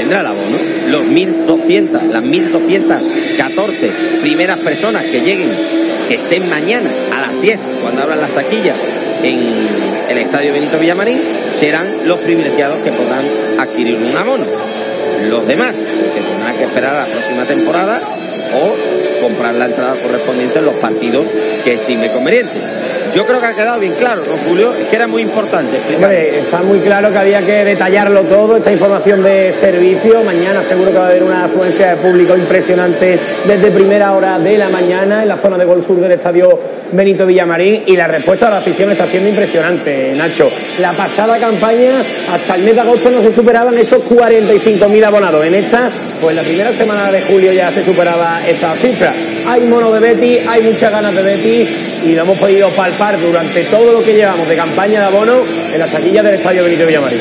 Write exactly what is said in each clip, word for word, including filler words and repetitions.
tendrá el abono. Los mil doscientas, las mil doscientas catorce primeras personas que lleguen, que estén mañana a las diez, cuando abran las taquillas en el Estadio Benito Villamarín, serán los privilegiados que podrán adquirir un abono. Los demás se tendrán que esperar a la próxima temporada o comprar la entrada correspondiente en los partidos que estime conveniente. Yo creo que ha quedado bien claro, ¿no, Julio? Es que era muy importante explicar. Hombre, está muy claro que había que detallarlo todo, esta información de servicio. Mañana seguro que va a haber una afluencia de público impresionante desde primera hora de la mañana en la zona de Gol Sur del Estadio Benito Villamarín, y la respuesta de la afición está siendo impresionante, Nacho. La pasada campaña, hasta el mes de agosto no se superaban esos cuarenta y cinco mil abonados. En esta, pues la primera semana de julio ya se superaba esta cifra. Hay mono de Betis, hay muchas ganas de Betis, y lo hemos podido palpar durante todo lo que llevamos de campaña de abono en las taquillas del Estadio Benito Villamarín.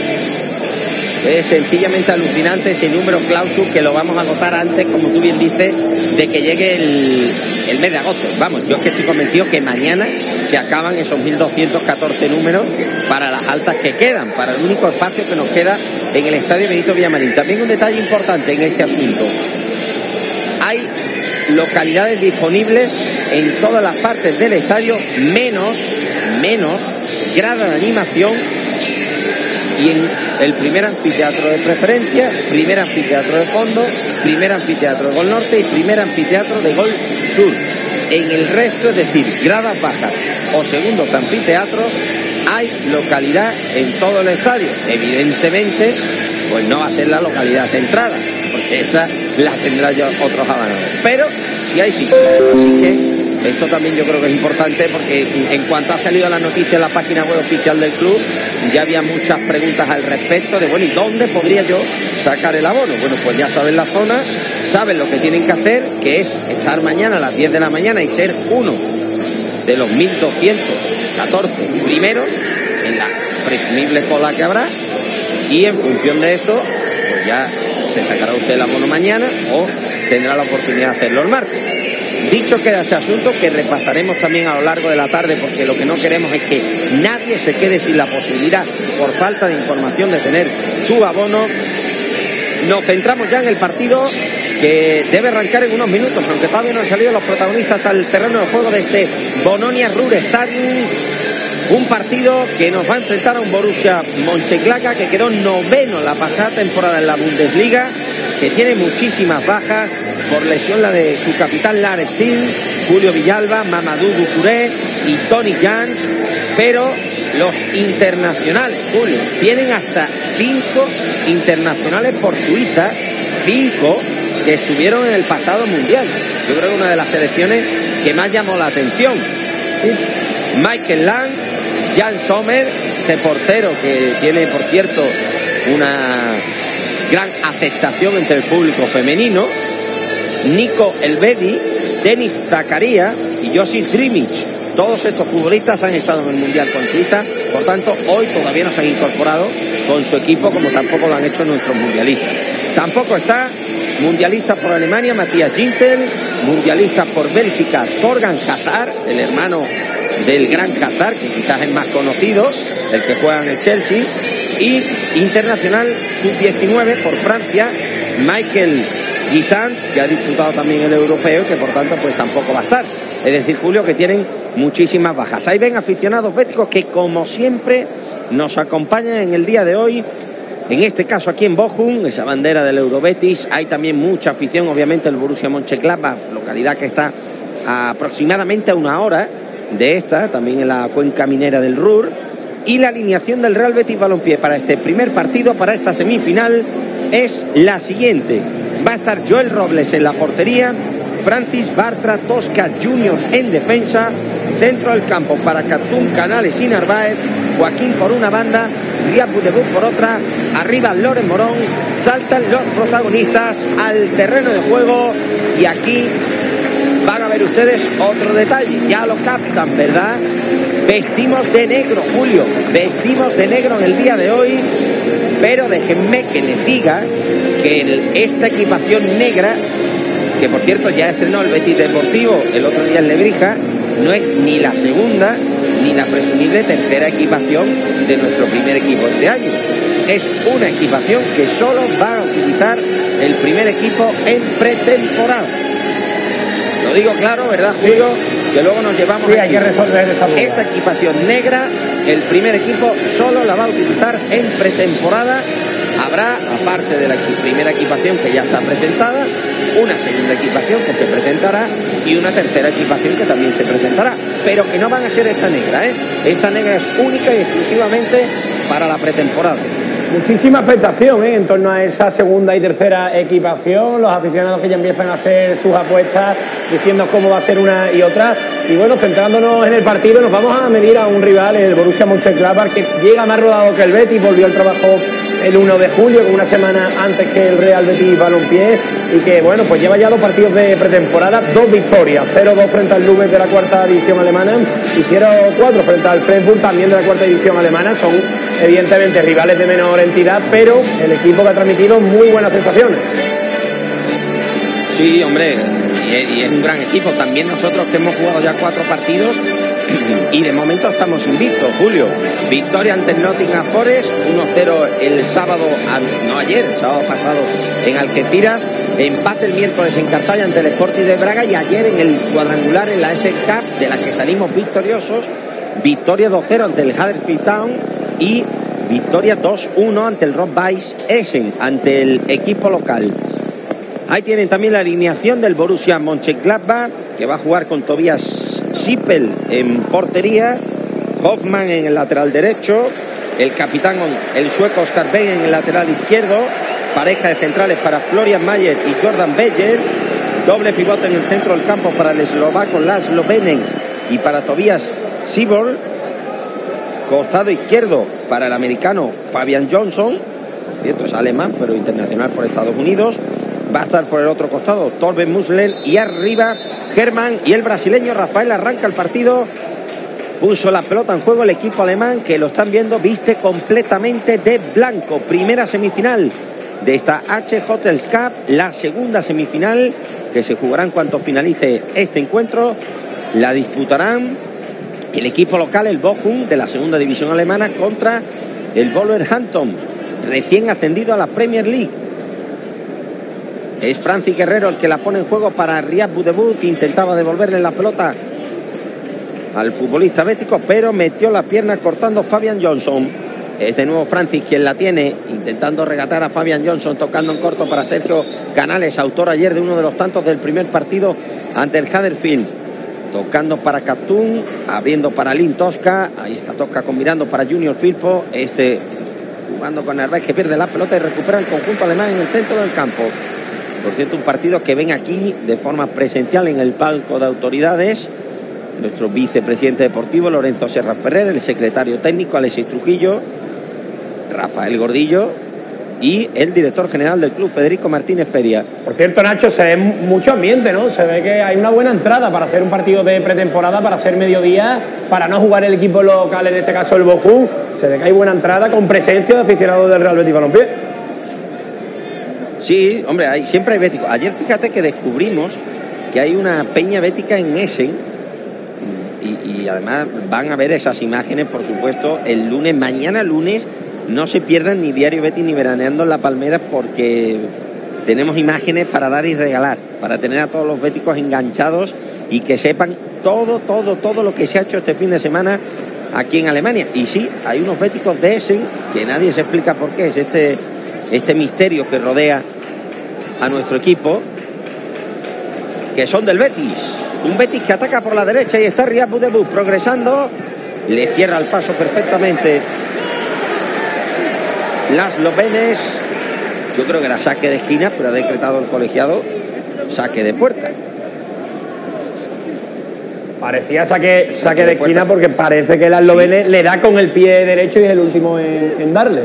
Es sencillamente alucinante ese número clausus, que lo vamos a agotar antes, como tú bien dices, de que llegue el, el mes de agosto. Vamos, yo es que estoy convencido que mañana se acaban esos mil doscientos catorce números para las altas que quedan, para el único espacio que nos queda en el Estadio Benito Villamarín. También un detalle importante en este asunto: hay localidades disponibles en todas las partes del estadio, menos, menos grada de animación, y en el primer anfiteatro de preferencia, primer anfiteatro de fondo, primer anfiteatro de Gol Norte y primer anfiteatro de Gol Sur. En el resto, es decir, gradas bajas o segundos anfiteatros, hay localidad en todo el estadio. Evidentemente, pues no va a ser la localidad centrada, porque esa la tendrá ya otros abandonos, pero sí hay sitios. Así que esto también yo creo que es importante, porque en cuanto ha salido la noticia en la página web oficial del club, ya había muchas preguntas al respecto de, bueno, ¿y dónde podría yo sacar el abono? Bueno, pues ya saben la zona, saben lo que tienen que hacer, que es estar mañana a las diez de la mañana y ser uno de los mil doscientos catorce primeros en la presumible cola que habrá, y en función de eso, pues ya se sacará usted el abono mañana o tendrá la oportunidad de hacerlo el martes. Dicho queda este asunto, que repasaremos también a lo largo de la tarde, porque lo que no queremos es que nadie se quede sin la posibilidad, por falta de información, de tener su abono. Nos centramos ya en el partido, que debe arrancar en unos minutos, aunque todavía no han salido los protagonistas al terreno de juego de este Bononia Ruhr Stadium. Un partido que nos va a enfrentar a un Borussia Mönchengladbach que quedó noveno la pasada temporada en la Bundesliga, que tiene muchísimas bajas, por lesión la de su capitán Lars Stindl, Julio Villalba, Mamadou Doucouré y Tony Jans, pero los internacionales, Julio, tienen hasta cinco internacionales por Suiza, cinco que estuvieron en el pasado mundial. Yo creo que una de las selecciones que más llamó la atención. Michael Lang, Jan Sommer, este portero que tiene, por cierto, una gran aceptación entre el público femenino, Nico Elvedi, Denis Zakaria y Josip Drimic. Todos estos futbolistas han estado en el Mundial con Suiza, por tanto hoy todavía no se han incorporado con su equipo, como tampoco lo han hecho nuestros mundialistas. Tampoco está mundialista por Alemania Matthias Gintel, mundialista por Bélgica Torgan Hazard, el hermano del gran Hazard, que quizás es más conocido, el que juega en el Chelsea, y internacional sub diecinueve por Francia, Michael Guisans, que ha disputado también el europeo, que por tanto pues tampoco va a estar. Es decir, Julio, que tienen muchísimas bajas. Ahí ven aficionados béticos que, como siempre, nos acompañan en el día de hoy. En este caso aquí en Bochum, esa bandera del Eurobetis. Hay también mucha afición, obviamente, el Borussia Mönchengladbach, localidad que está a aproximadamente a una hora de esta, también en la cuenca minera del Ruhr. Y la alineación del Real Betis Balompié para este primer partido, para esta semifinal, es la siguiente. Va a estar Joel Robles en la portería, Francis Bartra Tosca junior en defensa, centro del campo para Katún, Canales y Narváez, Joaquín por una banda, Riyad Boudebouk por otra, arriba Loren Morón. Saltan los protagonistas al terreno de juego, y aquí van a ver ustedes otro detalle, ya lo captan, ¿verdad? Vestimos de negro, Julio, vestimos de negro en el día de hoy, pero déjenme que les diga que el, esta equipación negra, que por cierto ya estrenó el Betis Deportivo el otro día en Lebrija, no es ni la segunda ni la presumible tercera equipación de nuestro primer equipo este año. es una equipación que solo va a utilizar el primer equipo en pretemporada. Lo digo claro, ¿verdad, Julio? Sí. Que luego nos llevamos sí, aquí. Hay que resolver esa duda. Esta equipación negra, el primer equipo solo la va a utilizar en pretemporada. Habrá, aparte de la primera equipación que ya está presentada, una segunda equipación que se presentará y una tercera equipación que también se presentará, pero que no van a ser esta negra, ¿eh? Esta negra es única y exclusivamente para la pretemporada. Muchísima expectación ¿eh? en torno a esa segunda y tercera equipación, los aficionados que ya empiezan a hacer sus apuestas diciendo cómo va a ser una y otra, y bueno, centrándonos en el partido, nos vamos a medir a un rival, el Borussia Mönchengladbach, que llega más rodado que el Betis, volvió al trabajo el uno de julio, con una semana antes que el Real Betis Balompié, y que bueno, pues lleva ya dos partidos de pretemporada, dos victorias, cero dos frente al Lübeck de la cuarta división alemana y cero cuatro frente al Frankfurt también de la cuarta división alemana. Son evidentemente rivales de menor entidad, pero el equipo que ha transmitido muy buenas sensaciones. Sí, hombre, y es, y es un gran equipo. También nosotros que hemos jugado ya cuatro partidos y de momento estamos invictos, Julio. Victoria ante el Nottingham Forest, uno cero el sábado, no ayer, el sábado pasado en Algeciras. Empate el miércoles en Cartaya ante el Sporting de Braga, y ayer en el cuadrangular en la S Cup, de la que salimos victoriosos, victoria dos cero ante el Huddersfield Town y victoria dos uno ante el Rot-Weiss Essen, ante el equipo local. Ahí tienen también la alineación del Borussia Mönchengladbach, que va a jugar con Tobias Sippel en portería, Hoffmann en el lateral derecho, el capitán, el sueco Oscar Wendt en el lateral izquierdo, pareja de centrales para Florian Mayer y Jordan Beyer, doble pivote en el centro del campo para el eslovaco Laszlo Benens y para Tobias Sibbel, costado izquierdo para el americano Fabian Johnson, por cierto es alemán pero internacional por Estados Unidos, va a estar por el otro costado Torben Musler, y arriba Germán y el brasileño Rafael. Arranca el partido, puso la pelota en juego el equipo alemán, que lo están viendo, viste completamente de blanco. Primera semifinal de esta H Hotels Cup, la segunda semifinal que se jugará en cuanto finalice este encuentro. La disputarán el equipo local, el Bochum, de la segunda división alemana, contra el Wolverhampton, recién ascendido a la Premier League. Es Francis Guerrero el que la pone en juego para Riyad Boudebouz. Intentaba devolverle la pelota al futbolista bético, pero metió la pierna cortando Fabian Johnson. Es de nuevo Francis quien la tiene, intentando regatar a Fabian Johnson, tocando en corto para Sergio Canales, autor ayer de uno de los tantos del primer partido ante el Huddersfield. Tocando para Captún, abriendo para Lin Tosca. Ahí está Tosca combinando para Junior Firpo. Este jugando con Narváez, que pierde la pelota y recupera el conjunto alemán en el centro del campo. Por cierto, un partido que ven aquí de forma presencial en el palco de autoridades nuestro vicepresidente deportivo Lorenzo Serra Ferrer, el secretario técnico Alexis Trujillo, Rafael Gordillo y el director general del club, Federico Martínez Feria. Por cierto, Nacho, se ve mucho ambiente, ¿no? Se ve que hay una buena entrada para hacer un partido de pretemporada, para ser mediodía, para no jugar el equipo local, en este caso el Bochum. Se ve que hay buena entrada con presencia de aficionados del Real Betis Balompié. Sí, hombre, hay, siempre hay béticos. Ayer fíjate que descubrimos que hay una peña bética en Essen y, y además van a ver esas imágenes, por supuesto, el lunes, mañana lunes. No se pierdan ni Diario Betis ni Veraneando en La Palmera, porque tenemos imágenes para dar y regalar, para tener a todos los béticos enganchados y que sepan todo, todo, todo lo que se ha hecho este fin de semana aquí en Alemania. Y sí, hay unos béticos de Essen que nadie se explica por qué, es este, este misterio que rodea a nuestro equipo, que son del Betis. Un Betis que ataca por la derecha y está Riyad Boudebouz progresando, le cierra el paso perfectamente Laszlo Benens. Yo creo que era saque de esquina, pero ha decretado el colegiado saque de puerta. Parecía saque, saque de esquina, porque parece que el Laszlo Benens le da con el pie derecho y es el último en, en darle.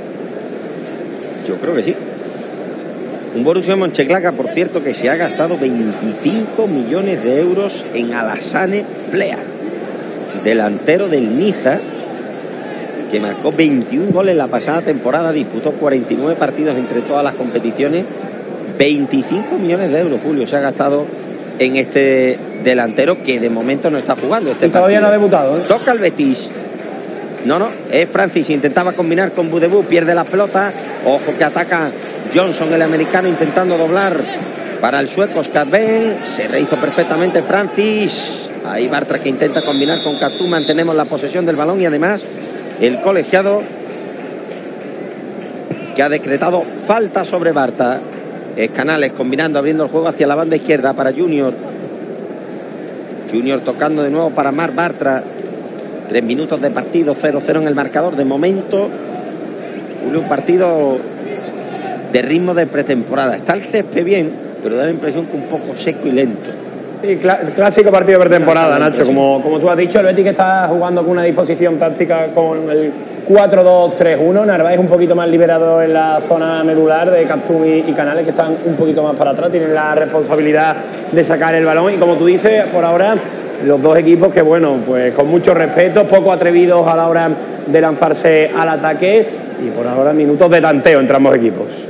Yo creo que sí. Un Borussia Mönchengladbach, por cierto, que se ha gastado veinticinco millones de euros en Alassane Plea, delantero del Niza, que marcó veintiún goles la pasada temporada, disputó cuarenta y nueve partidos entre todas las competiciones. veinticinco millones de euros, Julio, se ha gastado en este delantero que de momento no está jugando. Este y todavía no ha debutado, ¿eh? Toca el Betis. No, no, es Francis, intentaba combinar con Budebú, pierde la pelota. Ojo que ataca Johnson, el americano, intentando doblar para el sueco Oscar Ben. Se rehizo perfectamente Francis. Ahí Bartra que intenta combinar con Catú. Mantenemos la posesión del balón y además el colegiado que ha decretado falta sobre Bartra. Es Canales combinando, abriendo el juego hacia la banda izquierda para Junior. Junior tocando de nuevo para Marc Bartra. Tres minutos de partido, cero cero en el marcador. De momento, un partido de ritmo de pretemporada. Está el césped bien, pero da la impresión que un poco seco y lento. Sí, clásico partido de pretemporada, Nacho. Como, como tú has dicho, el Betis que está jugando con una disposición táctica con el cuatro dos tres uno. Narváez un poquito más liberado en la zona medular de Castún y, y Canales, que están un poquito más para atrás. Tienen la responsabilidad de sacar el balón. Y como tú dices, por ahora, los dos equipos que, bueno, pues con mucho respeto, poco atrevidos a la hora de lanzarse al ataque. Y por ahora, minutos de tanteo entre ambos equipos.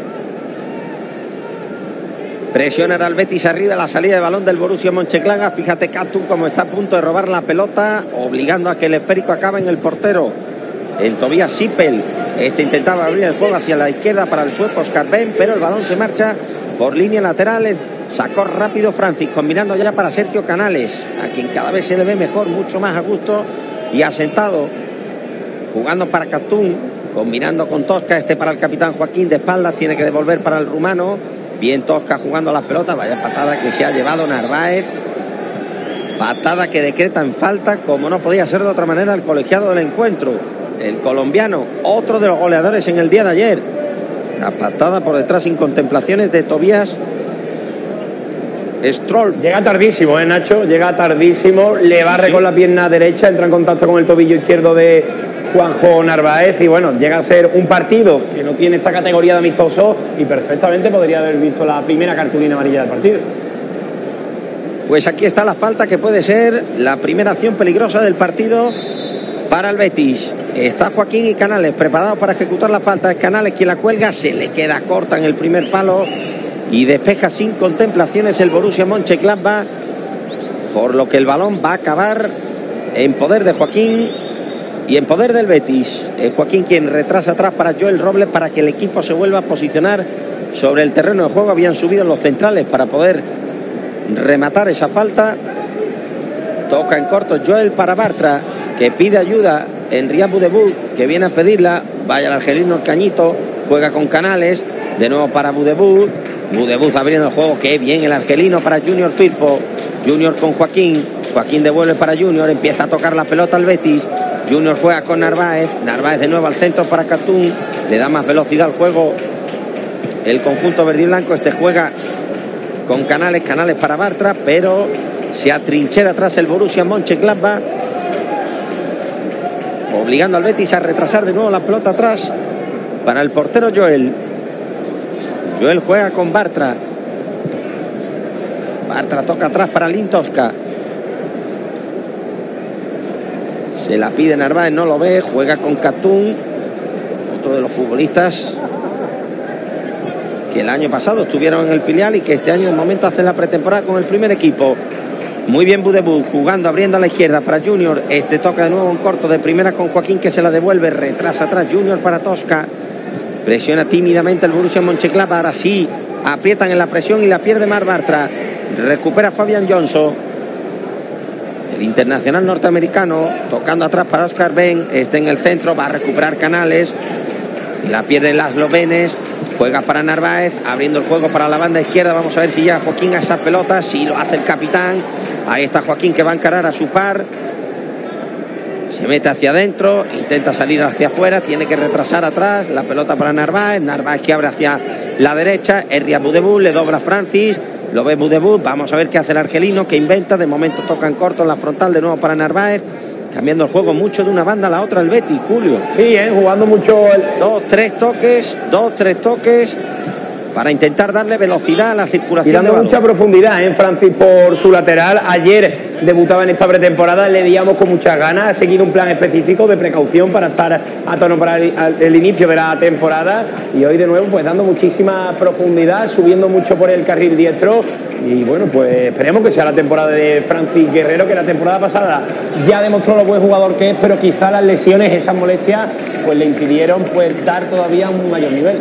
Presiona al Betis arriba, la salida de balón del Borussia Mönchengladbach. Fíjate Castún como está a punto de robar la pelota, obligando a que el esférico acabe en el portero, en Tobias Sippel. Este intentaba abrir el juego hacia la izquierda para el sueco Oscar Ben, pero el balón se marcha por línea lateral. Sacó rápido Francis, combinando ya para Sergio Canales, a quien cada vez se le ve mejor, mucho más a gusto y asentado. Jugando para Castún, combinando con Tosca. Este para el capitán Joaquín, de espaldas, tiene que devolver para el rumano. Bien Tosca jugando las pelotas. Vaya patada que se ha llevado Narváez. Patada que decreta en falta, como no podía ser de otra manera, el colegiado del encuentro, el colombiano, otro de los goleadores en el día de ayer. La patada por detrás sin contemplaciones de Tobias Stroll. Llega tardísimo, ¿eh, Nacho? Llega tardísimo. Le barre sí. con la pierna derecha, entra en contacto con el tobillo izquierdo de Juanjo Narváez y bueno, llega a ser un partido que no tiene esta categoría de amistoso y perfectamente podría haber visto la primera cartulina amarilla del partido. Pues aquí está la falta que puede ser la primera acción peligrosa del partido para el Betis. Está Joaquín y Canales preparados para ejecutar la falta. Es Canales quien la cuelga, se le queda corta en el primer palo y despeja sin contemplaciones el Borussia Mönchengladbach, por lo que el balón va a acabar en poder de Joaquín y en poder del Betis. Es Joaquín quien retrasa atrás para Joel Robles para que el equipo se vuelva a posicionar sobre el terreno de juego. Habían subido los centrales para poder rematar esa falta. Toca en corto Joel para Bartra, que pide ayuda en Riyad Budebú, que viene a pedirla. Vaya el argelino, el cañito, juega con Canales, de nuevo para Budebú. Budebú abriendo el juego, qué bien el argelino para Junior Firpo. Junior con Joaquín, Joaquín devuelve para Junior, empieza a tocar la pelota al Betis. Junior juega con Narváez, Narváez de nuevo al centro para Castún, le da más velocidad al juego el conjunto verde y blanco. Este juega con Canales, Canales para Bartra, pero se atrinchera atrás el Borussia Mönchengladbach, obligando al Betis a retrasar de nuevo la pelota atrás para el portero Joel. Joel juega con Bartra. Bartra toca atrás para Lintosca. Se la pide Narváez, no lo ve. Juega con Castún, otro de los futbolistas que el año pasado estuvieron en el filial y que este año de momento hacen la pretemporada con el primer equipo. Muy bien Budebú, jugando, abriendo a la izquierda para Junior. Este toca de nuevo en corto de primera con Joaquín, que se la devuelve. Retrasa atrás Junior para Tosca. Presiona tímidamente el Borussia Mönchengladbach. Ahora sí, aprietan en la presión y la pierde Marc Bartra. Recupera Fabian Johnson, el internacional norteamericano, tocando atrás para Oscar Ben. Este en el centro, va a recuperar Canales. La pierde Laszlo Benes. Juega para Narváez, abriendo el juego para la banda izquierda. Vamos a ver si ya Joaquín a esa pelota. Sí, lo hace el capitán. Ahí está Joaquín, que va a encarar a su par. Se mete hacia adentro, intenta salir hacia afuera, tiene que retrasar atrás. La pelota para Narváez. Narváez que abre hacia la derecha. Es Riyad Budebú, le dobla Francis. Lo ve Budebú. Vamos a ver qué hace el argelino, que inventa. De momento toca en corto en la frontal de nuevo para Narváez. Cambiando el juego mucho de una banda a la otra el Betis, Julio. Sí, ¿eh? Jugando mucho. El... Dos, tres toques, dos, tres toques. para intentar darle velocidad a la circulación. Y dando mucha profundidad, ¿eh? Francis por su lateral. Ayer debutaba en esta pretemporada, le veíamos con muchas ganas, ha seguido un plan específico de precaución para estar a tono para el, el inicio de la temporada, y hoy de nuevo pues dando muchísima profundidad, subiendo mucho por el carril diestro, y bueno, pues esperemos que sea la temporada de Francis Guerrero, que la temporada pasada ya demostró lo buen jugador que es, pero quizá las lesiones, esas molestias, pues le impidieron pues dar todavía un mayor nivel.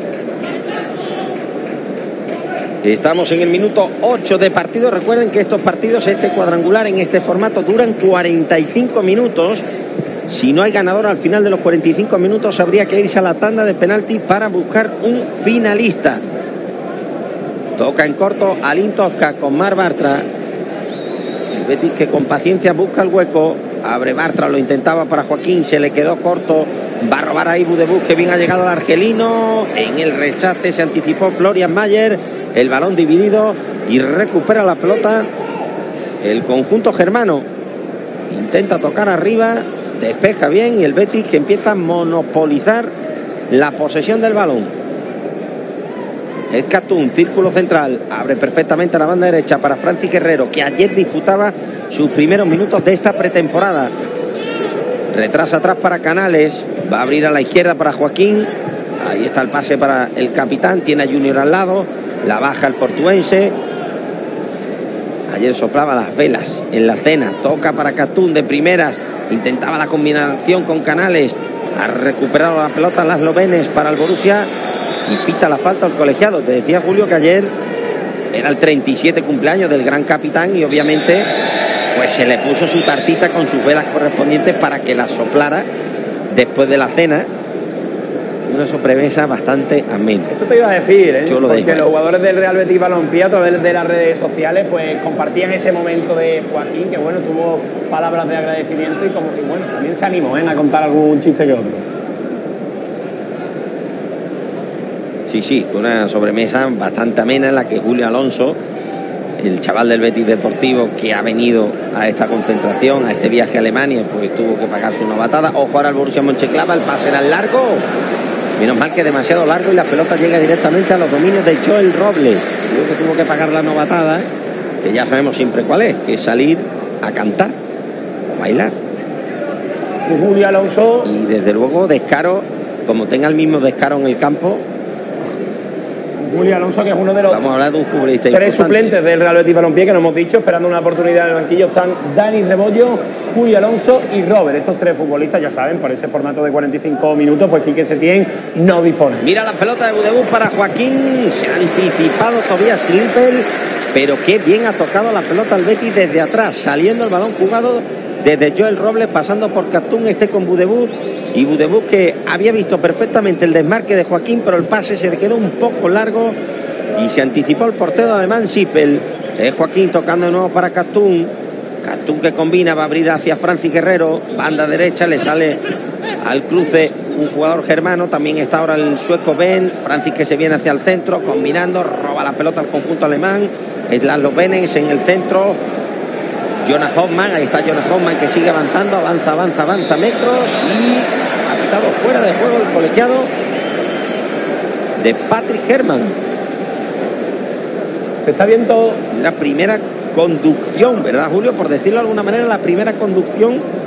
Estamos en el minuto ocho de partido. Recuerden que estos partidos, este cuadrangular en este formato, duran cuarenta y cinco minutos. Si no hay ganador al final de los cuarenta y cinco minutos, habría que irse a la tanda de penalti para buscar un finalista. Toca en corto Alín Tosca con Marc Bartra. El Betis, que con paciencia busca el hueco. Abre Bartra, lo intentaba para Joaquín, se le quedó corto. Va a robar ahí Budebus, que bien ha llegado el argelino. En el rechace se anticipó Florian Mayer. El balón dividido y recupera la pelota el conjunto germano. Intenta tocar arriba, despeja bien, y el Betis, que empieza a monopolizar la posesión del balón. Es Catún, círculo central, abre perfectamente la banda derecha para Francis Guerrero, que ayer disputaba sus primeros minutos de esta pretemporada. Retrasa atrás para Canales, va a abrir a la izquierda para Joaquín. Ahí está el pase para el capitán, tiene a Junior al lado, la baja el portuense. Ayer soplaba las velas en la cena, toca para Catún de primeras, intentaba la combinación con Canales, ha recuperado la pelota las Lobenes para el Borussia y pita la falta al colegiado. Te decía, Julio, que ayer era el treinta y siete cumpleaños del gran capitán, y obviamente pues se le puso su tartita con sus velas correspondientes para que la soplara después de la cena. Una sobremesa bastante amena. Eso te iba a decir, ¿eh? Yo lo Porque dejo, los ¿eh? jugadores del Real Betis Balompié, a través de las redes sociales, pues compartían ese momento de Joaquín, que bueno, tuvo palabras de agradecimiento, y como que bueno, también se animó, ¿eh?, a contar algún chiste que otro. Sí, sí, fue una sobremesa bastante amena en la que Julio Alonso, el chaval del Betis Deportivo, que ha venido a esta concentración, a este viaje a Alemania, pues tuvo que pagar su novatada. Ojo ahora al Borussia Mönchengladbach, el pase era largo. Menos mal que demasiado largo, y la pelota llega directamente a los dominios de Joel Robles. Digo que tuvo que pagar la novatada, que ya sabemos siempre cuál es, que es salir a cantar, a bailar. Y Julio Alonso. Y desde luego descaro, como tenga el mismo descaro en el campo. Julio Alonso, que es uno de los Vamos a hablar de un futbolista tres importante. suplentes del Real Betis Balompié, que nos hemos dicho, esperando una oportunidad en el banquillo. Están Dani Rebollo, Julio Alonso y Robert. Estos tres futbolistas, ya saben, por ese formato de cuarenta y cinco minutos, pues Quique Setién no dispone. Mira la pelota de Budebus para Joaquín. Se ha anticipado Tobias Slipper, pero qué bien ha tocado la pelota al Betis desde atrás, saliendo el balón jugado desde Joel Robles, pasando por Catún, este con Budebus. Y Budebus, que había visto perfectamente el desmarque de Joaquín, pero el pase se le quedó un poco largo y se anticipó el portero alemán Sipel. Es Joaquín tocando de nuevo para Catún. Catún, que combina, va a abrir hacia Francis Guerrero, banda derecha, le sale al cruce un jugador germano. También está ahora el sueco Ben. Francis, que se viene hacia el centro, combinando, roba la pelota al conjunto alemán. Es Laszlo Benes en el centro. Jonas Hoffmann, ahí está Jonas Hoffmann, que sigue avanzando, avanza, avanza, avanza metros, y ha pitado fuera de juego el colegiado de Patrick Herrmann. Se está viendo la primera conducción, ¿verdad, Julio? Por decirlo de alguna manera, la primera conducción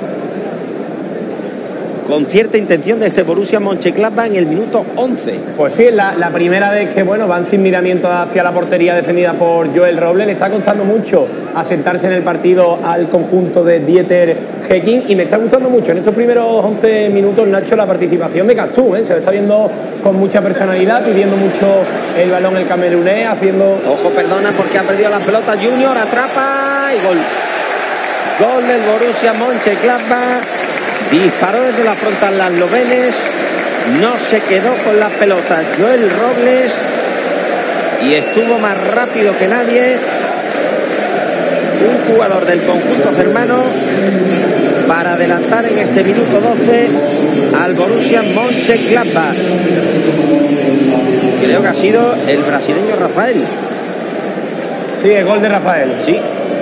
con cierta intención de este Borussia Mönchengladbach en el minuto once. Pues sí, la, la primera vez que bueno, van sin miramiento hacia la portería defendida por Joel Robles. Le está costando mucho asentarse en el partido al conjunto de Dieter Hecking, y me está gustando mucho en estos primeros once minutos, Nacho, la participación de Catún, ¿eh? Se le está viendo con mucha personalidad, pidiendo mucho el balón el camerunés, haciendo... Ojo, perdona, porque ha perdido la pelota Junior, atrapa y gol. Gol del Borussia Mönchengladbach. Disparó desde la frontal las Lobenes, no se quedó con la pelota Joel Robles, y estuvo más rápido que nadie un jugador del conjunto germano para adelantar en este minuto doce al Borussia Mönchengladbach. Creo que ha sido el brasileño Rafael. Sí, el gol de Rafael. Sí,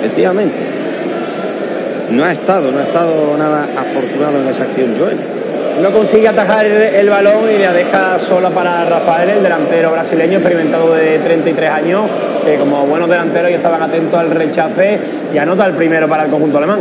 efectivamente. No ha estado, no ha estado nada afortunado en esa acción Joel. no consigue atajar el, el balón y la deja sola para Rafael, el delantero brasileño experimentado de treinta y tres años, que como buenos delanteros ya estaban atentos al rechace y anota el primero para el conjunto alemán.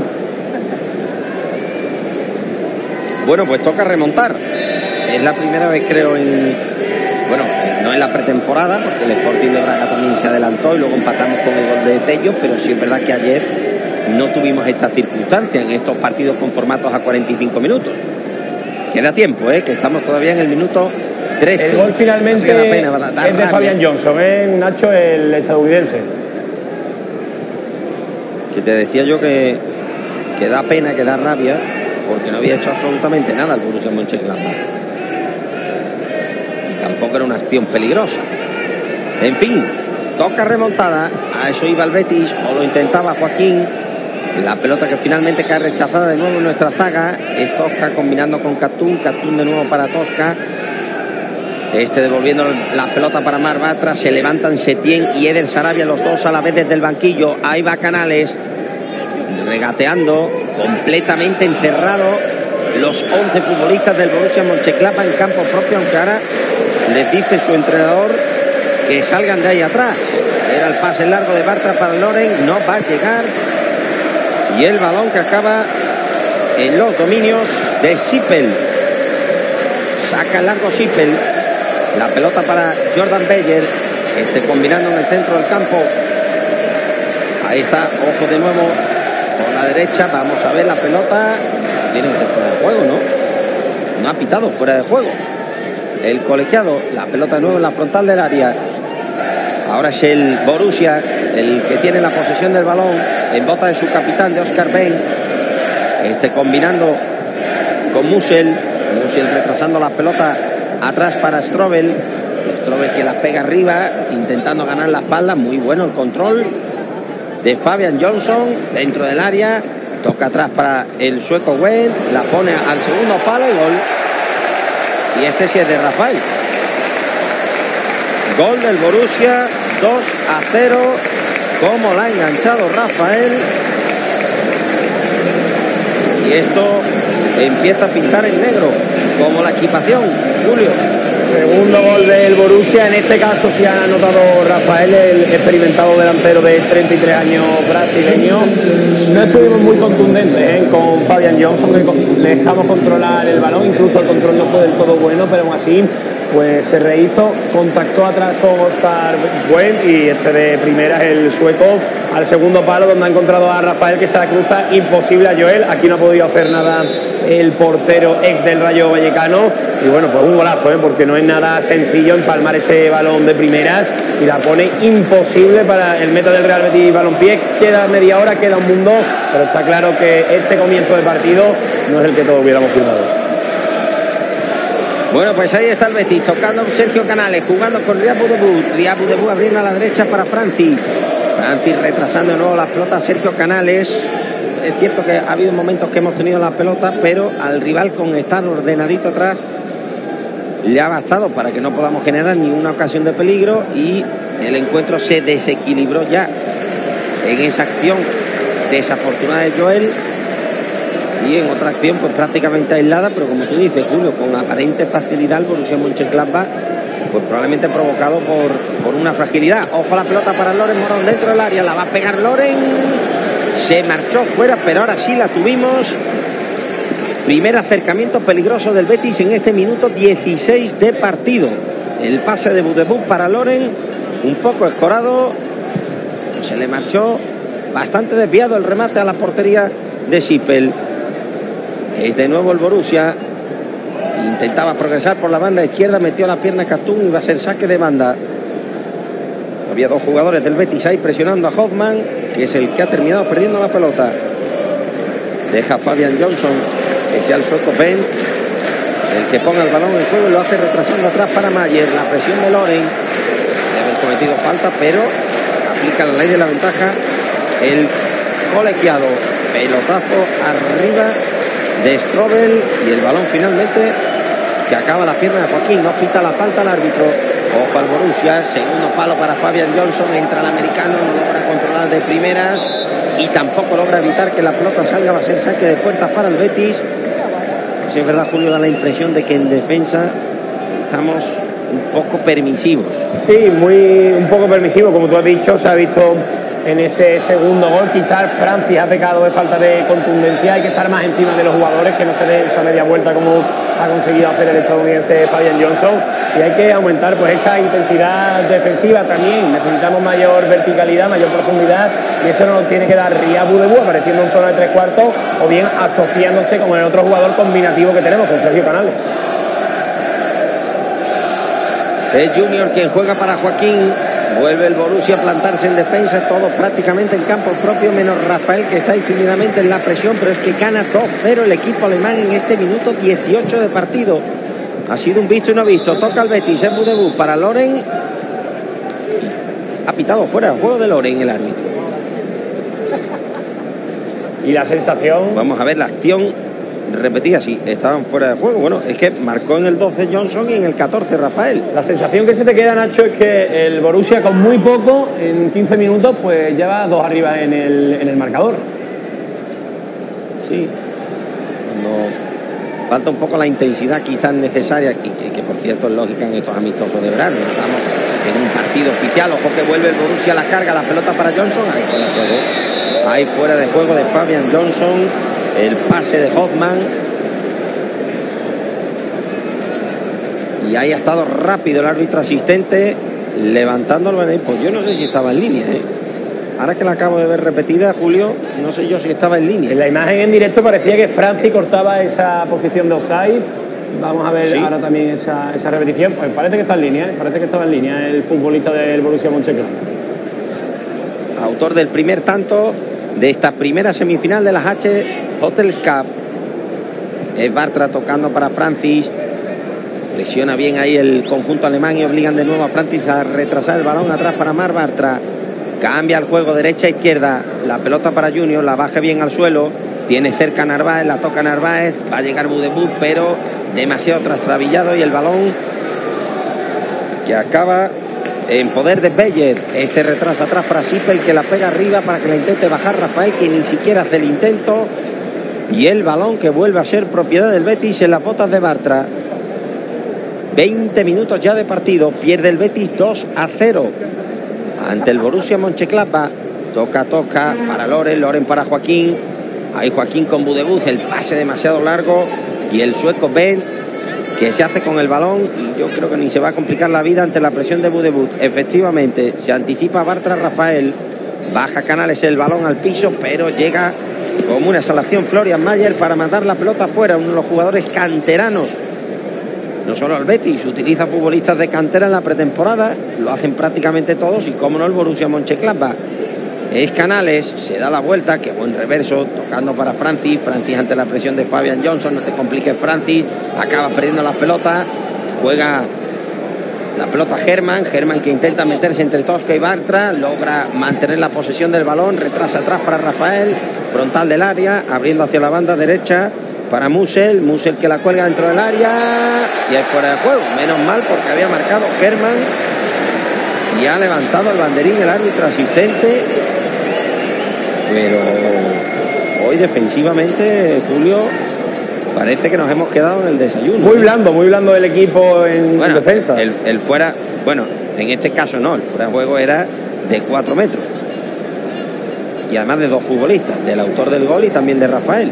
Bueno, pues toca remontar. Es la primera vez, creo, en... Bueno, no en la pretemporada, porque el Sporting de Braga también se adelantó y luego empatamos con el gol de Tello, pero sí es verdad que ayer no tuvimos esta circunstancia en estos partidos con formatos a cuarenta y cinco minutos. Queda tiempo, ¿eh? Que estamos todavía en el minuto trece. El gol finalmente da pena, da, da es de Fabian Johnson, ¿eh? Nacho, el estadounidense. Que te decía yo que, que da pena, que da rabia, porque no había hecho absolutamente nada el Borussia Mönchengladbach. Y tampoco era una acción peligrosa. En fin, toca remontada. A eso iba el Betis, o lo intentaba Joaquín. La pelota que finalmente cae rechazada de nuevo en nuestra zaga. Es Tosca combinando con Katun. Katun de nuevo para Tosca. Este devolviendo la pelota para Marc Bartra. Se levantan Setién y Eder Sarabia, los dos a la vez desde el banquillo. Ahí va Canales regateando, completamente encerrado los once futbolistas del Borussia Mönchengladbach en campo propio, aunque ahora les dice su entrenador que salgan de ahí atrás. Era el pase largo de Bartra para Loren, no va a llegar, y el balón que acaba en los dominios de Sipel. Saca el largo Sipel, la pelota para Jordan Beyer, este combinando en el centro del campo. Ahí está, ojo de nuevo por la derecha, vamos a ver la pelota. Eso tiene que ser fuera de juego, ¿no? No ha pitado fuera de juego el colegiado. La pelota de nuevo en la frontal del área. Ahora es el Borussia el que tiene la posesión del balón en bota de su capitán, de Oscar Ben. Este combinando con Musel. Musel retrasando la pelota atrás para Strobel. Strobel que la pega arriba, intentando ganar la espalda. Muy bueno el control de Fabian Johnson dentro del área. Toca atrás para el sueco Wendt, la pone al segundo palo y gol. Y este sí es de Rafael. Gol del Borussia, dos a cero. Como la ha enganchado Rafael. Y esto empieza a pintar en negro, como la equipación, Julio. Segundo gol del Borussia, en este caso sí ha anotado Rafael, el experimentado delantero de treinta y tres años brasileño. No estuvimos muy contundentes ¿eh? con Fabian Johnson, que le dejamos controlar el balón, incluso el control no fue del todo bueno, pero aún así pues se rehizo, contactó atrás con Oscar Wendt y este de primera es el sueco al segundo palo, donde ha encontrado a Rafael, que se la cruza imposible a Joel. Aquí no ha podido hacer nada el portero ex del Rayo Vallecano, y bueno, pues un golazo, ¿eh? Porque no es nada sencillo empalmar ese balón de primeras y la pone imposible para el meta del Real Betis Balompié. Queda media hora, queda un mundo, pero está claro que este comienzo de partido no es el que todos hubiéramos firmado. Bueno, pues ahí está el Betis, tocando Sergio Canales, jugando con Riyad Boudebout. Riyad Boudebout abriendo a la derecha para Francis. Francis retrasando de nuevo las pelotas, Sergio Canales. Es cierto que ha habido momentos que hemos tenido las pelotas, pero al rival, con estar ordenadito atrás, le ha bastado para que no podamos generar ninguna ocasión de peligro, y el encuentro se desequilibró ya en esa acción desafortunada de Joel. Y en otra acción pues prácticamente aislada, pero como tú dices, Julio, con aparente facilidad el Borussia Mönchengladbach, pues probablemente provocado por, por una fragilidad. Ojo la pelota para Loren Morón dentro del área, la va a pegar Loren, se marchó fuera, pero ahora sí la tuvimos. Primer acercamiento peligroso del Betis en este minuto dieciséis de partido. El pase de Boudebout para Loren, un poco escorado, se le marchó, bastante desviado el remate a la portería de Sipel. Es de nuevo el Borussia, intentaba progresar por la banda izquierda, metió la pierna Katun y va a ser saque de banda. Había dos jugadores del Betis ahí presionando a Hoffman, que es el que ha terminado perdiendo la pelota. Deja Fabian Johnson que sea el sueco Wendt el que ponga el balón en juego, y lo hace retrasando atrás para Mayer. La presión de Loren, debe haber cometido falta, pero aplica la ley de la ventaja el colegiado. Pelotazo arriba de Strobel, y el balón finalmente que acaba la pierna de Joaquín. No pita la falta el árbitro. Ojo al Borussia, segundo palo para Fabian Johnson, entra el americano, no logra controlar de primeras y tampoco logra evitar que la pelota salga. Va a ser saque de puertas para el Betis. si es verdad, Julio, da la impresión de que en defensa estamos un poco permisivos. Sí, muy un poco permisivo, como tú has dicho, se ha visto en ese segundo gol. Quizás Francia ha pecado de falta de contundencia, hay que estar más encima de los jugadores, que no se dé esa media vuelta como ha conseguido hacer el estadounidense Fabian Johnson, y hay que aumentar pues esa intensidad defensiva también. Necesitamos mayor verticalidad, mayor profundidad, y eso nos tiene que dar Riyad Boudebouz apareciendo en zona de tres cuartos, o bien asociándose con el otro jugador combinativo que tenemos, con Sergio Canales. Es Junior quien juega para Joaquín. Vuelve el Borussia a plantarse en defensa, todos prácticamente en campo propio, menos Rafael, que está tímidamente en la presión, pero es que gana dos cero el equipo alemán en este minuto dieciocho de partido. Ha sido un visto y no visto. Toca el Betis, es Boudebouz para Loren. Ha pitado fuera el juego de Loren el árbitro. Y la sensación... Vamos a ver la acción repetida, sí, estaban fuera de juego. Bueno, es que marcó en el doce Johnson y en el catorce Rafael. La sensación que se te queda, Nacho, es que el Borussia con muy poco, en quince minutos, pues lleva dos arriba en el, en el marcador. Sí, cuando falta un poco la intensidad quizás necesaria, y que, que por cierto es lógica en estos amistosos de verano. Estamos en un partido oficial. Ojo que vuelve el Borussia a la carga, la pelota para Johnson. Ahí fuera de juego, ahí fuera de juego de Fabian Johnson. El pase de Hoffman. Y ahí ha estado rápido el árbitro asistente levantándolo. Pues yo no sé si estaba en línea, ¿eh? Ahora que la acabo de ver repetida, Julio, no sé yo si estaba en línea. En la imagen en directo parecía que Francia cortaba esa posición de offside. Vamos a ver sí. ahora también esa, esa repetición. Pues parece que está en línea, ¿eh? Parece que estaba en línea el futbolista del Borussia Mönchengladbach. Autor del primer tanto de esta primera semifinal de las H Hotels Cup. Es Bartra tocando para Francis. Presiona bien ahí el conjunto alemán y obligan de nuevo a Francis a retrasar el balón atrás para Mar Bartra. Cambia el juego derecha-izquierda. La pelota para Junior, la baja bien al suelo. Tiene cerca Narváez, la toca Narváez. Va a llegar Boudebouz, pero demasiado trastrabillado, y el balón que acaba en poder de Beyer. Este retrasa atrás para Sipel, que la pega arriba para que la intente bajar Rafael, que ni siquiera hace el intento. Y el balón que vuelve a ser propiedad del Betis en las botas de Bartra. veinte minutos ya de partido. Pierde el Betis dos a cero ante el Borussia Mönchengladbach. Toca, toca para Loren, Loren para Joaquín. Ahí Joaquín con Boudebouz, el pase demasiado largo, y el sueco Bent, que se hace con el balón, y yo creo que ni se va a complicar la vida ante la presión de Boudebouz. Efectivamente, se anticipa Bartra Rafael. Baja Canales el balón al piso, pero llega como una exhalación Florian Mayer para mandar la pelota afuera. Uno de los jugadores canteranos, no solo el Betis, utiliza futbolistas de cantera en la pretemporada, lo hacen prácticamente todos, y como no el Borussia Mönchengladbach. Es Canales, se da la vuelta, que buen reverso, tocando para Francis. Francis ante la presión de Fabian Johnson, no te compliques Francis, acaba perdiendo la pelota, juega la pelota Germán, Germán que intenta meterse entre Tosca y Bartra, logra mantener la posesión del balón, retrasa atrás para Rafael, frontal del área, abriendo hacia la banda derecha para Musel, Musel que la cuelga dentro del área, y ahí fuera de juego, menos mal porque había marcado Germán, y ha levantado el banderín el árbitro asistente. Pero hoy defensivamente, Julio, parece que nos hemos quedado en el desayuno. Muy blando, muy blando el equipo en bueno, defensa. El, el fuera, bueno, en este caso no, el fuera de juego era de cuatro metros. Y además de dos futbolistas, del autor del gol y también de Rafael.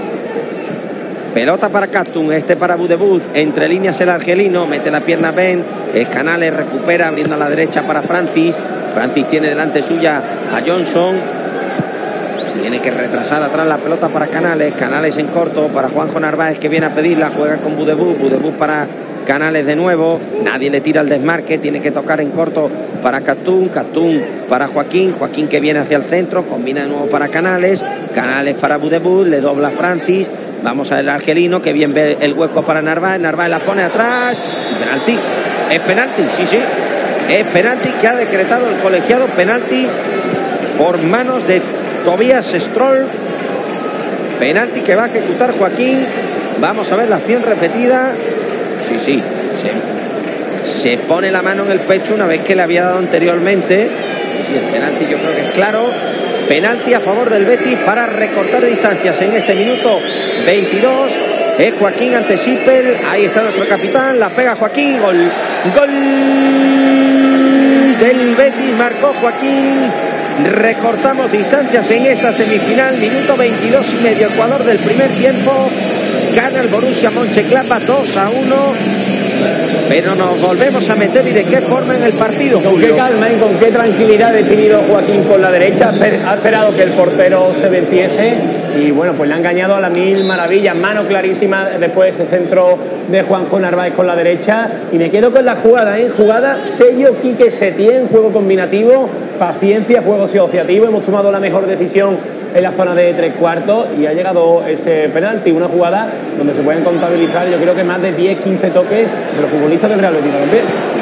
Pelota para Castun, este para Boudebouz, entre líneas el argelino, mete la pierna Ben, es Canales, recupera abriendo a la derecha para Francis. Francis tiene delante suya a Johnson. Tiene que retrasar atrás la pelota para Canales. Canales en corto para Juanjo Narváez, que viene a pedirla. Juega con Boudebouz. Boudebouz para Canales de nuevo. Nadie le tira el desmarque. Tiene que tocar en corto para Castún. Castún para Joaquín. Joaquín que viene hacia el centro. Combina de nuevo para Canales. Canales para Boudebouz. Le dobla Francis. Vamos a ver el argelino, que bien ve el hueco para Narváez. Narváez la pone atrás. Penalti. Es penalti, sí, sí. Es penalti que ha decretado el colegiado. Penalti por manos de Tobias Stroll. Penalti que va a ejecutar Joaquín. Vamos a ver la acción repetida. Sí, sí, se, se pone la mano en el pecho una vez que le había dado anteriormente. Sí, sí, el penalti yo creo que es claro. Penalti a favor del Betis para recortar distancias en este minuto veintidós. Es Joaquín ante Sipel. Ahí está nuestro capitán. La pega Joaquín. Gol. Gol del Betis. Marcó Joaquín. Recortamos distancias en esta semifinal. Minuto veintidós y medio. Ecuador del primer tiempo. Gana el Borussia Mönchengladbach dos a uno. Pero nos volvemos a meter, y de qué forma, en el partido. Con qué calma y con qué tranquilidad ha decidido Joaquín con la derecha. Ha esperado que el portero se venciese y bueno, pues le ha engañado a la mil maravillas. Mano clarísima después ese centro de Juanjo Narváez con la derecha. Y me quedo con la jugada, ¿eh? Jugada sello Quique Setién, juego combinativo, paciencia, juego asociativo. Hemos tomado la mejor decisión en la zona de tres cuartos y ha llegado ese penalti, una jugada donde se pueden contabilizar, yo creo que más de diez quince toques de los futbolistas del Real Betis también.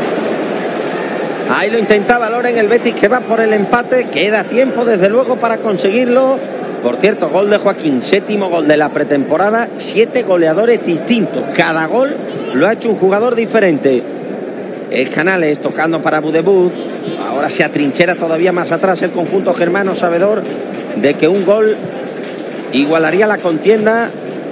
Ahí lo intentaba Loren, el Betis, que va por el empate. Queda tiempo desde luego para conseguirlo. Por cierto, gol de Joaquín, séptimo gol de la pretemporada, siete goleadores distintos. Cada gol lo ha hecho un jugador diferente. El Canales tocando para Budebut. Ahora se atrinchera todavía más atrás el conjunto germano, sabedor de que un gol igualaría la contienda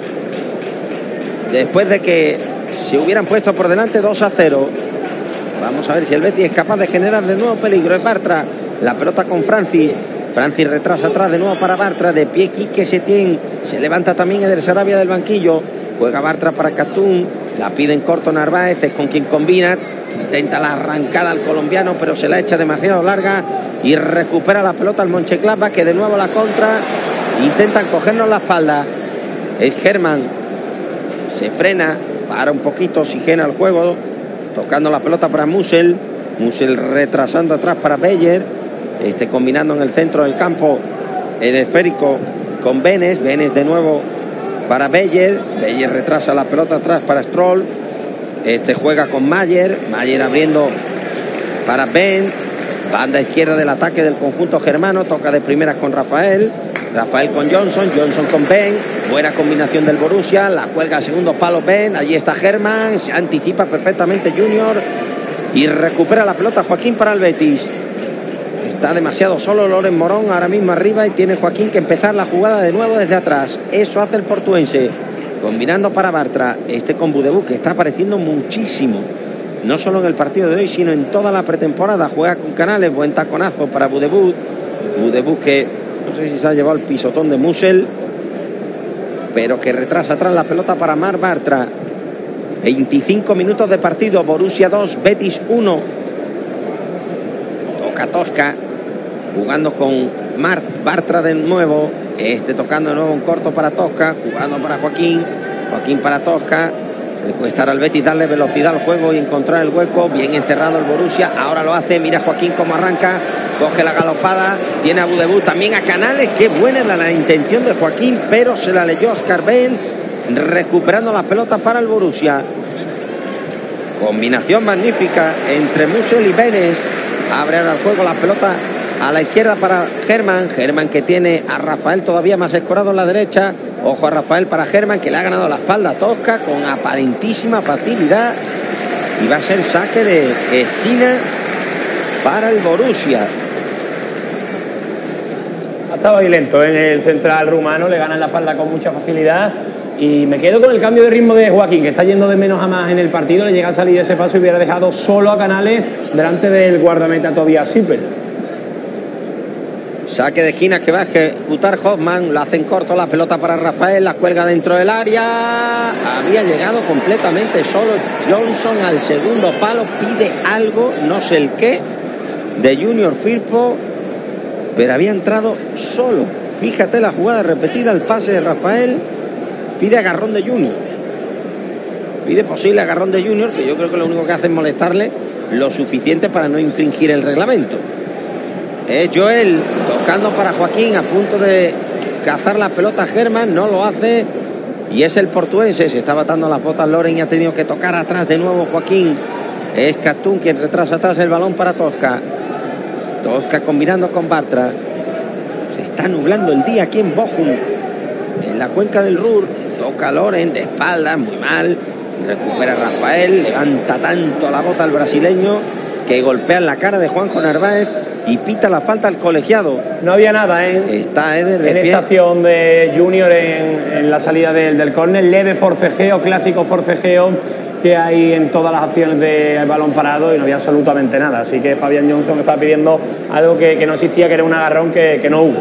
después de que se hubieran puesto por delante dos a cero. Vamos a ver si el Betis es capaz de generar de nuevo peligro. Es Bartra, la pelota con Francis. Francis retrasa atrás de nuevo para Bartra. De pie Quique Setién. Se levanta también Eder Sarabia del banquillo. Juega Bartra para Catún. La pide en corto Narváez. Es con quien combina. Intenta la arrancada al colombiano, pero se la echa demasiado larga y recupera la pelota al Mönchengladbach, que de nuevo la contra. Intentan cogernos la espalda. Es Germán. Se frena, para un poquito, oxigena el juego. Tocando la pelota para Musel. Musel retrasando atrás para Beyer. Este combinando en el centro del campo. El esférico con Benes. Benes de nuevo para Beyer. Beyer retrasa la pelota atrás para Stroll. Este juega con Mayer. Mayer abriendo para Ben. Banda izquierda del ataque del conjunto germano. Toca de primeras con Rafael. Rafael con Johnson. Johnson con Ben. Buena combinación del Borussia. La cuelga al segundo palo Ben. Allí está Germán. Se anticipa perfectamente Junior. Y recupera la pelota Joaquín para el Betis. Está demasiado solo Loren Morón ahora mismo arriba. Y tiene Joaquín que empezar la jugada de nuevo desde atrás. Eso hace el portuense. Combinando para Bartra, este con Budebut, que está apareciendo muchísimo, no solo en el partido de hoy, sino en toda la pretemporada. Juega con Canales, buen taconazo para Budebut. Budebut que no sé si se ha llevado el pisotón de Musel, pero que retrasa atrás la pelota para Mar Bartra. veinticinco minutos de partido, Borussia dos, Betis uno. Toca Tosca, jugando con Mar Bartra de nuevo. Este tocando de nuevo en corto para Tosca, jugando para Joaquín. Joaquín para Tosca. Le cuesta al Betis darle velocidad al juego y encontrar el hueco. Bien encerrado el Borussia. Ahora lo hace. Mira Joaquín cómo arranca. Coge la galopada. Tiene a Budebut también a Canales. Qué buena era la intención de Joaquín, pero se la leyó Oscar Ben. Recuperando la pelota para el Borussia. Combinación magnífica entre Musel y Benes. Abre ahora el juego la pelota a la izquierda para Germán. Germán que tiene a Rafael todavía más escorado en la derecha. Ojo a Rafael para Germán, que le ha ganado la espalda a Tosca con aparentísima facilidad. Y va a ser saque de esquina para el Borussia. Ha estado ahí lento en el central rumano. Le ganan la espalda con mucha facilidad. Y me quedo con el cambio de ritmo de Joaquín, que está yendo de menos a más en el partido. Le llega a salir ese paso y hubiera dejado solo a Canales delante del guardameta Tobias Sipel. Saque de esquina que va a ejecutar Hoffman. Lo hacen corto, la pelota para Rafael. La cuelga dentro del área. Había llegado completamente solo Johnson al segundo palo. Pide algo, no sé el qué, de Junior Firpo, pero había entrado solo. Fíjate la jugada repetida, el pase de Rafael. Pide agarrón de Junior. Pide posible agarrón de Junior, que yo creo que lo único que hace es molestarle lo suficiente para no infringir el reglamento. Es Joel tocando para Joaquín, a punto de cazar la pelota Germán, no lo hace, y es el portuense. Se está batando las botas Loren y ha tenido que tocar atrás de nuevo Joaquín. Es Catún quien retrasa atrás el balón para Tosca. Tosca combinando con Bartra. Se está nublando el día aquí en Bochum, en la cuenca del Ruhr. Toca Loren de espaldas, muy mal. Recupera Rafael, levanta tanto la bota al brasileño que golpea en la cara de Juanjo Narváez. y pita la falta al colegiado. No había nada, ¿eh? Está Eder de en pie. esa acción de Junior en, en la salida del, del córner. Leve forcejeo, clásico forcejeo que hay en todas las acciones del balón parado y no había absolutamente nada. Así que Fabián Johnson está pidiendo algo que, que no existía, que era un agarrón que, que no hubo.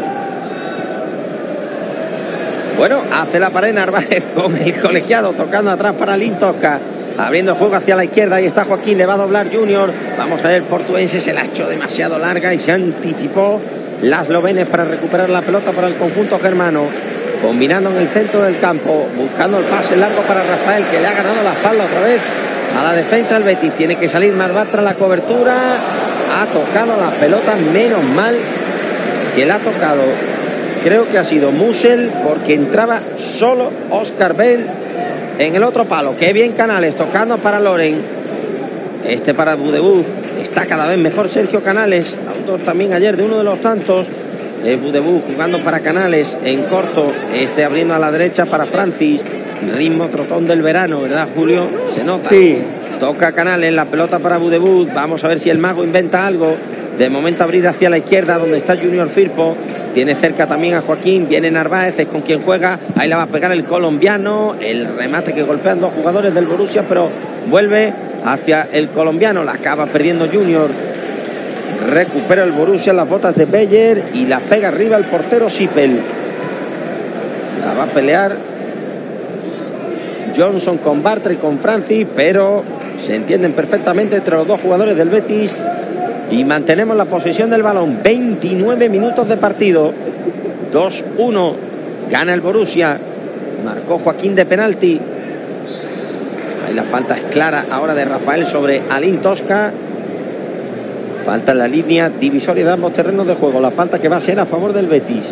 Bueno, hace la pared Narváez con el colegiado, tocando atrás para Lin Tosca, abriendo el juego hacia la izquierda. Ahí está Joaquín, le va a doblar Junior. Vamos a ver, el portuense se la echó demasiado larga y se anticipó las Lovenes para recuperar la pelota para el conjunto germano, combinando en el centro del campo, buscando el pase largo para Rafael, que le ha ganado la espalda otra vez a la defensa del Betis. Tiene que salir Marc Bartra a la cobertura, ha tocado la pelota, menos mal que la ha tocado. Creo que ha sido Musel, porque entraba solo Óscar Ben en el otro palo. Qué bien Canales, tocando para Loren. Este para Budebuz. Está cada vez mejor Sergio Canales, autor también ayer de uno de los tantos. Es Budebuz jugando para Canales en corto. Este abriendo a la derecha para Francis. Ritmo trotón del verano, ¿verdad, Julio? Se nota. Sí. Toca Canales, la pelota para Budebuz. Vamos a ver si el mago inventa algo. De momento abrir hacia la izquierda, donde está Junior Firpo. Tiene cerca también a Joaquín, viene Narváez, es con quien juega. Ahí la va a pegar el colombiano. El remate que golpean dos jugadores del Borussia, pero vuelve hacia el colombiano. La acaba perdiendo Junior. Recupera el Borussia las botas de Beyer y la pega arriba el portero Sipel. La va a pelear Johnson con Bartra y con Francis, pero se entienden perfectamente entre los dos jugadores del Betis. Y mantenemos la posesión del balón. veintinueve minutos de partido. dos uno. Gana el Borussia. Marcó Joaquín de penalti. Ahí la falta es clara ahora de Rafael sobre Alin Tosca. Falta en la línea divisoria de ambos terrenos de juego. La falta que va a ser a favor del Betis.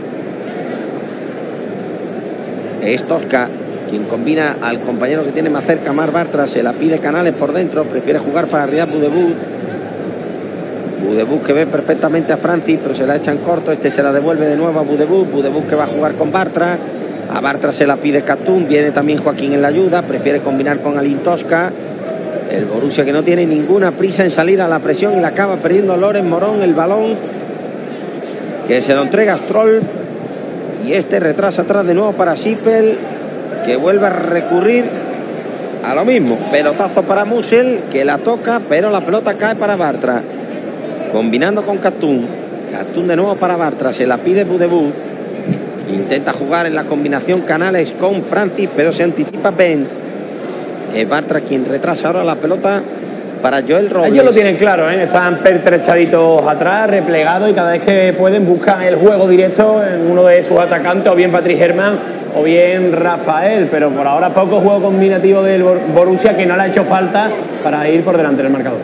Es Tosca quien combina al compañero que tiene más cerca, Marc Bartra. Se la pide Canales por dentro. Prefiere jugar para Riyad Budebuz. Budebuz que ve perfectamente a Francis, pero se la echan corto. Este se la devuelve de nuevo a Budebuz. Budebuz que va a jugar con Bartra. A Bartra se la pide Katun. Viene también Joaquín en la ayuda. Prefiere combinar con Alin Tosca. El Borussia que no tiene ninguna prisa en salir a la presión y la acaba perdiendo Loren Morón. El balón que se lo entrega a Stroll. Y este retrasa atrás de nuevo para Sipel, que vuelve a recurrir a lo mismo. Pelotazo para Musel, que la toca, pero la pelota cae para Bartra. Combinando con Katun. Katun de nuevo para Bartra. Se la pide Budebuz. Intenta jugar en la combinación Canales con Francis, pero se anticipa Bent. Es Bartra quien retrasa ahora la pelota para Joel Robles. Ellos lo tienen claro, ¿eh? Están pertrechaditos atrás, replegados, y cada vez que pueden buscan el juego directo en uno de sus atacantes, o bien Patrick Herrmann o bien Rafael, pero por ahora poco juego combinativo del Borussia, que no le ha hecho falta para ir por delante del marcador.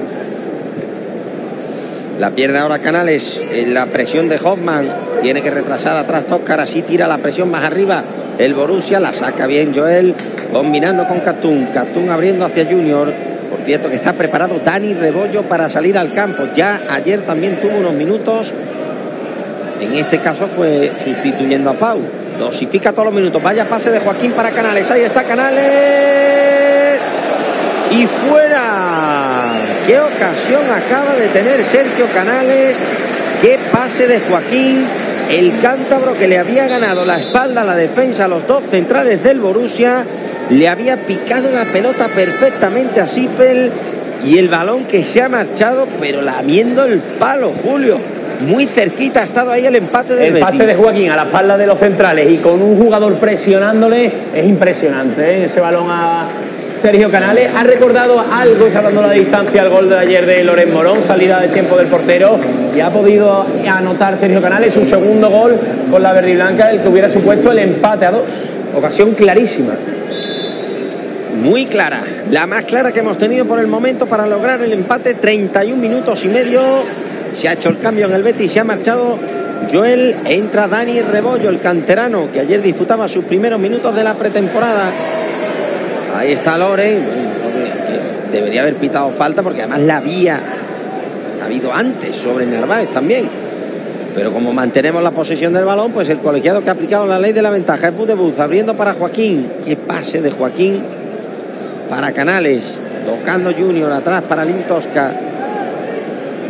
La pierde ahora Canales en la presión de Hoffman. Tiene que retrasar atrás Toscar. Así tira la presión más arriba el Borussia. La saca bien Joel, combinando con Katun. Katun abriendo hacia Junior. Por cierto que está preparado Dani Rebollo para salir al campo. Ya ayer también tuvo unos minutos. En este caso fue sustituyendo a Pau. Dosifica todos los minutos. Vaya pase de Joaquín para Canales. Ahí está Canales. Y fuera. Qué ocasión acaba de tener Sergio Canales. Qué pase de Joaquín. El cántabro que le había ganado la espalda a la defensa a los dos centrales del Borussia. Le había picado la pelota perfectamente a Sipel. Y el balón que se ha marchado, pero lamiendo el palo, Julio. Muy cerquita ha estado ahí el empate del Betis. El pase de Joaquín a la espalda de los centrales y con un jugador presionándole es impresionante, ¿eh? Ese balón a Sergio Canales ha recordado algo, salvando la distancia al gol de ayer de Loren Morón, salida de tiempo del portero, y ha podido anotar Sergio Canales su segundo gol con la verde y blanca, el que hubiera supuesto el empate a dos. Ocasión clarísima. Muy clara, la más clara que hemos tenido por el momento para lograr el empate. Treinta y un minutos y medio. Se ha hecho el cambio en el Betis, se ha marchado Joel, entra Dani Rebollo, el canterano, que ayer disputaba sus primeros minutos de la pretemporada. Ahí está Loren, que debería haber pitado falta, porque además la había habido antes sobre Narváez también. Pero como mantenemos la posesión del balón, pues el colegiado que ha aplicado la ley de la ventaja es Budebuz, abriendo para Joaquín. Qué pase de Joaquín para Canales, tocando Junior atrás para Alin Tosca.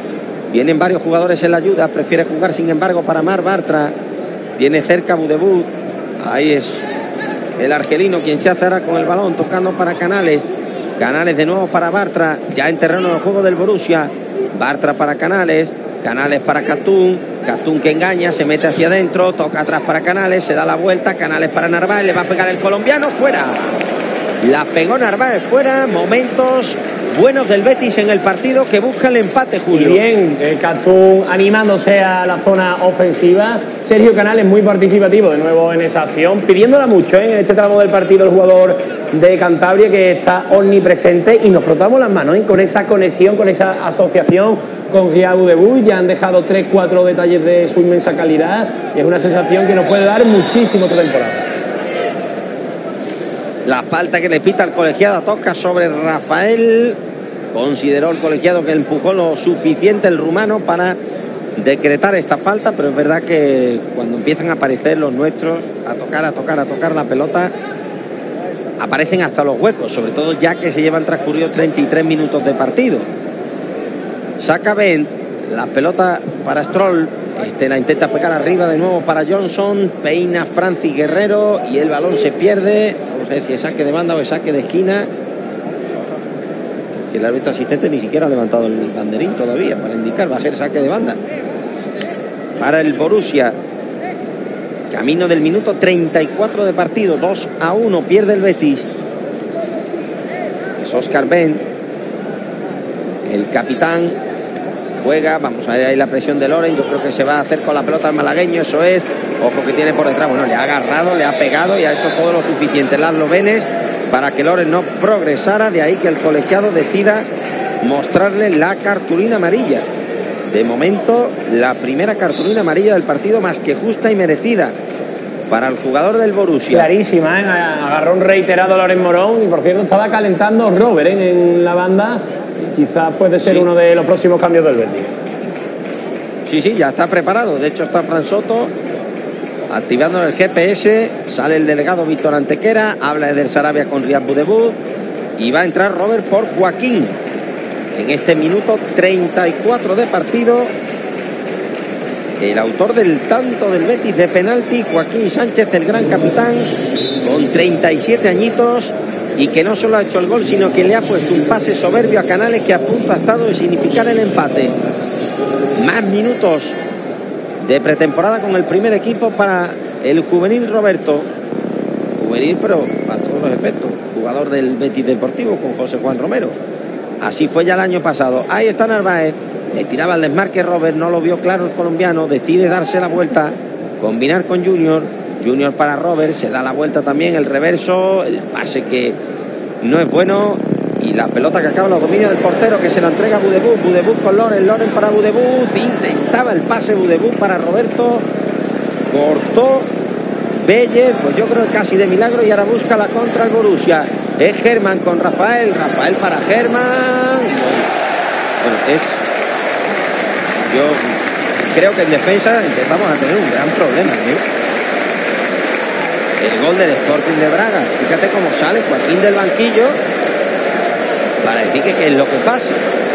Vienen varios jugadores en la ayuda. Prefiere jugar, sin embargo, para Marc Bartra. Tiene cerca Budebut. Ahí es el argelino quien se hace ahora con el balón, tocando para Canales. Canales de nuevo para Bartra. Ya en terreno de juego del Borussia. Bartra para Canales. Canales para Castún. Castún que engaña, se mete hacia adentro. Toca atrás para Canales. Se da la vuelta. Canales para Narváez. Le va a pegar el colombiano. Fuera. La pegó Narváez fuera. Momentos buenos del Betis en el partido, que busca el empate, Julio. Y bien, el Castún animándose a la zona ofensiva. Sergio Canales muy participativo de nuevo en esa acción, pidiéndola mucho, ¿eh? En este tramo del partido el jugador de Cantabria, que está omnipresente, y nos frotamos las manos, ¿eh? Con esa conexión, con esa asociación con Gia Budebut. Ya han dejado tres cuatro detalles de su inmensa calidad y es una sensación que nos puede dar muchísimo esta temporada. La falta que le pita el colegiado toca sobre Rafael. Consideró el colegiado que empujó lo suficiente el rumano para decretar esta falta, pero es verdad que cuando empiezan a aparecer los nuestros, a tocar, a tocar, a tocar la pelota, aparecen hasta los huecos, sobre todo ya que se llevan transcurridos treinta y tres minutos de partido. Saca Bent, la pelota para Stroll, este la intenta pegar arriba de nuevo para Johnson, peina Francis Guerrero y el balón se pierde. Vamos a ver si es saque de banda o es saque de esquina. Que el árbitro asistente ni siquiera ha levantado el banderín todavía para indicar, va a ser saque de banda para el Borussia. Camino del minuto treinta y cuatro de partido, dos a uno pierde el Betis. Es Oscar Bent, el capitán, juega. Vamos a ver ahí la presión de Loren. Yo creo que se va a hacer con la pelota al malagueño. Eso es. Ojo que tiene por detrás. Bueno, le ha agarrado, le ha pegado y ha hecho todo lo suficiente Laszlo Benes para que Loren no progresara. De ahí que el colegiado decida mostrarle la cartulina amarilla. De momento, la primera cartulina amarilla del partido, más que justa y merecida para el jugador del Borussia. Clarísima, ¿eh? Agarrón reiterado Loren Morón. Y por cierto, estaba calentando Robert, ¿eh? En la banda. Quizás puede ser sí. uno de los próximos cambios del Betis. Sí, sí, ya está preparado. De hecho, está Fran Soto activando el G P S. Sale el delegado Víctor Antequera. Habla Eder Sarabia con Riyad Budebut. Y va a entrar Robert por Joaquín. En este minuto treinta y cuatro de partido, el autor del tanto del Betis de penalti, Joaquín Sánchez, el gran capitán, con treinta y siete añitos, y que no solo ha hecho el gol, sino que le ha puesto un pase soberbio a Canales, que a punto ha estado de significar el empate. Más minutos de pretemporada con el primer equipo para el juvenil Roberto. Juvenil, pero a todos los efectos, jugador del Betis Deportivo con José Juan Romero. Así fue ya el año pasado. Ahí está Narváez. Le tiraba el desmarque Robert. No lo vio claro el colombiano. Decide darse la vuelta. Combinar con Junior. Junior para Robert. Se da la vuelta también. El reverso. El pase que no es bueno. Y la pelota que acaba los dominios del portero, que se la entrega a Budebut. Budebut con Loren. Loren para Budebut. Intentaba el pase Budebut para Roberto. Cortó Beller. Pues yo creo que casi de milagro. Y ahora busca la contra el Borussia. Es Germán con Rafael, Rafael para Germán. Bueno, es... Yo creo que en defensa empezamos a tener un gran problema, ¿eh? El gol del Sporting de Braga. Fíjate cómo sale Joaquín del banquillo para decir que qué es lo que pasa.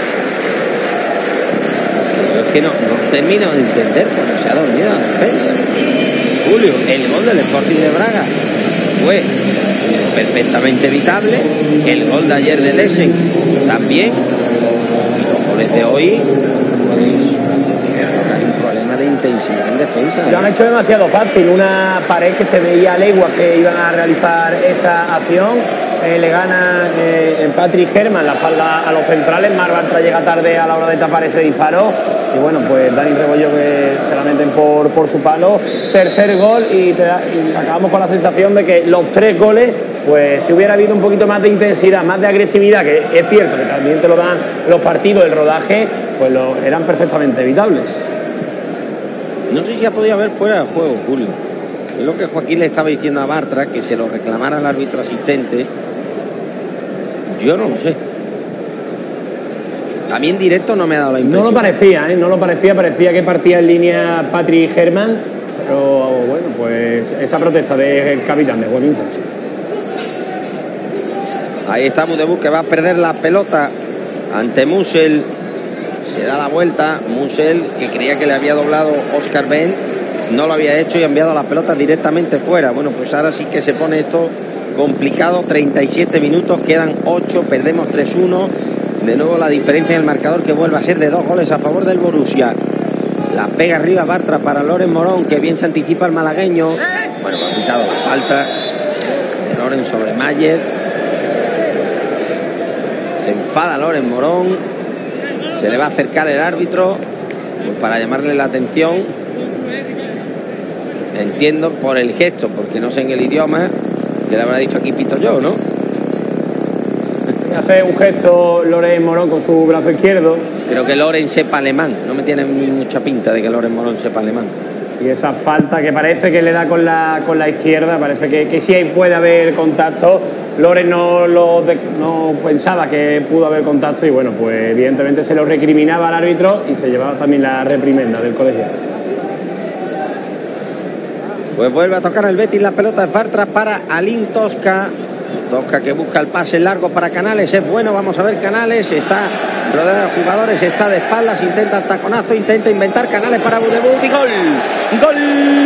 Pero es que no, no termino de entender cómo se ha dormido la defensa. Julio, el gol del Sporting de Braga fue perfectamente evitable. El gol de ayer del Essen también. Y los goles de hoy, pues, hay un problema de intensidad en defensa. Lo han hecho demasiado fácil. Una pared que se veía a leguas que iban a realizar esa acción. Eh, le gana eh, Patrick Herrmann la espalda a los centrales. Marc Bartra llega tarde a la hora de tapar ese disparo. Y bueno, pues Dani Rebollo, que se la meten por, por su palo. Tercer gol y, te da, y acabamos con la sensación de que los tres goles, pues si hubiera habido un poquito más de intensidad, más de agresividad, que es cierto que también te lo dan los partidos, el rodaje, pues lo, eran perfectamente evitables. No sé si ha podido haber fuera de juego, Julio. Es lo que Joaquín le estaba diciendo a Bartra, que se lo reclamara al árbitro asistente. Yo no lo sé. A mí en directo no me ha dado la impresión. No lo parecía, ¿eh? No lo parecía. Parecía que partía en línea Patrick Herrmann. Pero bueno, pues esa protesta del capitán, de Joaquín Sánchez. Ahí está Budebut, que va a perder la pelota ante Musel. Se da la vuelta. Musel, que creía que le había doblado Óscar Ben, no lo había hecho y ha enviado la pelota directamente fuera. Bueno, pues ahora sí que se pone esto complicado. treinta y siete minutos, quedan ocho, perdemos tres uno. De nuevo la diferencia en el marcador, que vuelve a ser de dos goles a favor del Borussia. La pega arriba Bartra para Loren Morón, que bien se anticipa el malagueño. Bueno, ha quitado la falta de Loren sobre Mayer. Se enfada Loren Morón. Se le va a acercar el árbitro, pues para llamarle la atención. Entiendo por el gesto, porque no sé en el idioma, que le habrá dicho aquí pito yo, ¿no? Hace un gesto Loren Morón con su brazo izquierdo. Creo que Loren sepa alemán. No me tiene mucha pinta de que Loren Morón sepa alemán. Y esa falta que parece que le da con la, con la izquierda, parece que, que sí puede haber contacto. Loren no, lo de, no pensaba que pudo haber contacto y bueno, pues evidentemente se lo recriminaba al árbitro y se llevaba también la reprimenda del colegiado. Pues vuelve a tocar el Betis, la pelota es Bartra para Alin Tosca. Tosca que busca el pase largo para Canales, es bueno, vamos a ver Canales, está rodeado de jugadores, está de espaldas, intenta el taconazo, intenta inventar Canales para Budebut y gol, gol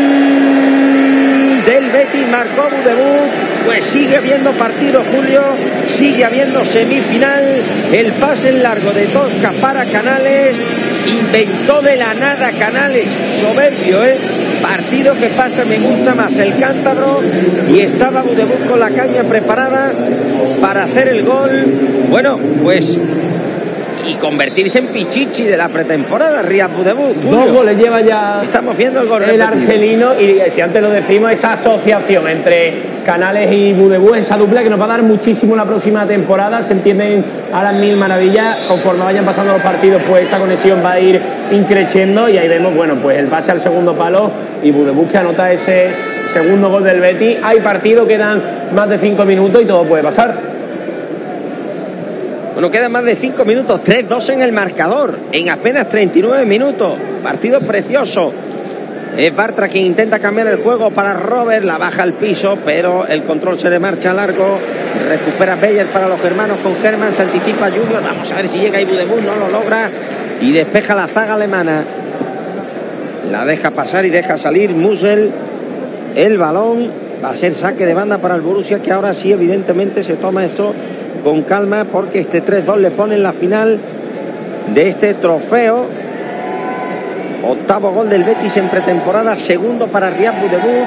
del Betis, marcó Budebut. Pues sigue habiendo partido, Julio, sigue habiendo semifinal, el pase en largo de Tosca para Canales, inventó de la nada Canales, soberbio, ¿eh? Partido que pasa, me gusta más el cántabro, y estaba Budebut con la caña preparada para hacer el gol. Bueno, pues y convertirse en Pichichi de la pretemporada, Riyad Budebut. Dos goles lleva ya. Estamos viendo el gol el repetido. Argelino, y si antes lo decimos, esa asociación entre Canales y Budebut, esa dupla que nos va a dar muchísimo la próxima temporada. Se entienden a las mil maravillas. Conforme vayan pasando los partidos, pues esa conexión va a ir increciendo, y ahí vemos, bueno, pues el pase al segundo palo y Budebut que anota ese segundo gol del Betis. Hay partido, quedan más de cinco minutos y todo puede pasar. Bueno, quedan más de cinco minutos, tres dos en el marcador, en apenas treinta y nueve minutos. Partido precioso. Es Bartra quien intenta cambiar el juego para Robert, la baja al piso, pero el control se le marcha largo. Recupera Beyer para los germanos con Germán, se anticipa Junior. Vamos a ver si llega ahí Budebut, no lo logra y despeja la zaga alemana. La deja pasar y deja salir Musel. El balón va a ser saque de banda para el Borussia, que ahora sí evidentemente se toma esto con calma, porque este tres dos le pone en la final de este trofeo. Octavo gol del Betis en pretemporada, segundo para Riyad Budebut,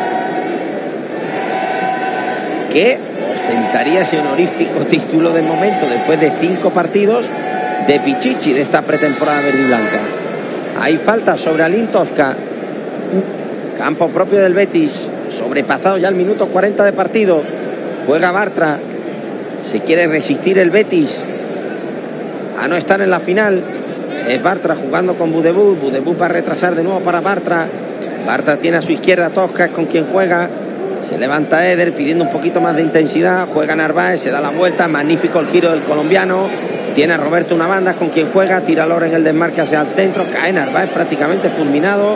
que ostentaría ese honorífico título de momento después de cinco partidos de Pichichi de esta pretemporada verde y blanca. Hay falta sobre Alin Tosca, campo propio del Betis, sobrepasado ya el minuto cuarenta de partido. Juega Bartra, se quiere resistir el Betis a no estar en la final. Es Bartra jugando con Budebut. Budebut va a retrasar de nuevo para Bartra. Bartra tiene a su izquierda Tosca, es con quien juega. Se levanta Eder pidiendo un poquito más de intensidad. Juega Narváez, se da la vuelta. Magnífico el giro del colombiano. Tiene a Roberto una banda, con quien juega. Tira Loren en el desmarque hacia el centro. Cae Narváez prácticamente fulminado.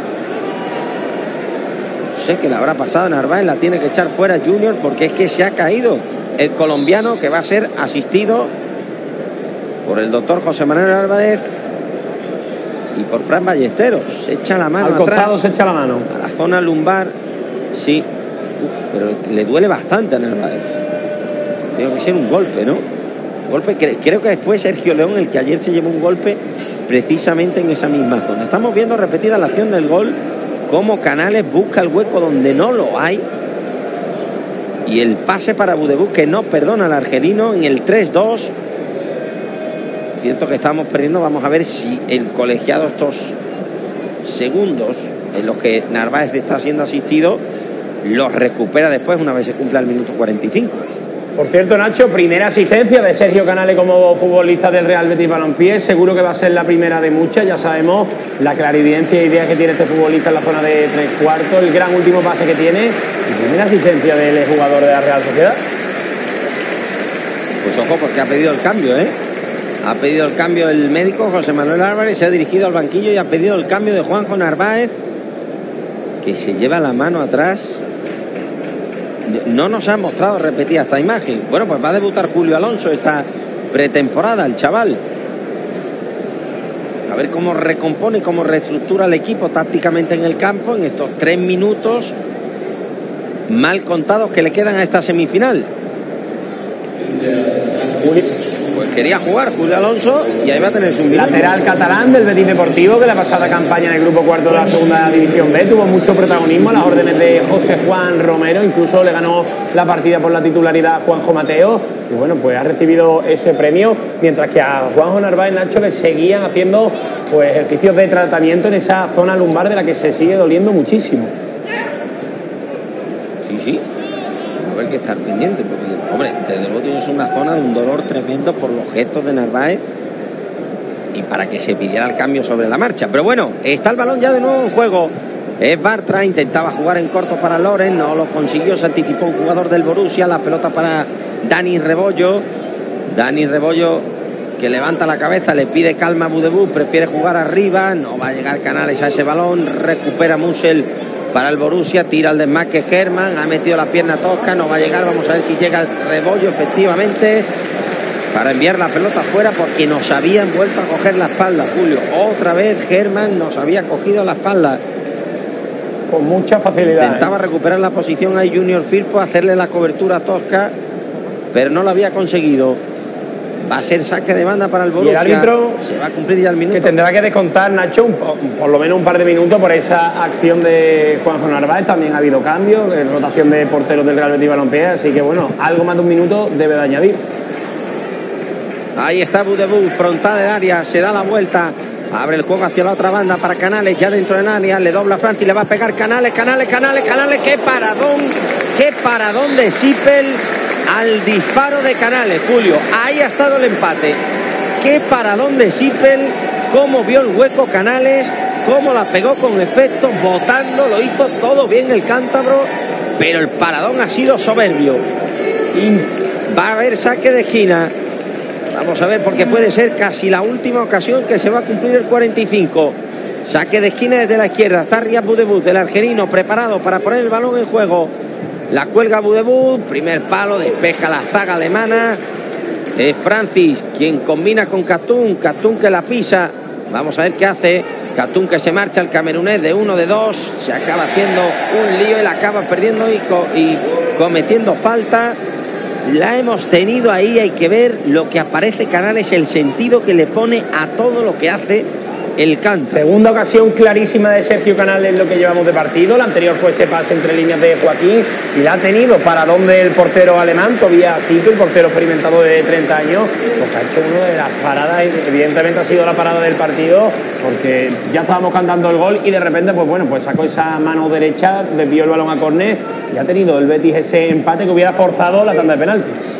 No sé qué le habrá pasado a Narváez. La tiene que echar fuera Junior, porque es que se ha caído el colombiano, que va a ser asistido por el doctor José Manuel Álvarez y por Fran Ballesteros. Se echa la mano al atrás, costado, se echa la mano a la zona lumbar. Sí. Uf, pero le duele bastante a Narváez. Tiene que ser un golpe, ¿no? Golpe, creo que fue Sergio León el que ayer se llevó un golpe precisamente en esa misma zona. Estamos viendo repetida la acción del gol, cómo Canales busca el hueco donde no lo hay, y el pase para Budebut, que no perdona al argelino en el tres dos. Siento que estamos perdiendo. Vamos a ver si el colegiado, estos segundos en los que Narváez está siendo asistido, los recupera después, una vez se cumpla el minuto cuarenta y cinco. Por cierto, Nacho, primera asistencia de Sergio Canales como futbolista del Real Betis Balompié. Seguro que va a ser la primera de muchas. Ya sabemos la clarividencia e idea que tiene este futbolista en la zona de tres cuartos, el gran último pase que tiene, y primera asistencia del jugador de la Real Sociedad. Pues ojo, porque ha pedido el cambio, ¿eh? Ha pedido el cambio el médico José Manuel Álvarez, se ha dirigido al banquillo y ha pedido el cambio de Juanjo Narváez, que se lleva la mano atrás. No nos han mostrado repetida esta imagen. Bueno, pues va a debutar Julio Alonso esta pretemporada, el chaval. ver cómo recompone y cómo reestructura el equipo tácticamente en el campo en estos tres minutos mal contados que le quedan a esta semifinal. Pues quería jugar Julio Alonso y ahí va a tener su minuto. Lateral catalán del Betis Deportivo, que la pasada campaña en el grupo cuarto de la segunda división B tuvo mucho protagonismo a las órdenes de José Juan Romero, incluso le ganó la partida por la titularidad a Juanjo Mateo y bueno, pues ha recibido ese premio, mientras que a Juanjo Narváez, Nacho, le seguían haciendo pues ejercicios de tratamiento en esa zona lumbar de la que se sigue doliendo muchísimo. Sí, sí. A ver que estar pendiente, porque, hombre, desde luego tienes una zona de un dolor tremendo por los gestos de Narváez y para que se pidiera el cambio sobre la marcha. Pero bueno, está el balón ya de nuevo en juego. Es Bartra, intentaba jugar en corto para Loren, no lo consiguió, se anticipó un jugador del Borussia, la pelota para Dani Rebollo. Dani Rebollo, que levanta la cabeza, le pide calma a Budebú, prefiere jugar arriba, no va a llegar Canales a ese balón, recupera Musel para el Borussia, tira al desmarque Germán, ha metido la pierna Tosca, no va a llegar, vamos a ver si llega Rebollo efectivamente para enviar la pelota afuera, porque nos habían vuelto a coger la espalda, Julio. Otra vez Germán nos había cogido la espalda. Con mucha facilidad. Intentaba ¿eh? recuperar la posición a Junior Firpo, hacerle la cobertura a Tosca, pero no lo había conseguido. Va a ser saque de banda para el Borussia. Y el árbitro se va a cumplir ya el minuto. Que tendrá que descontar, Nacho, un, por lo menos un par de minutos por esa acción de Juanjo Narváez. También ha habido cambios, rotación de porteros del Real Betis Balompié, así que bueno, algo más de un minuto debe de añadir. Ahí está Budebú, frontal del área, se da la vuelta, abre el juego hacia la otra banda para Canales, ya dentro del área, le dobla a Francis, le va a pegar Canales, Canales, Canales, Canales, qué paradón, qué paradón de Sipel al disparo de Canales, Julio. Ahí ha estado el empate. Qué paradón de Sipel, cómo vio el hueco Canales, cómo la pegó con efecto, botando, lo hizo todo bien el cántabro, pero el paradón ha sido soberbio. Y va a haber saque de esquina. Vamos a ver, porque puede ser casi la última ocasión que se va a cumplir el cuarenta y cinco. Saque de esquina desde la izquierda. Está Riyad Budebú, del argelino, preparado para poner el balón en juego. La cuelga Budebú, primer palo, despeja la zaga alemana. Es Francis quien combina con Katun, Katun que la pisa. Vamos a ver qué hace. Katun que se marcha, el camerunés de uno de dos. Se acaba haciendo un lío y la acaba perdiendo y, co y cometiendo falta. La hemos tenido ahí, hay que ver lo que aparece Canales, el sentido que le pone a todo lo que hace el canto. Segunda ocasión clarísima de Sergio Canales en lo que llevamos de partido. La anterior fue ese pase entre líneas de Joaquín y la ha tenido para donde el portero alemán, Tobias Sipel, el portero experimentado de treinta años, porque ha hecho una de las paradas, evidentemente ha sido la parada del partido, porque ya estábamos cantando el gol y de repente pues bueno, pues sacó esa mano derecha, desvió el balón a córner y ha tenido el Betis ese empate que hubiera forzado la tanda de penaltis.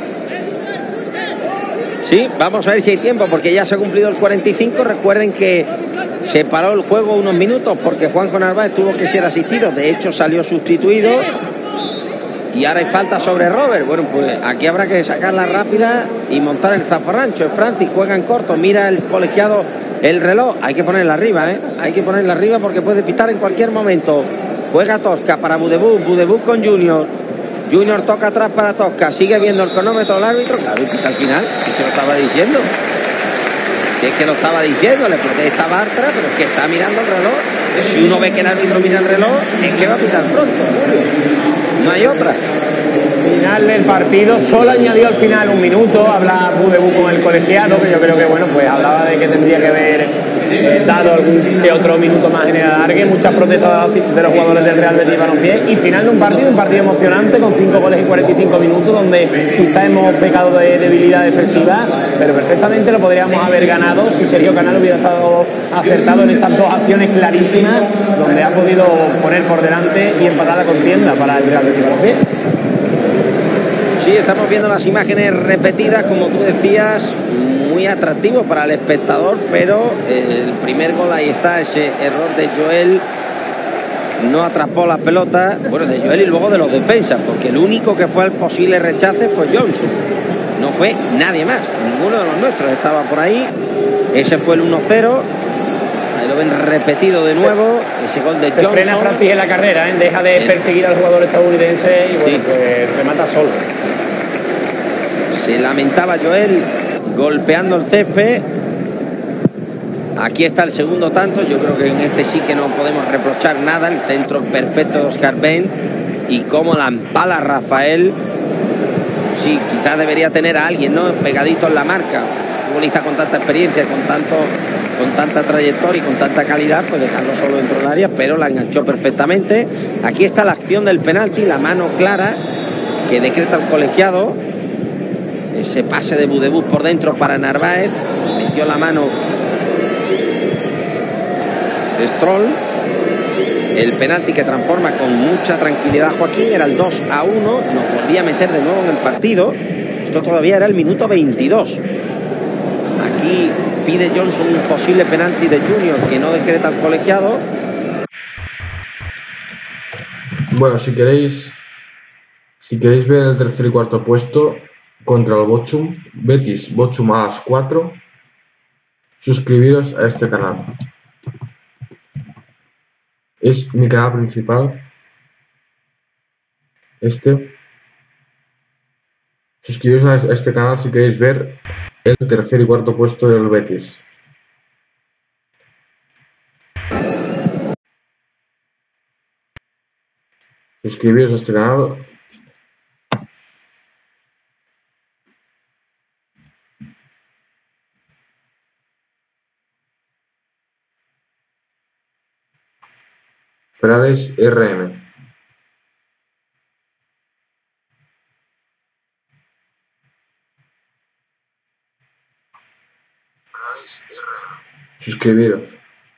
Sí, vamos a ver si hay tiempo, porque ya se ha cumplido el cuarenta y cinco. Recuerden que se paró el juego unos minutos porque Juanjo Narváez tuvo que ser asistido. De hecho, salió sustituido. Y ahora hay falta sobre Robert. Bueno, pues aquí habrá que sacarla rápida y montar el zafarrancho. Francis juega en corto, mira el colegiado el reloj. Hay que ponerla arriba, ¿eh? Hay que ponerla arriba porque puede pitar en cualquier momento. Juega Tosca para Budebú, Budebú con Junior. Junior toca atrás para Tosca, sigue viendo el cronómetro del árbitro, claro, y al final, si es que lo estaba diciendo, si es que lo estaba diciendo, le protesta Bartra, pero es que está mirando el reloj. Si uno ve que el árbitro mira el reloj, es que va a pitar pronto, Julio. No hay otra. Final del partido, solo añadió al final un minuto, habla Budebú con el colegiado, que yo creo que bueno, pues hablaba de que tendría que haber eh, dado algún que otro minuto más en el alargue, muchas protestas de los jugadores del Real Betis Balompié y final de un partido, un partido emocionante con cinco goles en cuarenta y cinco minutos, donde quizá hemos pecado de debilidad defensiva, pero perfectamente lo podríamos haber ganado si Sergio Canales hubiera estado acertado en esas dos acciones clarísimas, donde ha podido poner por delante y empatar la contienda para el Real Betis Balompié. Sí, estamos viendo las imágenes repetidas, como tú decías, muy atractivo para el espectador, pero el primer gol, ahí está ese error de Joel, no atrapó la pelota, bueno, de Joel y luego de los defensas, porque el único que fue al posible rechace fue Johnson, no fue nadie más, ninguno de los nuestros estaba por ahí. Ese fue el uno cero. Ahí lo ven repetido de nuevo, ese gol de Johnson. Se frena Francis en la carrera, ¿eh? Deja de sí. perseguir al jugador estadounidense y bueno, sí. pues remata solo. Se lamentaba Joel golpeando el césped. Aquí está el segundo tanto. Yo creo que en este sí que no podemos reprochar nada. El centro perfecto de Oscar Ben y cómo la empala Rafael. Sí, quizás debería tener a alguien, ¿no?, pegadito en la marca. Un futbolista con tanta experiencia, con tanto, con tanta trayectoria y con tanta calidad, pues dejarlo solo dentro del área, pero la enganchó perfectamente. Aquí está la acción del penalti, la mano clara que decreta el colegiado. Ese pase de Budebus por dentro para Narváez. Metió la mano Stroll. El penalti que transforma con mucha tranquilidad Joaquín. Era el dos a uno. Nos volvía a meter de nuevo en el partido. Esto todavía era el minuto veintidós. Aquí pide Johnson un posible penalti de Junior que no decreta el colegiado. Bueno, si queréis si queréis ver el tercer y cuarto puesto contra el Bochum, Betis Bochum a las cuatro, suscribiros a este canal. Es mi canal principal. Este. Suscribiros a este canal si queréis ver el tercer y cuarto puesto del Betis. Suscribiros a este canal. Frades R M. Suscribiros.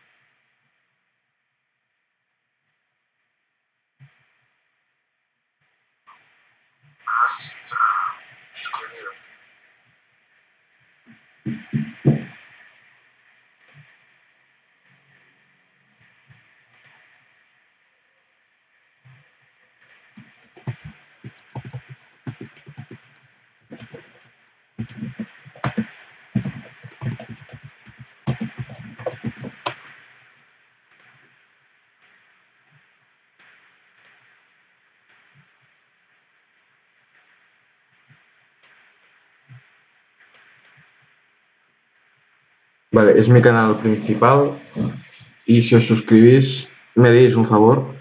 Vale, es mi canal principal y si os suscribís me haréis un favor.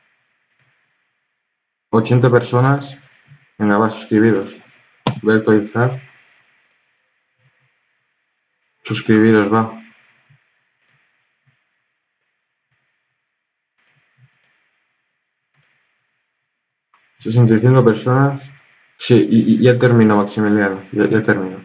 ochenta personas. Venga, va, suscribiros. Voy a actualizar. Suscribiros, va. sesenta y cinco personas. Sí, y, y ya termino, Maximiliano. Ya, ya termino.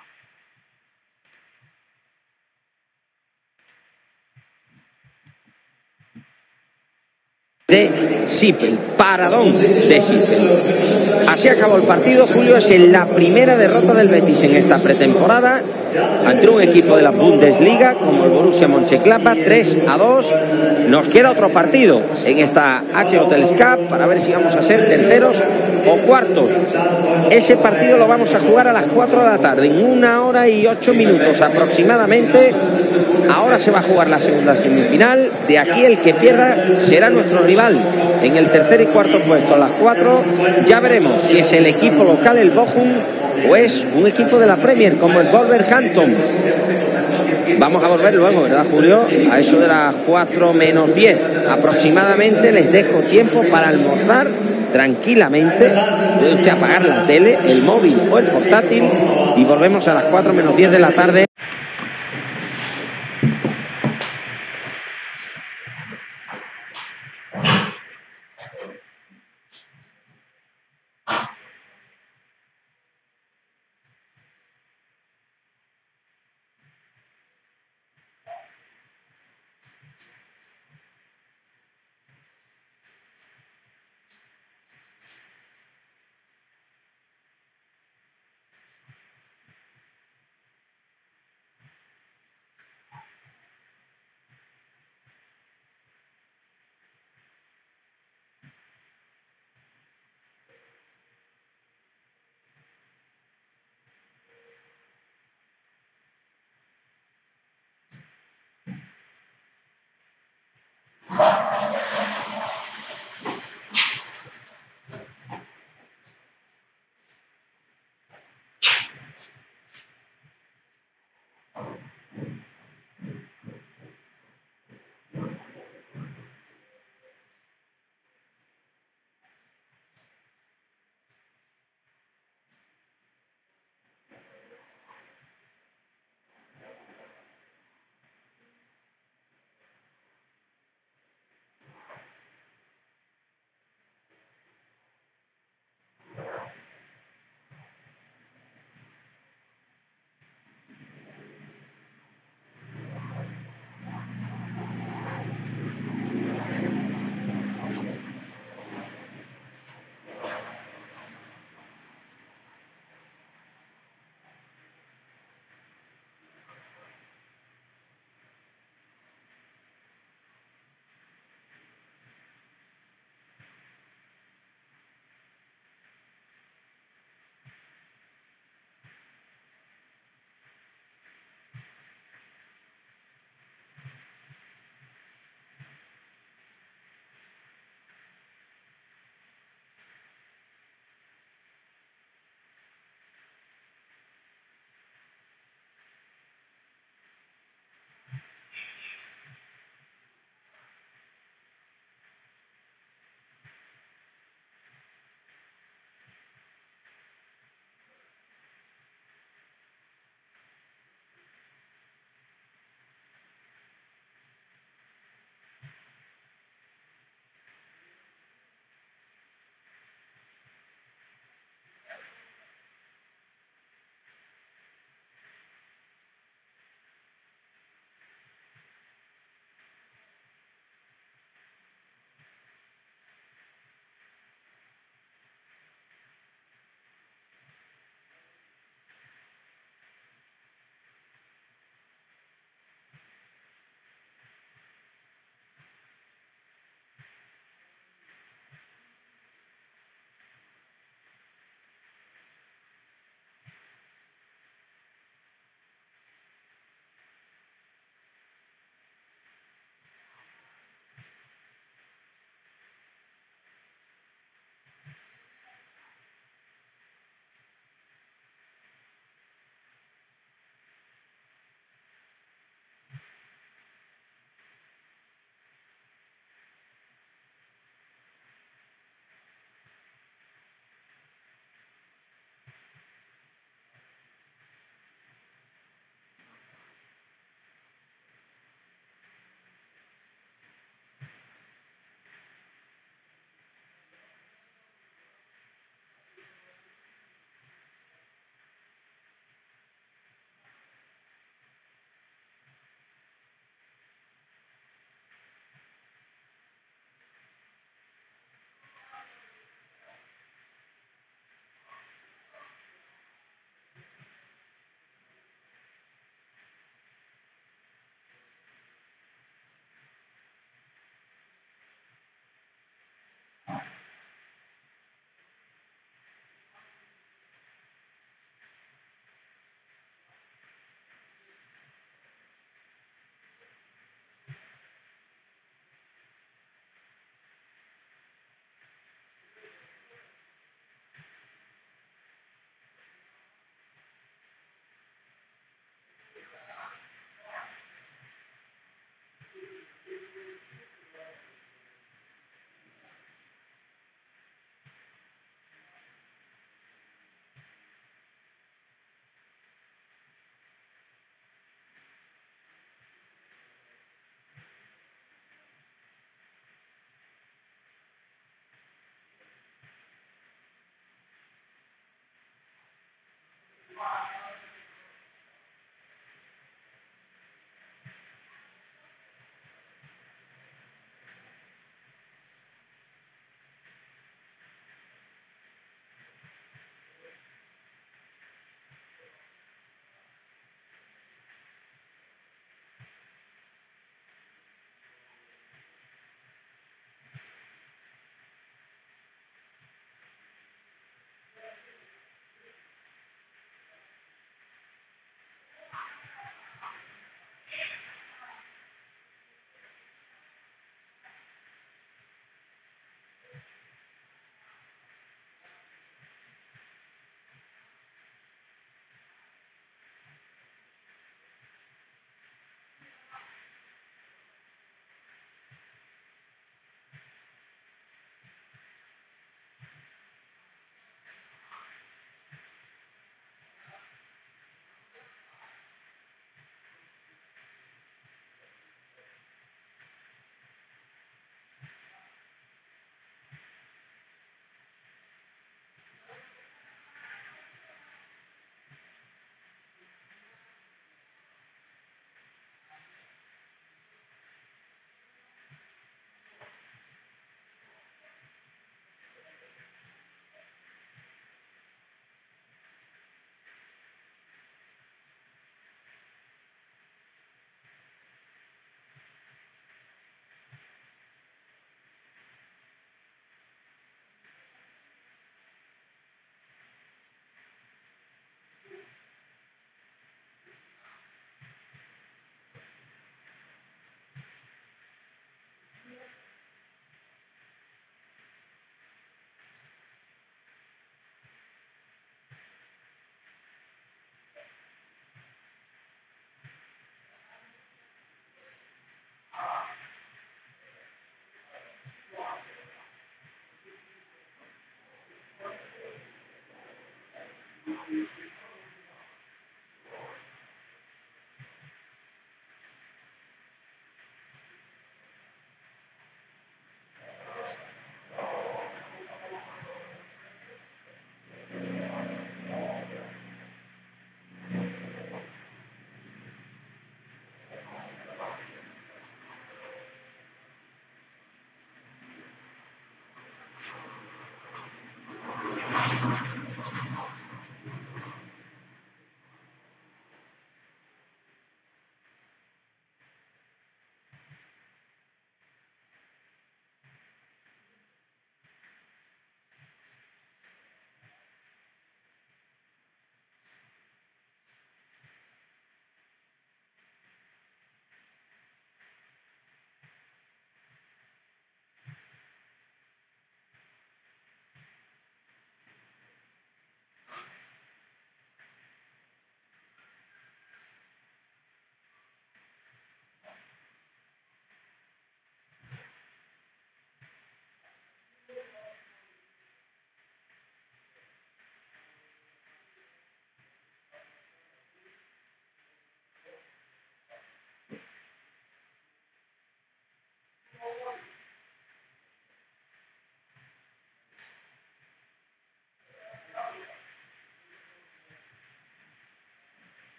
De Sipel, paradón de Sipel. Así acabó el partido, Julio. Es la primera derrota del Betis en esta pretemporada ante un equipo de la Bundesliga como el Borussia Mönchengladbach. Tres a dos. Nos queda otro partido en esta H Hotels Cup para ver si vamos a ser terceros o cuartos. Ese partido lo vamos a jugar a las cuatro de la tarde, en una hora y ocho minutos aproximadamente. Ahora se va a jugar la segunda semifinal. De aquí el que pierda será nuestro rival en el tercer y cuarto puesto a las cuatro. Ya veremos si es el equipo local, el Bochum, o es un equipo de la Premier como el Wolverhampton. Vamos a volver luego, ¿verdad, Julio? A eso de las cuatro menos diez aproximadamente. Les dejo tiempo para almorzar tranquilamente. Puede usted apagar la tele, el móvil o el portátil y volvemos a las cuatro menos diez de la tarde.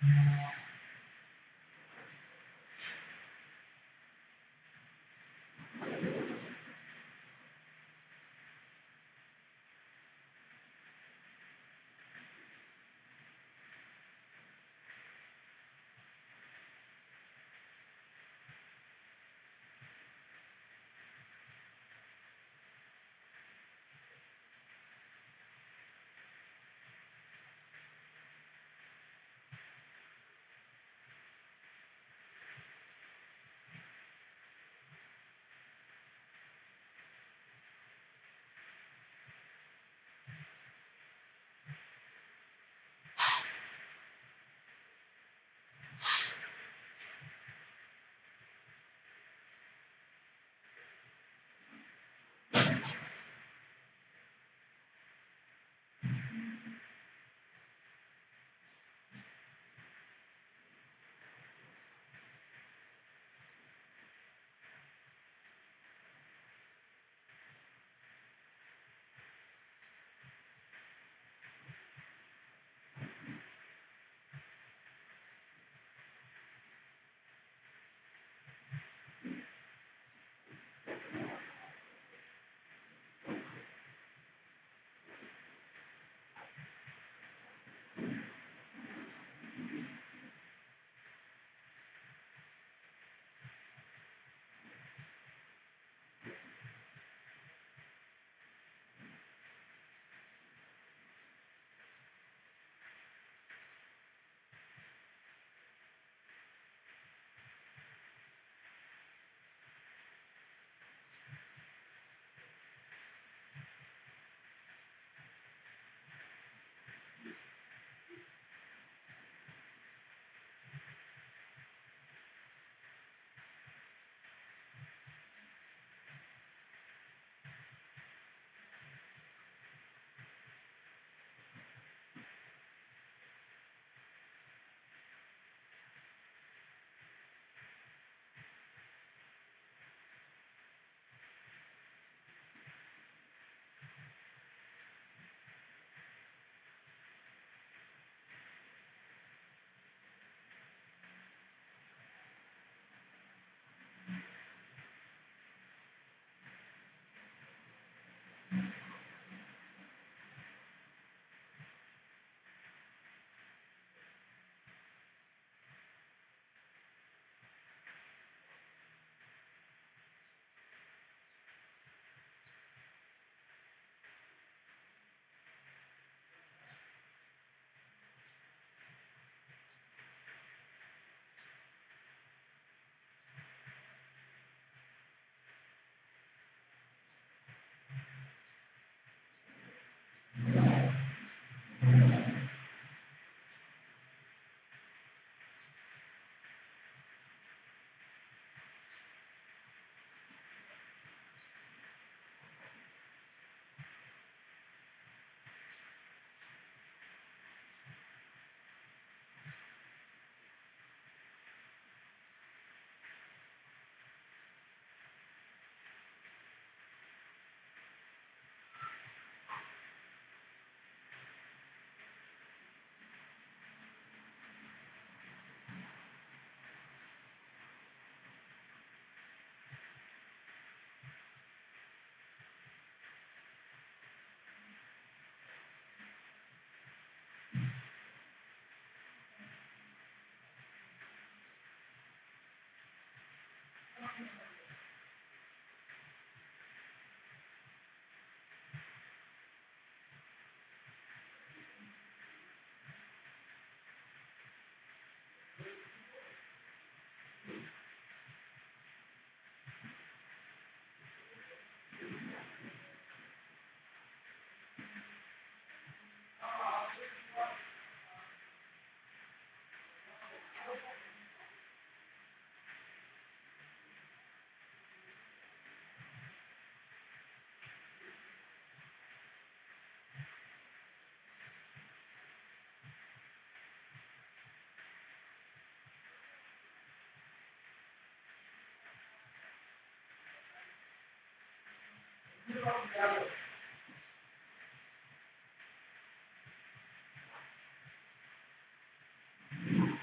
Yeah.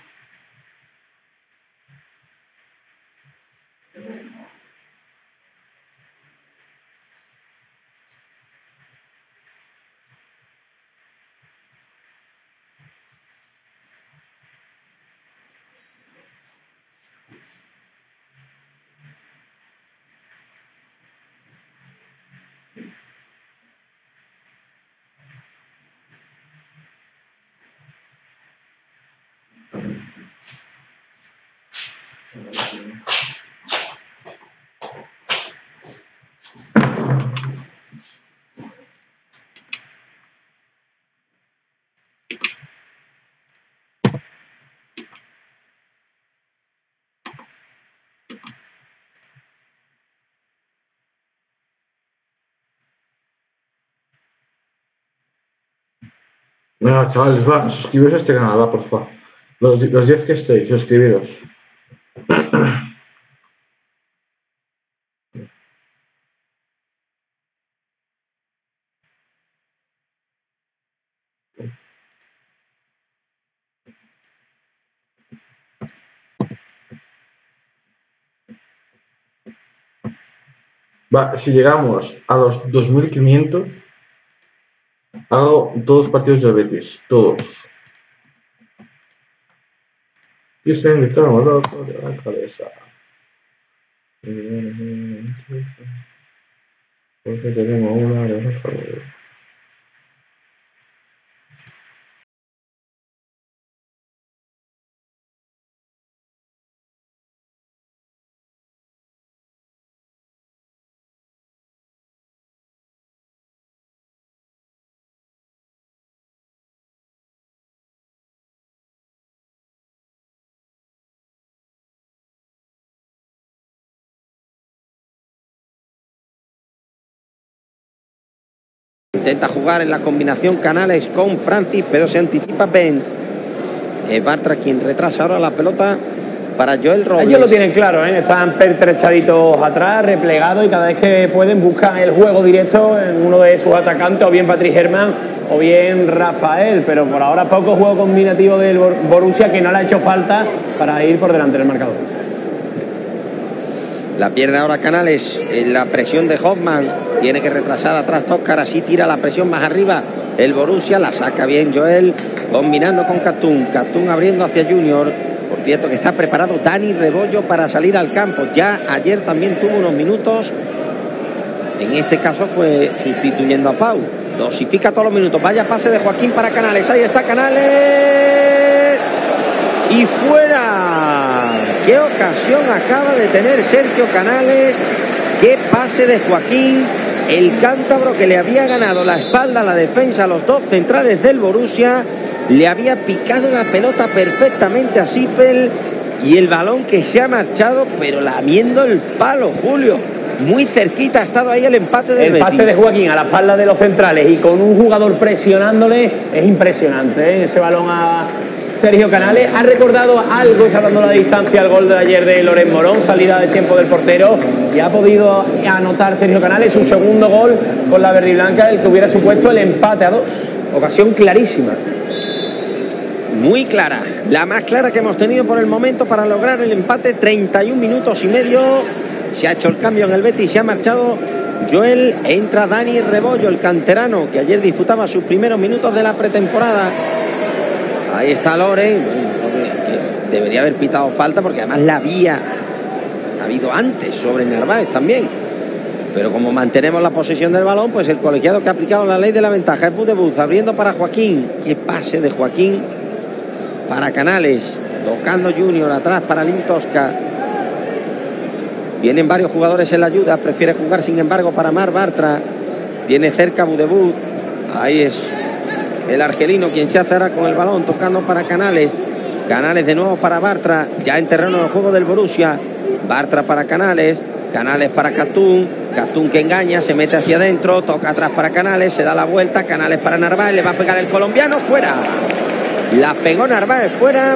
Venga, chavales, va, suscribiros a este canal, va, por favor. Los, los diez que estéis, suscribiros. Va, si llegamos a los dos mil quinientos, hago todos los partidos del Betis, todos. Dicen que estamos locos de la cabeza. Porque tenemos una de los favoritos. Intenta jugar en la combinación Canales con Francis, pero se anticipa Bent. Es Bartra quien retrasa ahora la pelota para Joel Robles. Ellos lo tienen claro, ¿eh? Están pertrechaditos atrás, replegados, y cada vez que pueden buscan el juego directo en uno de sus atacantes, o bien Patrick Herrmann o bien Rafael, pero por ahora poco juego combinativo del Borussia, que no le ha hecho falta para ir por delante del marcador. La pierde ahora Canales en la presión de Hoffman. Tiene que retrasar atrás Toscar, así tira la presión más arriba el Borussia. La saca bien Joel, combinando con Castún. Castún abriendo hacia Junior. Por cierto que está preparado Dani Rebollo para salir al campo. Ya ayer también tuvo unos minutos. En este caso fue sustituyendo a Pau. Dosifica todos los minutos. Vaya pase de Joaquín para Canales. Ahí está Canales. Y fuera. Qué ocasión acaba de tener Sergio Canales. Qué pase de Joaquín. El cántabro que le había ganado la espalda a la defensa a los dos centrales del Borussia. Le había picado la pelota perfectamente a Sipel. Y el balón que se ha marchado, pero lamiendo el palo, Julio. Muy cerquita ha estado ahí el empate del El pase Betis. de Joaquín a la espalda de los centrales y con un jugador presionándole es impresionante, ¿eh? Ese balón a Sergio Canales ha recordado algo, salvando la distancia al gol de ayer de Loren Morón, salida de tiempo del portero, y ha podido anotar Sergio Canales su segundo gol con la verde y blanca, el que hubiera supuesto el empate a dos. Ocasión clarísima. Muy clara, la más clara que hemos tenido por el momento para lograr el empate. Treinta y un minutos y medio. Se ha hecho el cambio en el Betis, se ha marchado Joel, entra Dani Rebollo, el canterano que ayer disputaba sus primeros minutos de la pretemporada. Ahí está Loren, que debería haber pitado falta porque además la había habido antes sobre Narváez también. Pero como mantenemos la posesión del balón, pues el colegiado que ha aplicado la ley de la ventaja es Budebuz, abriendo para Joaquín. Qué pase de Joaquín para Canales, tocando Junior atrás para Lin Tosca. Vienen varios jugadores en la ayuda, prefiere jugar sin embargo para Mar Bartra. Tiene cerca Budebuz. Ahí es el argelino quien se hace ahora con el balón, tocando para Canales. Canales de nuevo para Bartra, ya en terreno de juego del Borussia. Bartra para Canales, Canales para Castún. Castún que engaña, se mete hacia adentro, toca atrás para Canales, se da la vuelta, Canales para Narváez, le va a pegar el colombiano, fuera. La pegó Narváez, fuera.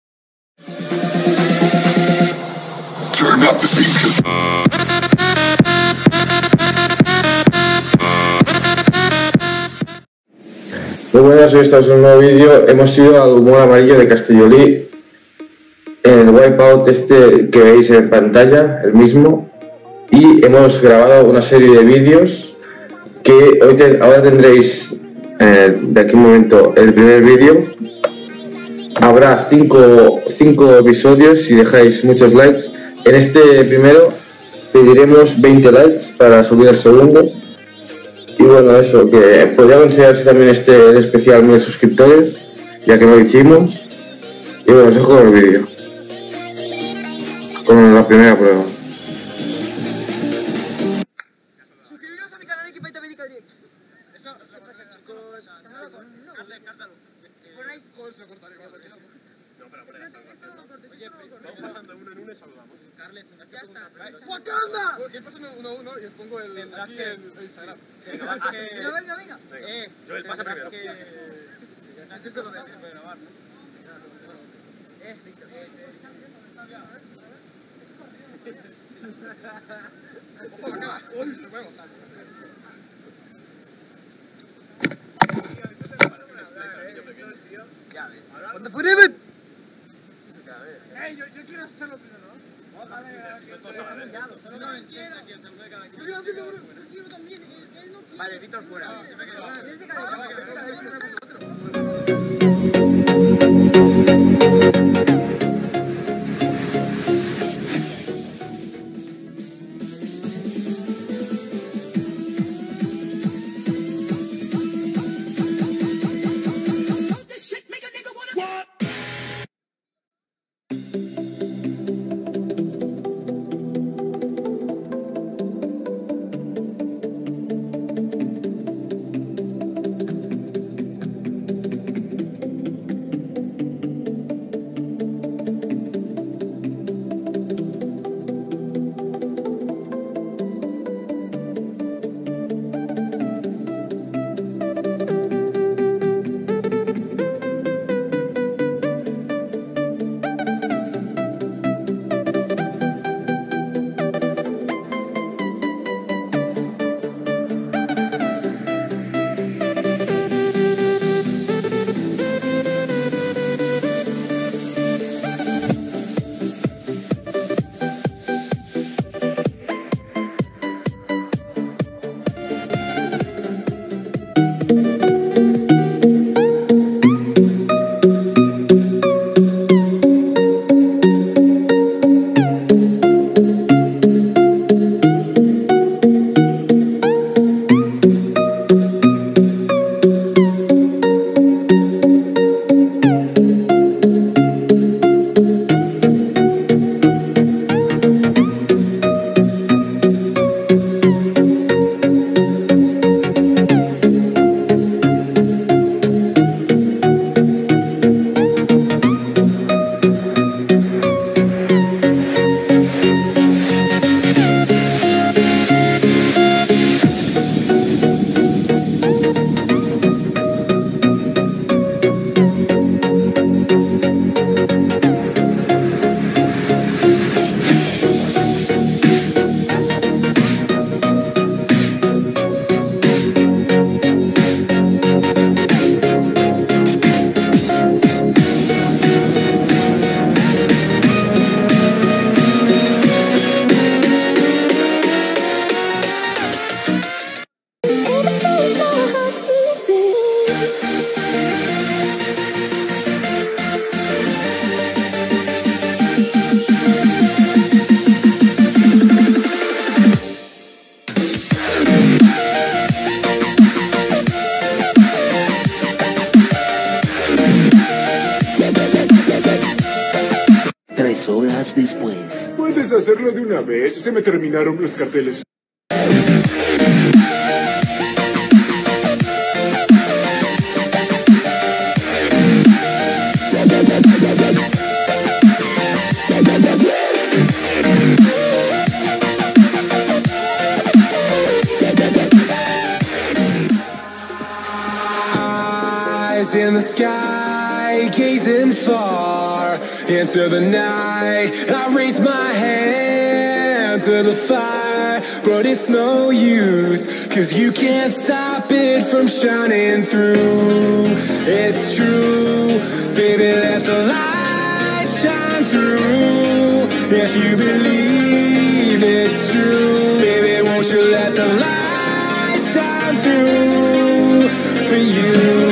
Muy buenas, hoy estamos en un nuevo vídeo. Hemos ido al humor amarillo de Castellolí, en el wipeout este que veis en pantalla, el mismo, y hemos grabado una serie de vídeos que hoy te, ahora tendréis eh, de aquí un momento el primer vídeo. Habrá cinco, cinco episodios si dejáis muchos likes. En este primero pediremos veinte likes para subir el segundo. Y bueno, eso, que podría considerarse también este especial mil suscriptores, ya que lo hicimos. Y bueno, os dejo con el vídeo, con la primera prueba. Suscribiros a mi canal Equipa y T V Direct. Eso, ¿qué pasa, chicos? Carle, cártalo. Ponéis... Lo cortaré, lo cortaré. No, pero por eso. Oye, vamos pasando uno en uno y saludamos. Carle, ya está. ¡Wakanda! Voy pasando uno a uno y os pongo el aquí en Instagram. Venga, venga. Eh, Joel, pasa primero. Antes se lo decía para grabar, ¿no? Eh, Víctor. Ojo, acá. Uy, se lo voy a botar. Ya ves. ¿Dónde fue David? Ey, yo, yo quiero hacerlo primero, ¿no? Vale, vale, Víctor fuera. Tres horas después. ¿Puedes hacerlo de una vez? Se me terminaron los carteles. Eyes in the sky, gazing far into the night. I raise my hand to the fire, but it's no use, 'cause you can't stop it from shining through. It's true, baby, let the light shine through. If you believe it's true, baby, won't you let the light shine through for you?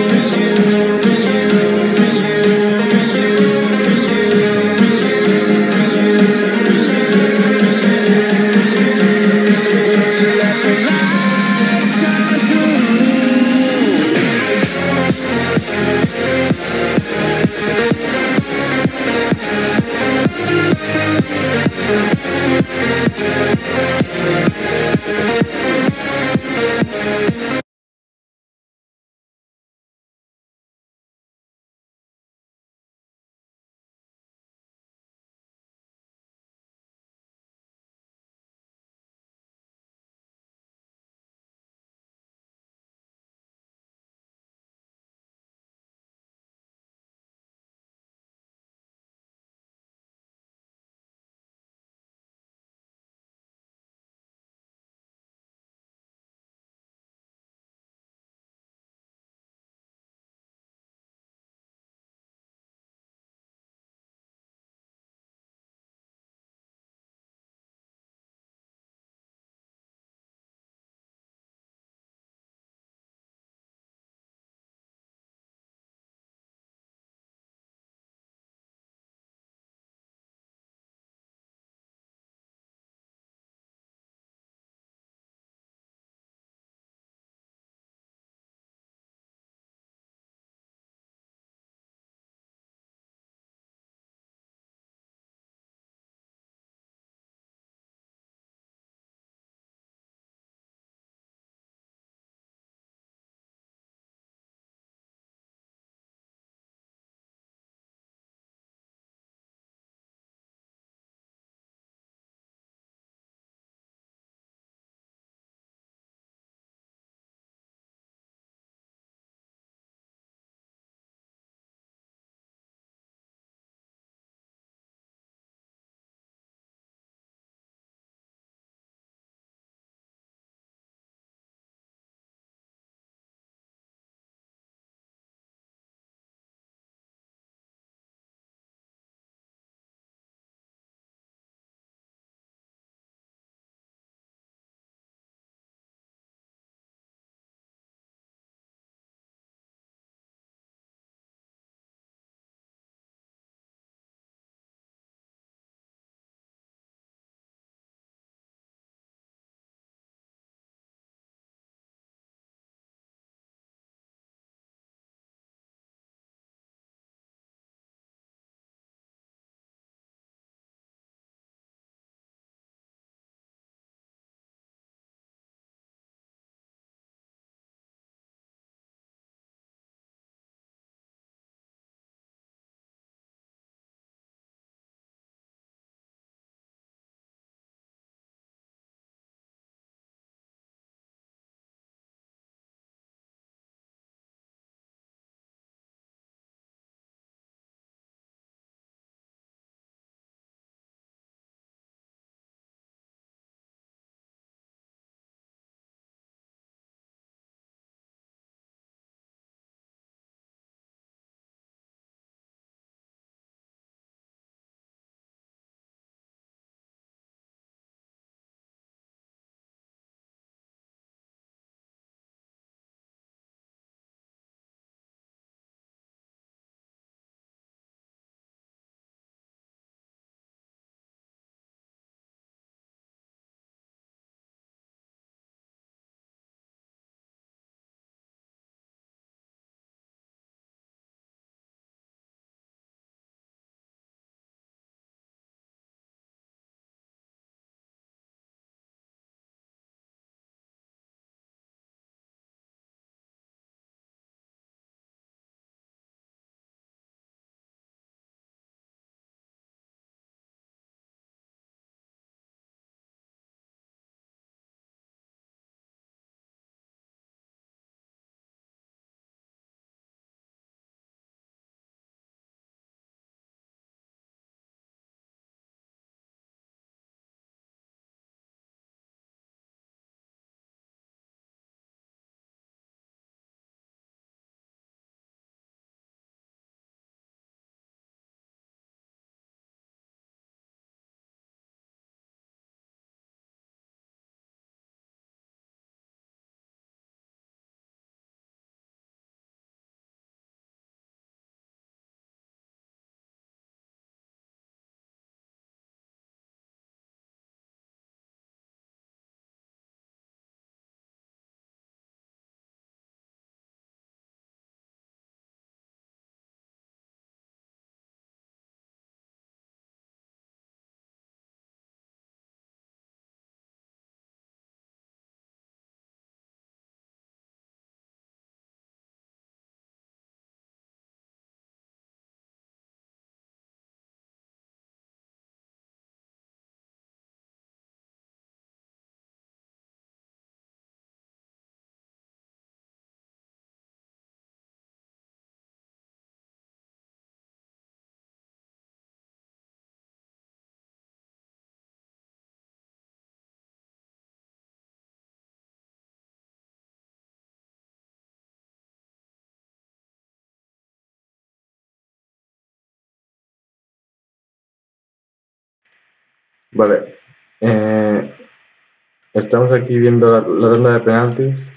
Vale. Eh, estamos aquí viendo la, la tanda de penaltis.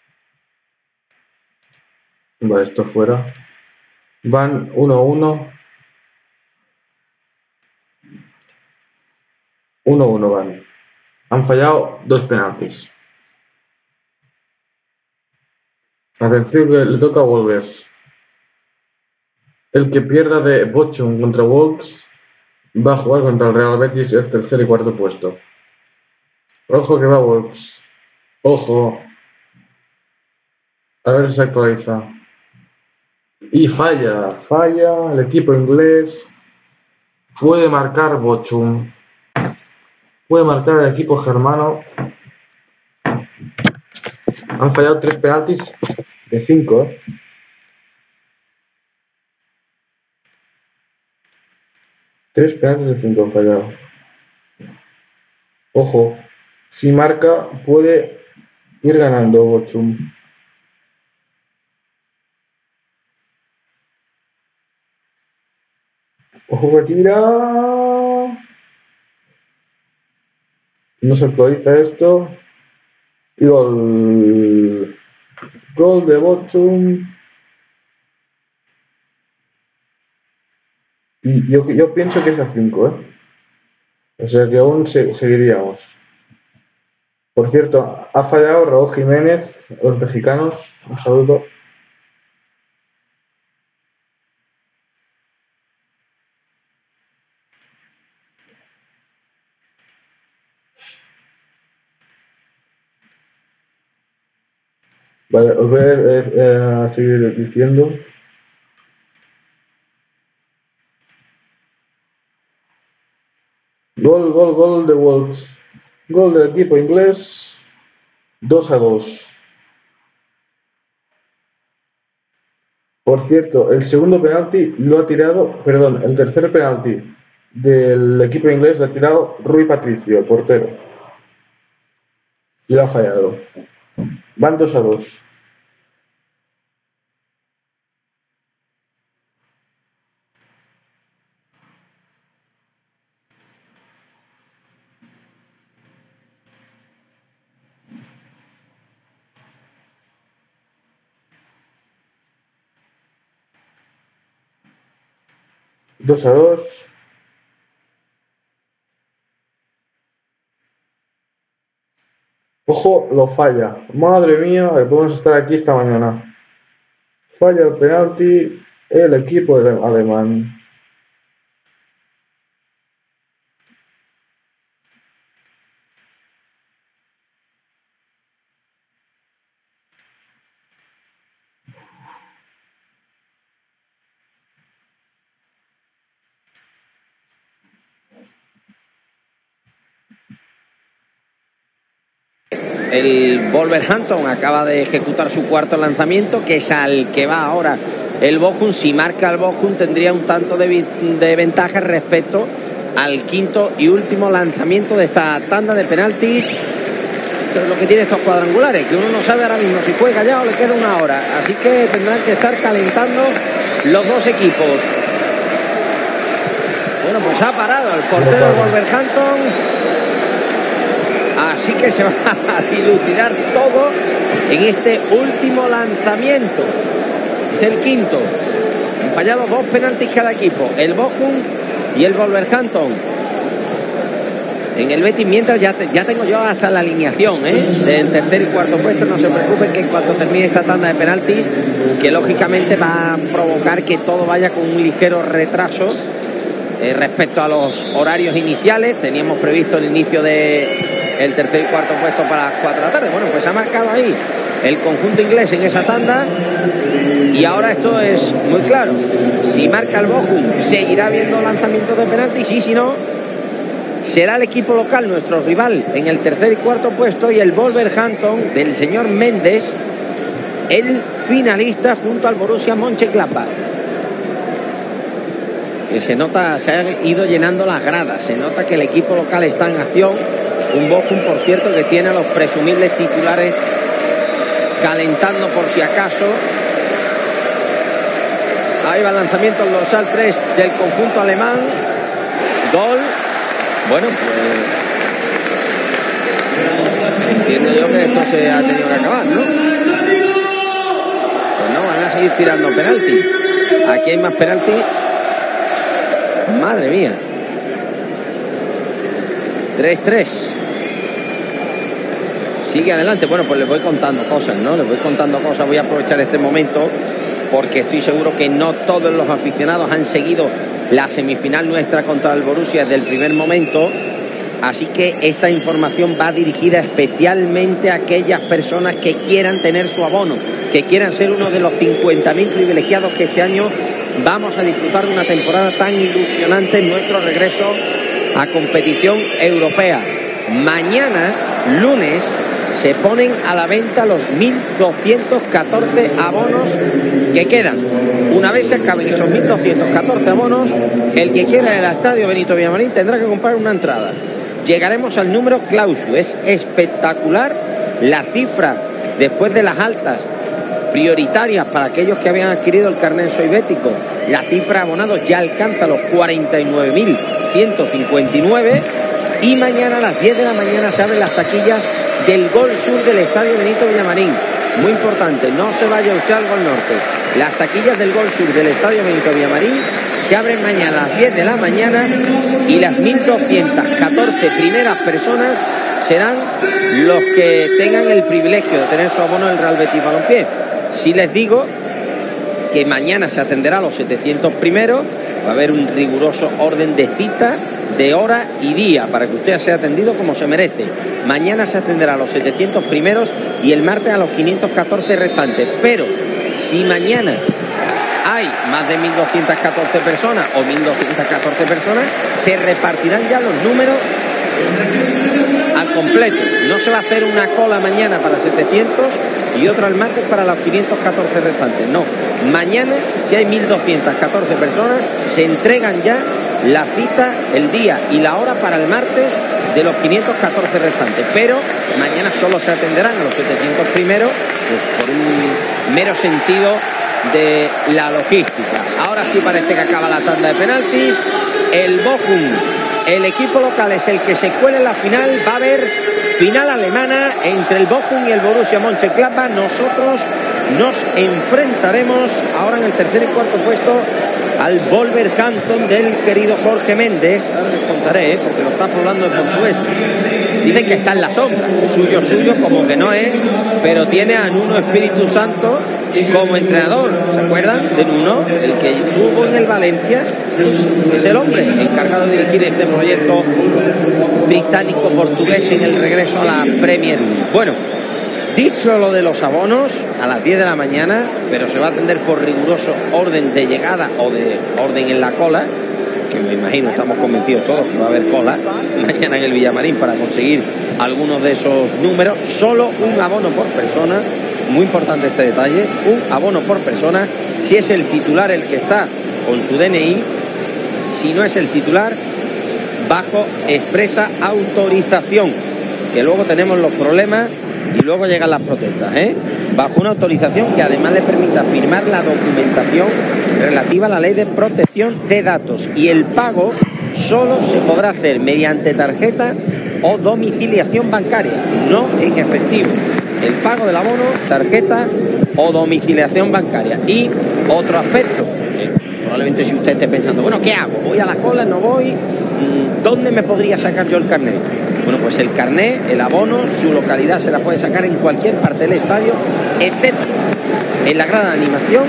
Vale, esto fuera. Van uno uno. uno uno van. Han fallado dos penaltis. Atención que le toca a Wolves. El que pierda de Bochum contra Wolves va a jugar contra el Real Betis el tercer y cuarto puesto. Ojo que va Wolves. Ojo. A ver si se actualiza. Y falla, falla. El equipo inglés. Puede marcar Bochum. Puede marcar el equipo germano. Han fallado tres penaltis de cinco. ¿eh? Tres penaltis de cinco han fallado. Ojo. Si marca, puede ir ganando Bochum. Ojo que tira. No se actualiza esto. Y gol. Gol de Bochum. Y yo, yo pienso que es a cinco, ¿eh? O sea que aún se, seguiríamos. Por cierto, ha fallado Raúl Jiménez, los mexicanos. Un saludo. Vale, os voy a, eh, a seguir diciendo. Gol, gol, gol de Wolves. Gol del equipo inglés. dos a dos. Por cierto, el segundo penalti lo ha tirado, perdón, el tercer penalti del equipo inglés lo ha tirado Rui Patricio, el portero. Y lo ha fallado. Van dos a dos. dos a dos. Ojo, lo falla. Madre mía, que podemos estar aquí esta mañana. Falla el penalti el equipo alemán. El Wolverhampton acaba de ejecutar su cuarto lanzamiento, que es al que va ahora el Bochum. Si marca el Bochum tendría un tanto de, de ventaja respecto al quinto y último lanzamiento de esta tanda de penaltis. Esto es lo que tiene estos cuadrangulares, que uno no sabe ahora mismo si juega ya o le queda una hora. Así que tendrán que estar calentando los dos equipos. Bueno, pues ha parado el portero del Wolverhampton. Así que se va a dilucidar todo en este último lanzamiento. Es el quinto. Han fallado dos penaltis cada equipo, el Bochum y el Wolverhampton. En el Betis, mientras ya, te, ya tengo yo hasta la alineación ¿eh? del tercer y cuarto puesto. No se preocupen que en cuanto termine esta tanda de penaltis, que lógicamente va a provocar que todo vaya con un ligero retraso eh, respecto a los horarios iniciales. Teníamos previsto el inicio de el tercer y cuarto puesto para las cuatro de la tarde. Bueno, pues ha marcado ahí el conjunto inglés en esa tanda. Y ahora esto es muy claro. Si marca el Bochum, seguirá viendo lanzamientos de penaltis. Y si no, será el equipo local, nuestro rival, en el tercer y cuarto puesto. Y el Wolverhampton del señor Méndez, el finalista junto al Borussia Mönchengladbach. Que se nota, se han ido llenando las gradas. Se nota que el equipo local está en acción. Un Bochum, por cierto, que tiene a los presumibles titulares calentando por si acaso. Ahí va el lanzamiento, el dorsal tres del conjunto alemán. Gol Bueno, pues entiendo yo que esto se ha tenido que acabar, ¿no? Pues no, van a seguir tirando penalti. Aquí hay más penalti. Madre mía. tres tres. Sigue adelante. Bueno, pues les voy contando cosas, ¿no? Les voy contando cosas. Voy a aprovechar este momento porque estoy seguro que no todos los aficionados han seguido la semifinal nuestra contra el Borussia desde el primer momento. Así que esta información va dirigida especialmente a aquellas personas que quieran tener su abono, que quieran ser uno de los cincuenta mil privilegiados que este año vamos a disfrutar de una temporada tan ilusionante en nuestro regreso a competición europea. Mañana, lunes, se ponen a la venta los mil doscientos catorce abonos que quedan. Una vez se acaben esos mil doscientos catorce abonos, el que quiera ir al estadio Benito Villamarín tendrá que comprar una entrada. Llegaremos al número clausu. Es espectacular la cifra después de las altas prioritarias para aquellos que habían adquirido el carnet Soy Bético. La cifra de abonados ya alcanza los cuarenta y nueve mil ciento cincuenta y nueve y mañana a las diez de la mañana se abren las taquillas del Gol Sur del estadio Benito Villamarín. Muy importante, no se vaya usted al Gol Norte. Las taquillas del Gol Sur del estadio Benito Villamarín se abren mañana a las diez de la mañana y las mil doscientas catorce primeras personas serán los que tengan el privilegio de tener su abono en el Real Betis Balompié. Si les digo que mañana se atenderá a los setecientos primeros, va a haber un riguroso orden de cita, de hora y día para que usted sea atendido como se merece. Mañana se atenderá a los setecientos primeros y el martes a los quinientos catorce restantes. Pero si mañana hay más de mil doscientas catorce personas o mil doscientas catorce personas, se repartirán ya los números al completo. No se va a hacer una cola mañana para setecientos y otra el martes para los quinientos catorce restantes. No, mañana, si hay mil doscientas catorce personas, se entregan ya la cita, el día y la hora para el martes de los quinientos catorce restantes. Pero mañana solo se atenderán a los setecientos primeros, pues por un mero sentido de la logística. Ahora sí parece que acaba la tanda de penaltis. El Bochum, el equipo local, es el que se cuela en la final. Va a haber final alemana entre el Bochum y el Borussia Mönchengladbach. Nosotros nos enfrentaremos ahora en el tercer y cuarto puesto al Wolverhampton del querido Jorge Méndez. Ahora les contaré, ¿eh? porque lo está hablando en portugués. Dicen que está en la sombra, suyo suyo como que no es, pero tiene a Nuno Espíritu Santo como entrenador. ¿Se acuerdan de Nuno? El que estuvo en el Valencia, es el hombre encargado de dirigir este proyecto británico-portugués en el regreso a la Premier League. Bueno, dicho lo de los abonos, a las diez de la mañana, pero se va a atender por riguroso orden de llegada o de orden en la cola, que me imagino, estamos convencidos todos que va a haber cola mañana en el Villamarín para conseguir algunos de esos números. Solo un abono por persona, muy importante este detalle, un abono por persona, si es el titular el que está con su D N I, si no es el titular, bajo expresa autorización, que luego tenemos los problemas y luego llegan las protestas, ¿eh? Bajo una autorización que además le permita firmar la documentación relativa a la ley de protección de datos, y el pago solo se podrá hacer mediante tarjeta o domiciliación bancaria, no en efectivo. El pago del abono, tarjeta o domiciliación bancaria. Y otro aspecto, que probablemente si usted esté pensando, bueno, ¿qué hago? ¿Voy a la cola? ¿No voy? ¿Dónde me podría sacar yo el carnet? Bueno, pues el carnet, el abono, su localidad se la puede sacar en cualquier parte del estadio, excepto en la grada de animación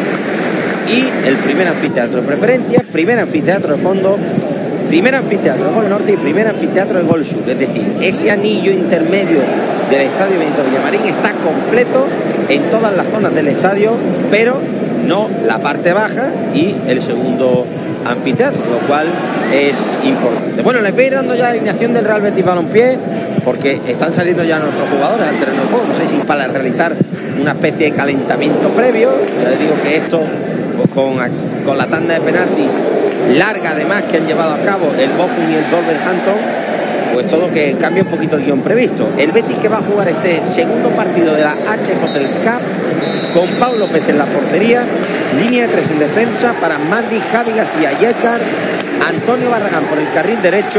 y el primer anfiteatro de preferencia, primer anfiteatro de fondo, primer anfiteatro de Gol Norte y primer anfiteatro de Gol Sur. Es decir, ese anillo intermedio del estadio Benito Villamarín está completo en todas las zonas del estadio, pero no la parte baja y el segundo anfiteatro, lo cual es importante. Bueno, les voy a ir dando ya la alineación del Real Betis Balompié, porque están saliendo ya nuestros jugadores al terreno de juego. No sé si para realizar una especie de calentamiento previo. Ya les digo que esto, pues con, con la tanda de penaltis larga además que han llevado a cabo el Bochum y el Wolverhampton, pues todo que cambia un poquito el guión previsto. El Betis que va a jugar este segundo partido de la H Hotels Cup con Pau López en la portería, línea de tres en defensa para Mandi, Javi García y Echar, Antonio Barragán por el carril derecho,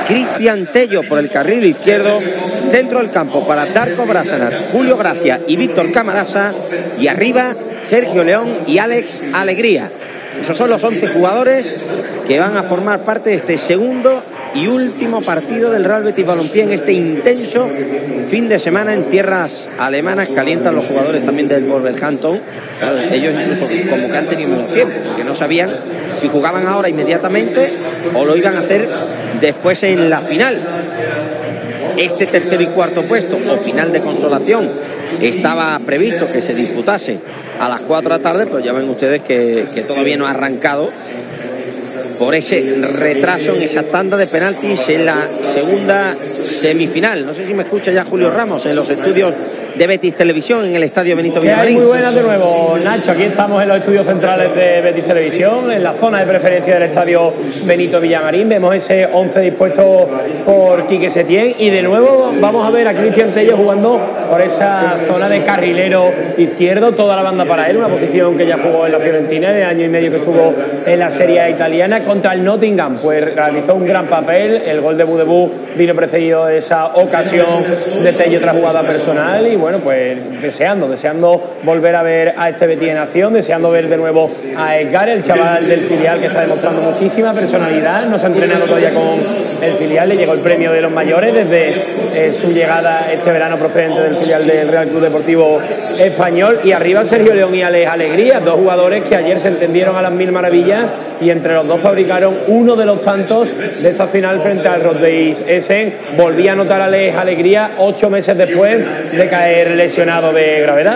Cristian Tello por el carril izquierdo, centro del campo para Darko Brassanat, Julio Gracia y Víctor Camarasa, y arriba Sergio León y Alex Alegría. Esos son los once jugadores que van a formar parte de este segundo y último partido del Real Betis Balompié en este intenso fin de semana en tierras alemanas. Calientan los jugadores también del Wolverhampton. Claro, ellos incluso como que han tenido menos tiempo, porque no sabían si jugaban ahora inmediatamente o lo iban a hacer después en la final. Este tercero y cuarto puesto o final de consolación estaba previsto que se disputase a las cuatro de la tarde, pero ya ven ustedes que, que todavía no ha arrancado por ese retraso en esa tanda de penaltis en la segunda semifinal. No sé si me escucha ya Julio Ramos en los estudios de Betis Televisión en el estadio Benito Villamarín. Muy buenas de nuevo, Nacho. Aquí estamos en los estudios centrales de Betis Televisión, en la zona de preferencia del estadio Benito Villamarín. Vemos ese once dispuesto por Quique Setién y de nuevo vamos a ver a Cristian Tello jugando por esa zona de carrilero izquierdo, toda la banda para él, una posición que ya jugó en la Fiorentina en el año y medio que estuvo en la Serie A italiana contra el Nottingham. Pues realizó un gran papel, el gol de Budebú vino precedido de esa ocasión de Tello tras jugada personal y bueno, pues deseando, deseando volver a ver a este Betis en acción, deseando ver de nuevo a Edgar, el chaval del filial que está demostrando muchísima personalidad. No se ha entrenado todavía con el filial, le llegó el premio de los mayores desde eh, su llegada este verano procedente del filial del Real Club Deportivo Español. Y arriba Sergio León y Alex Alegría, dos jugadores que ayer se entendieron a las mil maravillas y entre los dos fabricaron uno de los tantos de esa final frente al Rotdeis Essen. Volvía a anotar a Alex Alegría ocho meses después de caer lesionado de gravedad.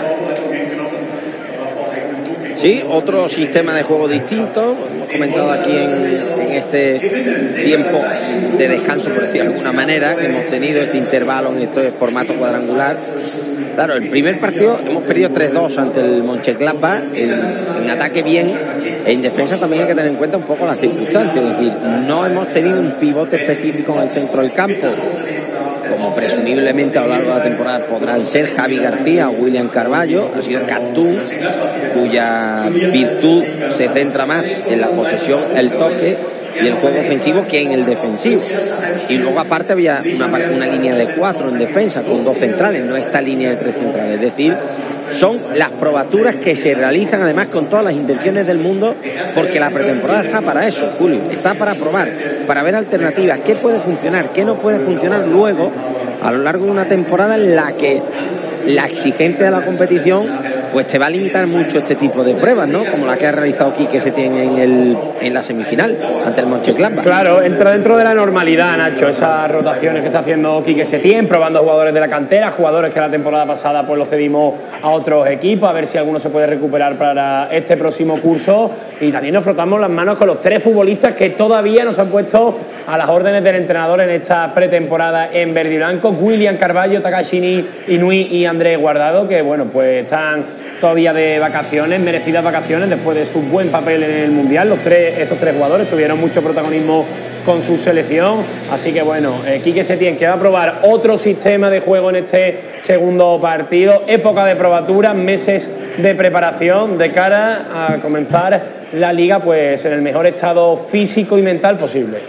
Sí, otro sistema de juego distinto. Hemos comentado aquí en, en este tiempo de descanso, por decirlo de alguna manera, que hemos tenido este intervalo en este formato cuadrangular. Claro, el primer partido hemos perdido tres dos ante el Mönchengladbach, en, en ataque bien, en defensa también hay que tener en cuenta un poco las circunstancias, es decir, no hemos tenido un pivote específico en el centro del campo, como presumiblemente a lo largo de la temporada podrán ser Javi García o William Carballo. Ha sido Cantú, cuya virtud se centra más en la posesión, el toque y el juego ofensivo que en el defensivo. Y luego aparte había una, una línea de cuatro en defensa con dos centrales, no esta línea de tres centrales. Es decir, son las probaturas que se realizan además con todas las intenciones del mundo, porque la pretemporada está para eso, Julio, está para probar, para ver alternativas, qué puede funcionar, qué no puede funcionar luego a lo largo de una temporada en la que la exigencia de la competición pues te va a limitar mucho este tipo de pruebas, ¿no? Como la que ha realizado Quique Setién en, el, en la semifinal ante el Mönchengladbach. Claro, entra dentro de la normalidad, Nacho, esas rotaciones que está haciendo Quique Setién, probando jugadores de la cantera, jugadores que la temporada pasada pues los cedimos a otros equipos, a ver si alguno se puede recuperar para este próximo curso. Y también nos frotamos las manos con los tres futbolistas que todavía nos han puesto a las órdenes del entrenador en esta pretemporada en verde y blanco: William Carballo, Takashi Inui y Andrés Guardado, que bueno, pues están todavía de vacaciones, merecidas vacaciones después de su buen papel en el Mundial. Los tres, estos tres jugadores tuvieron mucho protagonismo con su selección, así que bueno, eh, Quique Setién que va a probar otro sistema de juego en este segundo partido, época de probatura, meses de preparación de cara a comenzar la liga pues en el mejor estado físico y mental posible.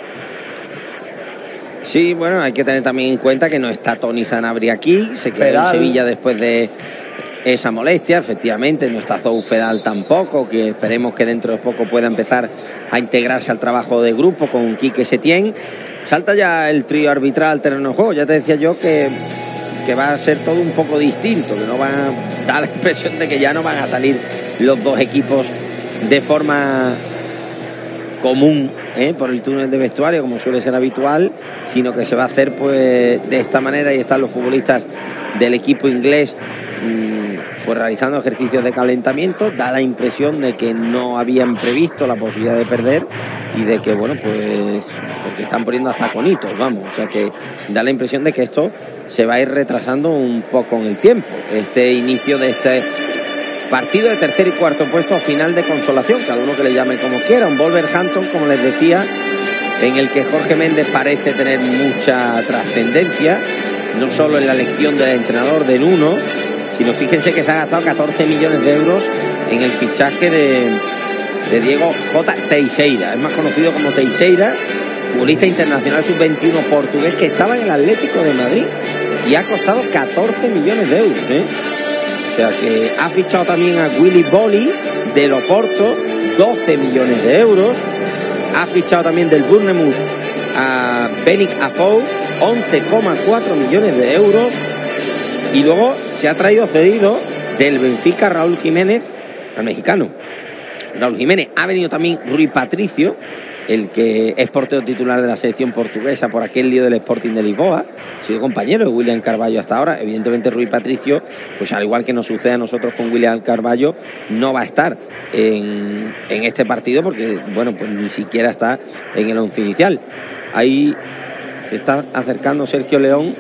Sí, bueno, hay que tener también en cuenta que no está Tony Sanabria aquí, se quedó Fedal en Sevilla después de esa molestia, efectivamente, no está Zou Fedal tampoco, que esperemos que dentro de poco pueda empezar a integrarse al trabajo de grupo con Quique Setién. Salta ya el trío arbitral al terreno de juego, ya te decía yo que, que va a ser todo un poco distinto, que no va a dar la impresión de que ya no van a salir los dos equipos de forma común, ¿eh? por el túnel de vestuario como suele ser habitual, sino que se va a hacer pues de esta manera, y están los futbolistas del equipo inglés pues realizando ejercicios de calentamiento. Da la impresión de que no habían previsto la posibilidad de perder y de que bueno pues porque están poniendo hasta conitos, vamos, o sea que da la impresión de que esto se va a ir retrasando un poco en el tiempo, este inicio de este partido de tercer y cuarto puesto a final de consolación, cada uno que le llame como quiera, un Wolverhampton, como les decía, en el que Jorge Méndez parece tener mucha trascendencia, no solo en la elección del entrenador del uno, sino fíjense que se ha gastado catorce millones de euros en el fichaje de, de Diego J. Teixeira, es más conocido como Teixeira, futbolista internacional sub veintiuno portugués que estaba en el Atlético de Madrid y ha costado catorce millones de euros, ¿eh? O sea que ha fichado también a Willy Bolly del Oporto, doce millones de euros. Ha fichado también del Bournemouth a Benic Afou, once coma cuatro millones de euros. Y luego se ha traído cedido del Benfica Raúl Jiménez, al mexicano. Raúl Jiménez. Ha venido también Rui Patricio, el que es portero titular de la selección portuguesa por aquel lío del Sporting de Lisboa. Ha sido compañero de William Carvalho hasta ahora. Evidentemente Rui Patricio, pues al igual que nos sucede a nosotros con William Carvalho, no va a estar en, en este partido porque, bueno, pues ni siquiera está en el once inicial. Ahí se está acercando Sergio León.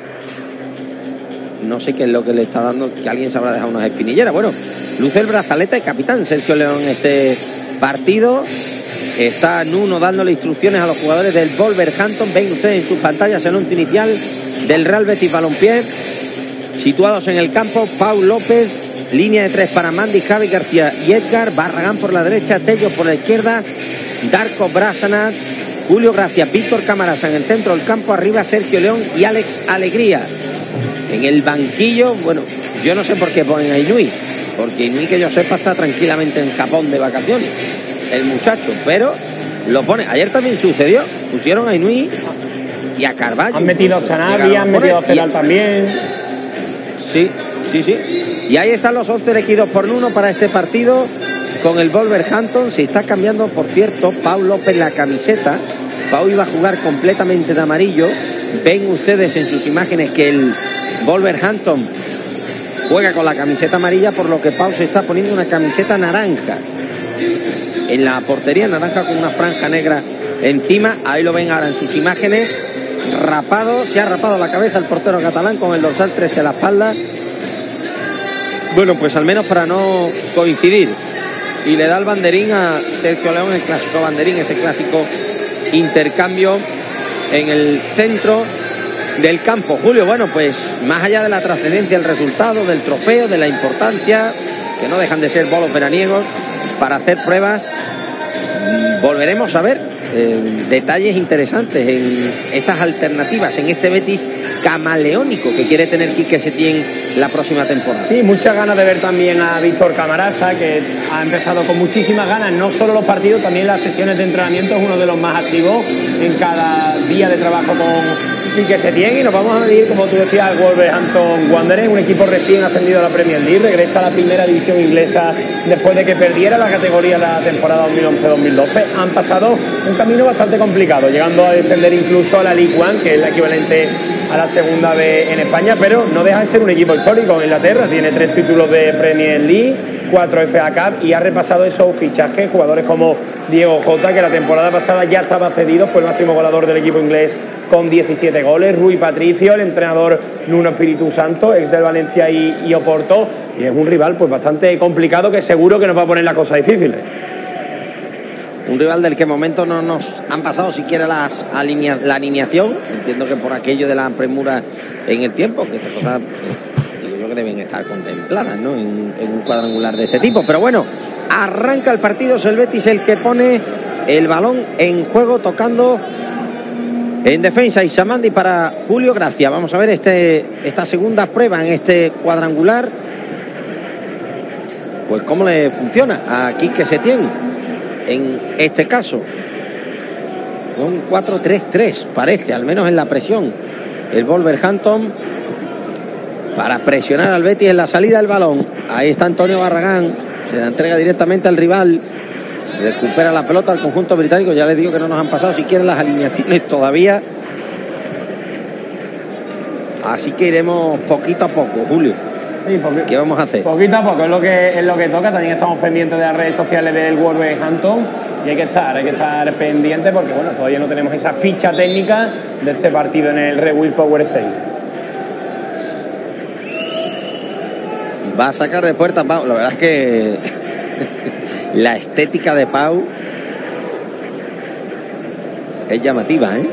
No sé qué es lo que le está dando, que alguien se habrá dejado unas espinilleras. Bueno, luce el brazalete de capitán Sergio León en este partido. Está Nuno dándole instrucciones a los jugadores del Wolverhampton. Ven ustedes en sus pantallas el once inicial del Real Betis Balompié. Situados en el campo, Pau López, línea de tres para Mandy, Javi García y Edgar. Barragán por la derecha, Tello por la izquierda, Darko Brassanat, Julio Gracia, Víctor Camarasa en el centro del campo. Arriba Sergio León y Alex Alegría. En el banquillo, bueno, yo no sé por qué ponen a Inui, porque Inui, que yo sepa, está tranquilamente en Japón de vacaciones, el muchacho, pero lo pone. Ayer también sucedió, pusieron a Inui y a Carvalho. Han metido a Sanabria, han metido a Celal también. Sí, sí, sí. Y ahí están los once elegidos por Nuno para este partido con el Wolverhampton. Se está cambiando, por cierto, Pau López la camiseta. Pau iba a jugar completamente de amarillo. Ven ustedes en sus imágenes que el Wolverhampton juega con la camiseta amarilla, por lo que Pau se está poniendo una camiseta naranja en la portería, naranja con una franja negra encima. Ahí lo ven ahora en sus imágenes, rapado, se ha rapado la cabeza el portero catalán con el dorsal trece a la espalda. Bueno, pues al menos para no coincidir. Y le da el banderín a Sergio León, el clásico banderín, ese clásico intercambio en el centro del campo. Julio, bueno, pues más allá de la trascendencia del resultado, del trofeo, de la importancia, que no dejan de ser bolos veraniegos para hacer pruebas, volveremos a ver eh, detalles interesantes en estas alternativas, en este Betis camaleónico que quiere tener Quique Setién la próxima temporada. Sí, muchas ganas de ver también a Víctor Camarasa, que ha empezado con muchísimas ganas, no solo los partidos, también las sesiones de entrenamiento. Es uno de los más activos en cada día de trabajo con Quique Setién. Y nos vamos a medir, como tú decías, al Wolverhampton Wanderers, un equipo recién ascendido a la Premier League, regresa a la primera división inglesa después de que perdiera la categoría la temporada dos mil once dos mil doce. Han pasado un camino bastante complicado, llegando a descender incluso a la League One, que es la equivalente a la segunda vez en España, pero no deja de ser un equipo histórico en Inglaterra. Tiene tres títulos de Premier League, cuatro F A Cup, y ha repasado esos fichajes, jugadores como Diego Jota, que la temporada pasada ya estaba cedido, fue el máximo goleador del equipo inglés con diecisiete goles, Rui Patricio, el entrenador Nuno Espíritu Santo, ex del Valencia y, y Oporto, y es un rival pues bastante complicado, que seguro que nos va a poner las cosas difíciles. Un rival del que en momento no nos han pasado siquiera las alinea, la alineación. Entiendo que por aquello de la premura en el tiempo, que estas cosas eh, digo yo que deben estar contempladas, ¿no? En, en un cuadrangular de este tipo. Pero bueno, arranca el partido, es el Betis el que pone el balón en juego, tocando en defensa Isamandi para Julio Gracia. Vamos a ver este, esta segunda prueba en este cuadrangular, pues cómo le funciona a Quique Setién en este caso. Un cuatro tres tres parece, al menos en la presión, el Wolverhampton, para presionar al Betis en la salida del balón. Ahí está Antonio Barragán, se la entrega directamente al rival, recupera la pelota al conjunto británico. Ya les digo que no nos han pasado siquiera las alineaciones todavía, así que iremos poquito a poco, Julio. Sí, ¿qué vamos a hacer? Poquito a poco es lo que es lo que toca. También estamos pendientes de las redes sociales del Wolverhampton y hay que estar, hay que estar pendientes porque bueno, todavía no tenemos esa ficha técnica de este partido en el Redwood Power Stadium. Va a sacar de puerta Pau. La verdad es que la estética de Pau es llamativa, ¿eh?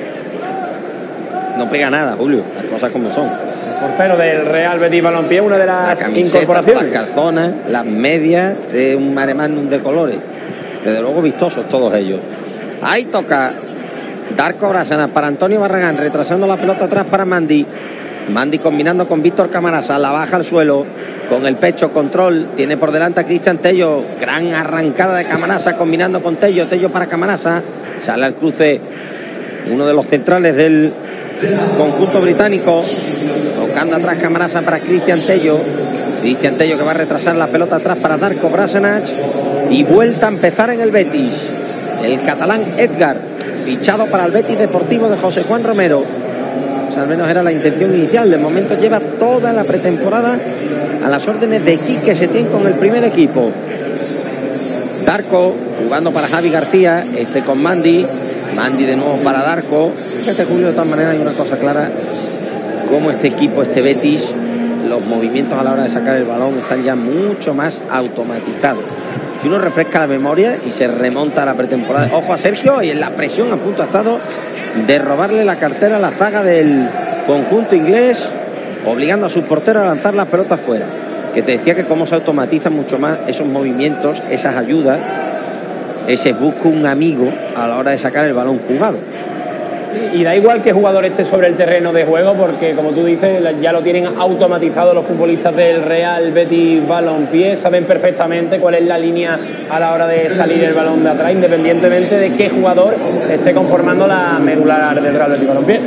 No pega nada, Julio, las cosas como son. Portero del Real Betis Balompié, una de las la camiseta, incorporaciones. Las calzonas, las medias, de un mare magnum de colores. Desde luego vistosos todos ellos. Ahí toca Darko Brasana para Antonio Barragán, retrasando la pelota atrás para Mandy. Mandy combinando con Víctor Camarasa, la baja al suelo, con el pecho, control, tiene por delante a Cristian Tello, gran arrancada de Camarasa, combinando con Tello, Tello para Camarasa, sale al cruce uno de los centrales del conjunto británico, tocando atrás Camarasa para Cristian Tello, Cristian Tello que va a retrasar la pelota atrás para Darko Brasana, y vuelta a empezar en el Betis, el catalán Edgar, fichado para el Betis Deportivo de José Juan Romero. Pues al menos era la intención inicial. De momento lleva toda la pretemporada a las órdenes de Quique Setién con el primer equipo. Darko jugando para Javi García, este con Mandy, Mandy de nuevo para Darko. Este Julio, de todas maneras, hay una cosa clara, como este equipo, este Betis, los movimientos a la hora de sacar el balón están ya mucho más automatizados. Si uno refresca la memoria y se remonta a la pretemporada, ojo a Sergio, y en la presión a punto ha estado de robarle la cartera a la zaga del conjunto inglés, obligando a sus porteros a lanzar las pelotas fuera. Que te decía que cómo se automatizan mucho más esos movimientos, esas ayudas, ese busco un amigo a la hora de sacar el balón jugado. Y da igual que jugador esté sobre el terreno de juego, porque como tú dices, ya lo tienen automatizado los futbolistas del Real Betis Balompié, saben perfectamente cuál es la línea a la hora de salir el balón de atrás, independientemente de qué jugador esté conformando la medular del Real Betis Balompié.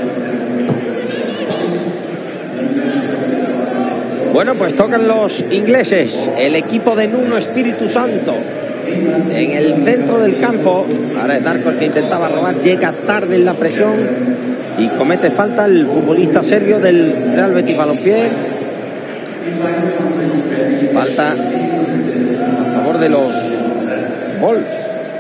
Bueno, pues tocan los ingleses, el equipo de Nuno Espíritu Santo. En el centro del campo, ahora es Darko el que intentaba robar, llega tarde en la presión y comete falta el futbolista serbio del Real Betis Balompié. Falta a favor de los Wolves,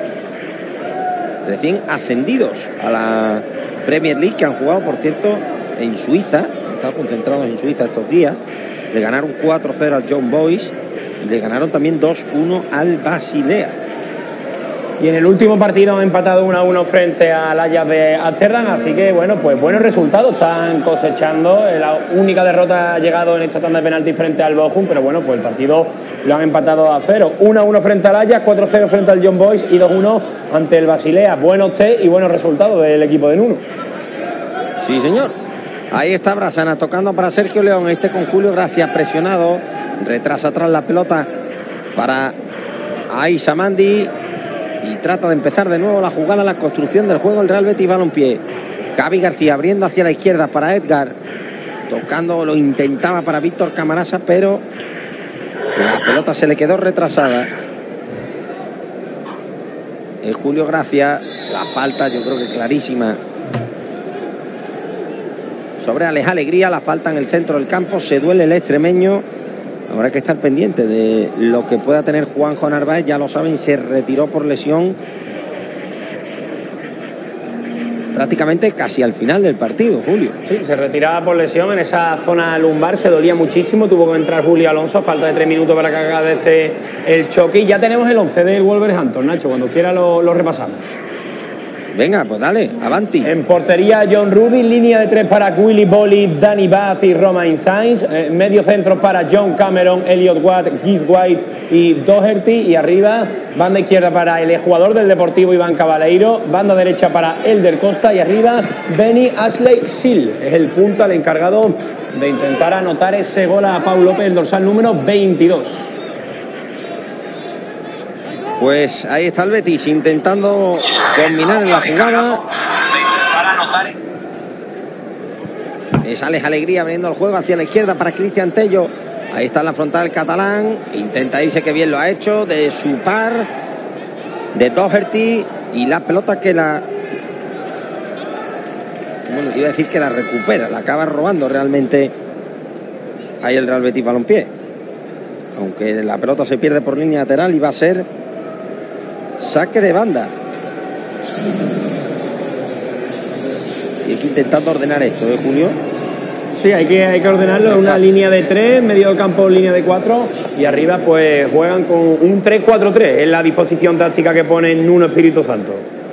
recién ascendidos a la Premier League, que han jugado, por cierto, en Suiza, han estado concentrados en Suiza estos días. Le ganaron cuatro cero al Young Boys y le ganaron también dos uno al Basilea. Y en el último partido han empatado uno a uno frente al Ajax de Ámsterdam, así que bueno, pues buenos resultados están cosechando. La única derrota ha llegado en esta tanda de penalti frente al Bochum, pero bueno, pues el partido lo han empatado a cero. uno a uno frente al Ajax, cuatro cero frente al Young Boys y dos uno ante el Basilea. Buenos test y buenos resultados del equipo de Nuno. Sí, señor. Ahí está Brasana tocando para Sergio León, este con Julio Gracia presionado, retrasa atrás la pelota para Aisha Mandi y trata de empezar de nuevo la jugada, la construcción del juego el Real Betis Balompié. Javi García abriendo hacia la izquierda para Edgar, tocando, lo intentaba para Víctor Camarasa, pero la pelota se le quedó retrasada. El Julio Gracia, la falta yo creo que clarísima sobre Alex Alegría, la falta en el centro del campo, se duele el extremeño. Habrá que estar pendiente de lo que pueda tener Juanjo Narváez, ya lo saben, se retiró por lesión prácticamente casi al final del partido, Julio. Sí, se retiraba por lesión en esa zona lumbar, se dolía muchísimo, tuvo que entrar Julio Alonso a falta de tres minutos para que agradece el choque. Y ya tenemos el once del Wolverhampton, Nacho, cuando quiera lo, lo repasamos. Venga, pues dale, avanti. En portería, John Rudy, línea de tres para Willy Bolly, Danny Bath y Romain Sainz, eh, medio centro para John Cameron, Elliot Watt, Gibbs White y Doherty, y arriba, banda izquierda para el jugador del Deportivo Iván Cabaleiro, banda derecha para Elder Costa y arriba Benny Ashley Sil, es el punta, el encargado de intentar anotar ese gol a Pau López, el dorsal número veintidós. Pues ahí está el Betis intentando combinar en la jugada. Es Alex Alegría abriendo el juego hacia la izquierda para Cristian Tello. Ahí está en la frontal catalán. Intenta irse, que bien lo ha hecho, de su par, de Doherty. Y la pelota que la... Bueno, iba a decir que la recupera. La acaba robando realmente ahí el Real Betis Balompié. Aunque la pelota se pierde por línea lateral y va a ser saque de banda. Y hay que intentando ordenar esto, ¿eh, Julio? Sí, hay que, hay que ordenarlo. Una línea de tres, medio del campo línea de cuatro y arriba pues juegan con un tres cuatro tres. Es la disposición táctica que pone Nuno Espíritu Santo.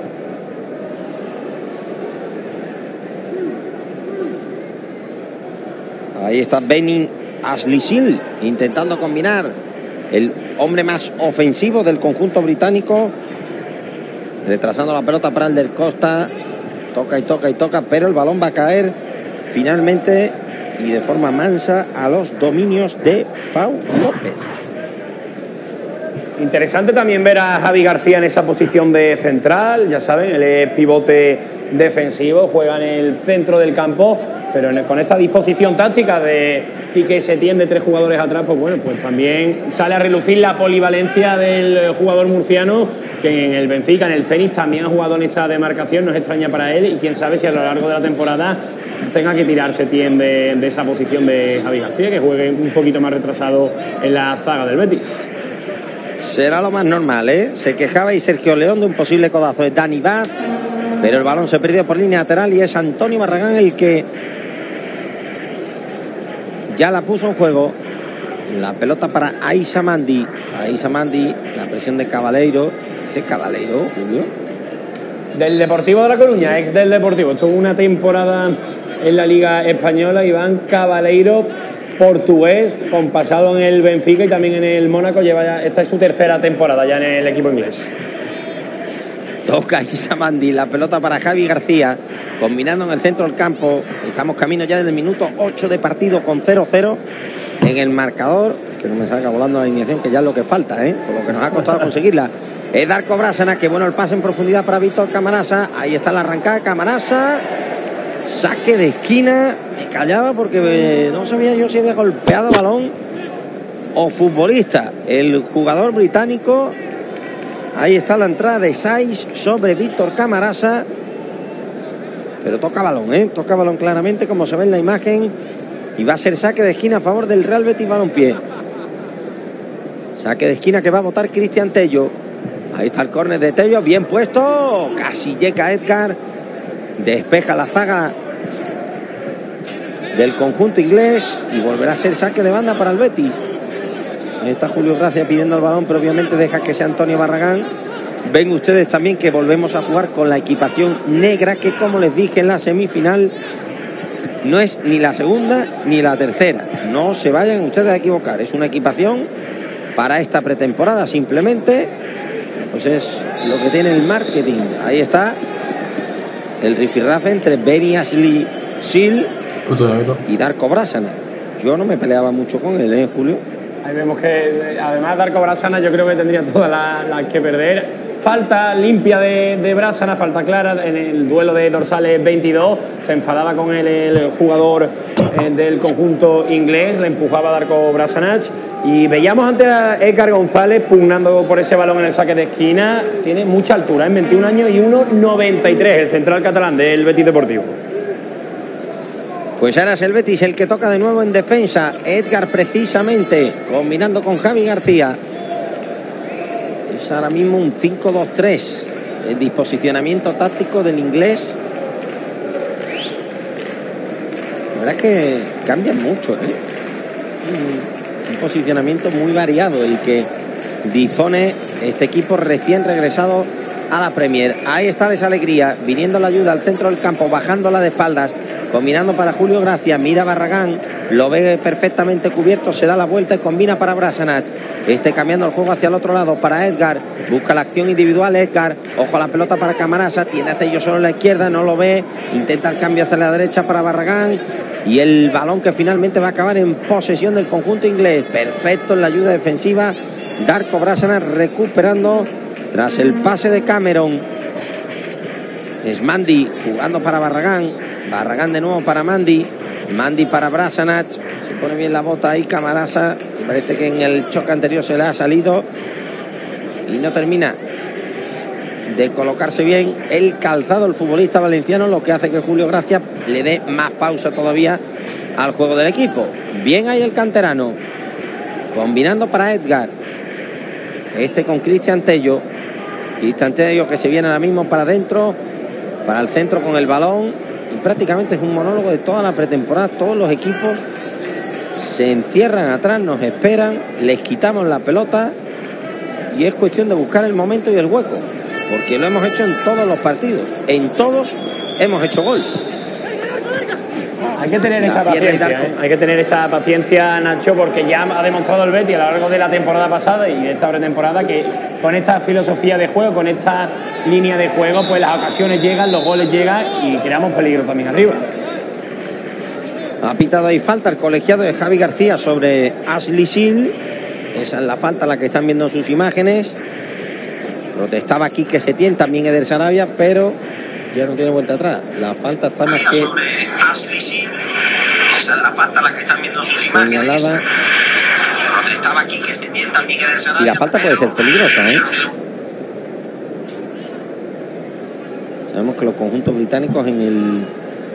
Ahí está Benny Ashley Sil intentando combinar, el hombre más ofensivo del conjunto británico, retrasando la pelota para Elder Costa, Toca y toca y toca, pero el balón va a caer finalmente y de forma mansa a los dominios de Pau López. Interesante también ver a Javi García en esa posición de central, ya saben, él es pivote defensivo, juega en el centro del campo, pero en el, con esta disposición táctica de Quique Setién de tres jugadores atrás, pues bueno, pues también sale a relucir la polivalencia del jugador murciano, que en el Benfica, en el Zenit, también ha jugado en esa demarcación, no es extraña para él, y quién sabe si a lo largo de la temporada tenga que tirar Setién de, de esa posición de Javi García, que juegue un poquito más retrasado en la zaga del Betis. Será lo más normal, ¿eh? Se quejaba y Sergio León de un posible codazo de Dani Vaz, pero el balón se perdió por línea lateral y es Antonio Barragán el que ya la puso en juego. La pelota para Aissa Mandi. Aissa Mandi, la presión de Cabaleiro. ¿Ese es Cabaleiro, Julio? Del Deportivo de La Coruña, ex del Deportivo. Estuvo una temporada en la Liga Española. Iván Cabaleiro, portugués, con pasado en el Benfica y también en el Mónaco. Lleva ya, esta es su tercera temporada ya en el equipo inglés. Toca Aissa Mandi, la pelota para Javi García, combinando en el centro del campo. Estamos camino ya del minuto ocho de partido con cero cero en el marcador. Que no me salga volando la alineación, que ya es lo que falta, ¿eh? Por lo que nos ha costado conseguirla. Es Darko Brasana, que bueno el pase en profundidad para Víctor Camarasa. Ahí está la arrancada, Camarasa. Saque de esquina. Me callaba porque eh, no sabía yo si había golpeado balón o futbolista. El jugador británico. Ahí está la entrada de Saiz sobre Víctor Camarasa. Pero toca balón, ¿eh? Toca balón claramente, como se ve en la imagen. Y va a ser saque de esquina a favor del Real Betis Balompié. Saque de esquina que va a votar Cristian Tello. Ahí está el córner de Tello, bien puesto. Casi llega Edgar. Despeja la zaga del conjunto inglés y volverá a ser saque de banda para el Betis. Ahí está Julio Gracia pidiendo el balón, pero obviamente deja que sea Antonio Barragán. Ven ustedes también que volvemos a jugar con la equipación negra, que como les dije en la semifinal, no es ni la segunda ni la tercera. No se vayan ustedes a equivocar. Es una equipación para esta pretemporada. Simplemente, pues es lo que tiene el marketing. Ahí está el rifirrafe entre Benny Ashley Sil y Darko Brasana. Yo no me peleaba mucho con él, ¿eh, Julio? Ahí vemos que además Darko Brasana yo creo que tendría todas las la que perder. Falta limpia de, de Brasana, falta clara en el duelo de dorsales veintidós. Se enfadaba con él el jugador eh, del conjunto inglés, le empujaba a Darko Brasanac. Y veíamos antes a Edgar González pugnando por ese balón en el saque de esquina. Tiene mucha altura, en veintiún años y uno noventa y tres, el central catalán del Betis Deportivo. Pues ahora es el Betis el que toca de nuevo en defensa. Edgar precisamente, combinando con Javi García. Es ahora mismo un cinco dos tres. El disposicionamiento táctico del inglés. La verdad es que cambian mucho, ¿eh? Un, un posicionamiento muy variado el que dispone este equipo recién regresado a la Premier. Ahí está esa alegría, viniendo la ayuda al centro del campo, bajándola de espaldas. Combinando para Julio Gracia, mira Barragán, lo ve perfectamente cubierto, se da la vuelta y combina para Brasanac. Este cambiando el juego hacia el otro lado para Edgar, busca la acción individual Edgar, ojo a la pelota para Camarasa, tiene a Tello solo en la izquierda, no lo ve, intenta el cambio hacia la derecha para Barragán y el balón que finalmente va a acabar en posesión del conjunto inglés. Perfecto en la ayuda defensiva, Darko Brasanac recuperando tras el pase de Cameron. Es Mandi jugando para Barragán. Barragán de nuevo para Mandi. Mandi para Brasanac. Se pone bien la bota ahí Camarasa. Parece que en el choque anterior se le ha salido. Y no termina de colocarse bien el calzado el futbolista valenciano, lo que hace que Julio Gracia le dé más pausa todavía al juego del equipo. Bien ahí el canterano. Combinando para Edgar. Este con Cristian Tello. Cristian Tello que se viene ahora mismo para adentro. Para el centro con el balón. Y prácticamente es un monólogo de toda la pretemporada. Todos los equipos se encierran atrás, nos esperan, les quitamos la pelota y es cuestión de buscar el momento y el hueco, porque lo hemos hecho en todos los partidos, en todos hemos hecho gol. Hay que tener La esa pierde paciencia, Darko. ¿eh? Hay que tener esa paciencia, Nacho, porque ya ha demostrado el Betis a lo largo de la temporada pasada y de esta pretemporada que con esta filosofía de juego, con esta línea de juego, pues las ocasiones llegan, los goles llegan y creamos peligro también arriba. Ha pitado ahí falta el colegiado de Javi García sobre Ashley Sil. Esa es la falta, la que están viendo sus imágenes. Protestaba aquí que Setién, también Eder Sarabia, pero ya no tiene vuelta atrás. La falta está más que sobre Ashley Sil. Esa es la falta, la que están viendo sus imágenes. señalada. Protestaba aquí que Setién, también Eder Sarabia. Y la falta puede ser peligrosa, ¿eh? Sabemos que los conjuntos británicos en el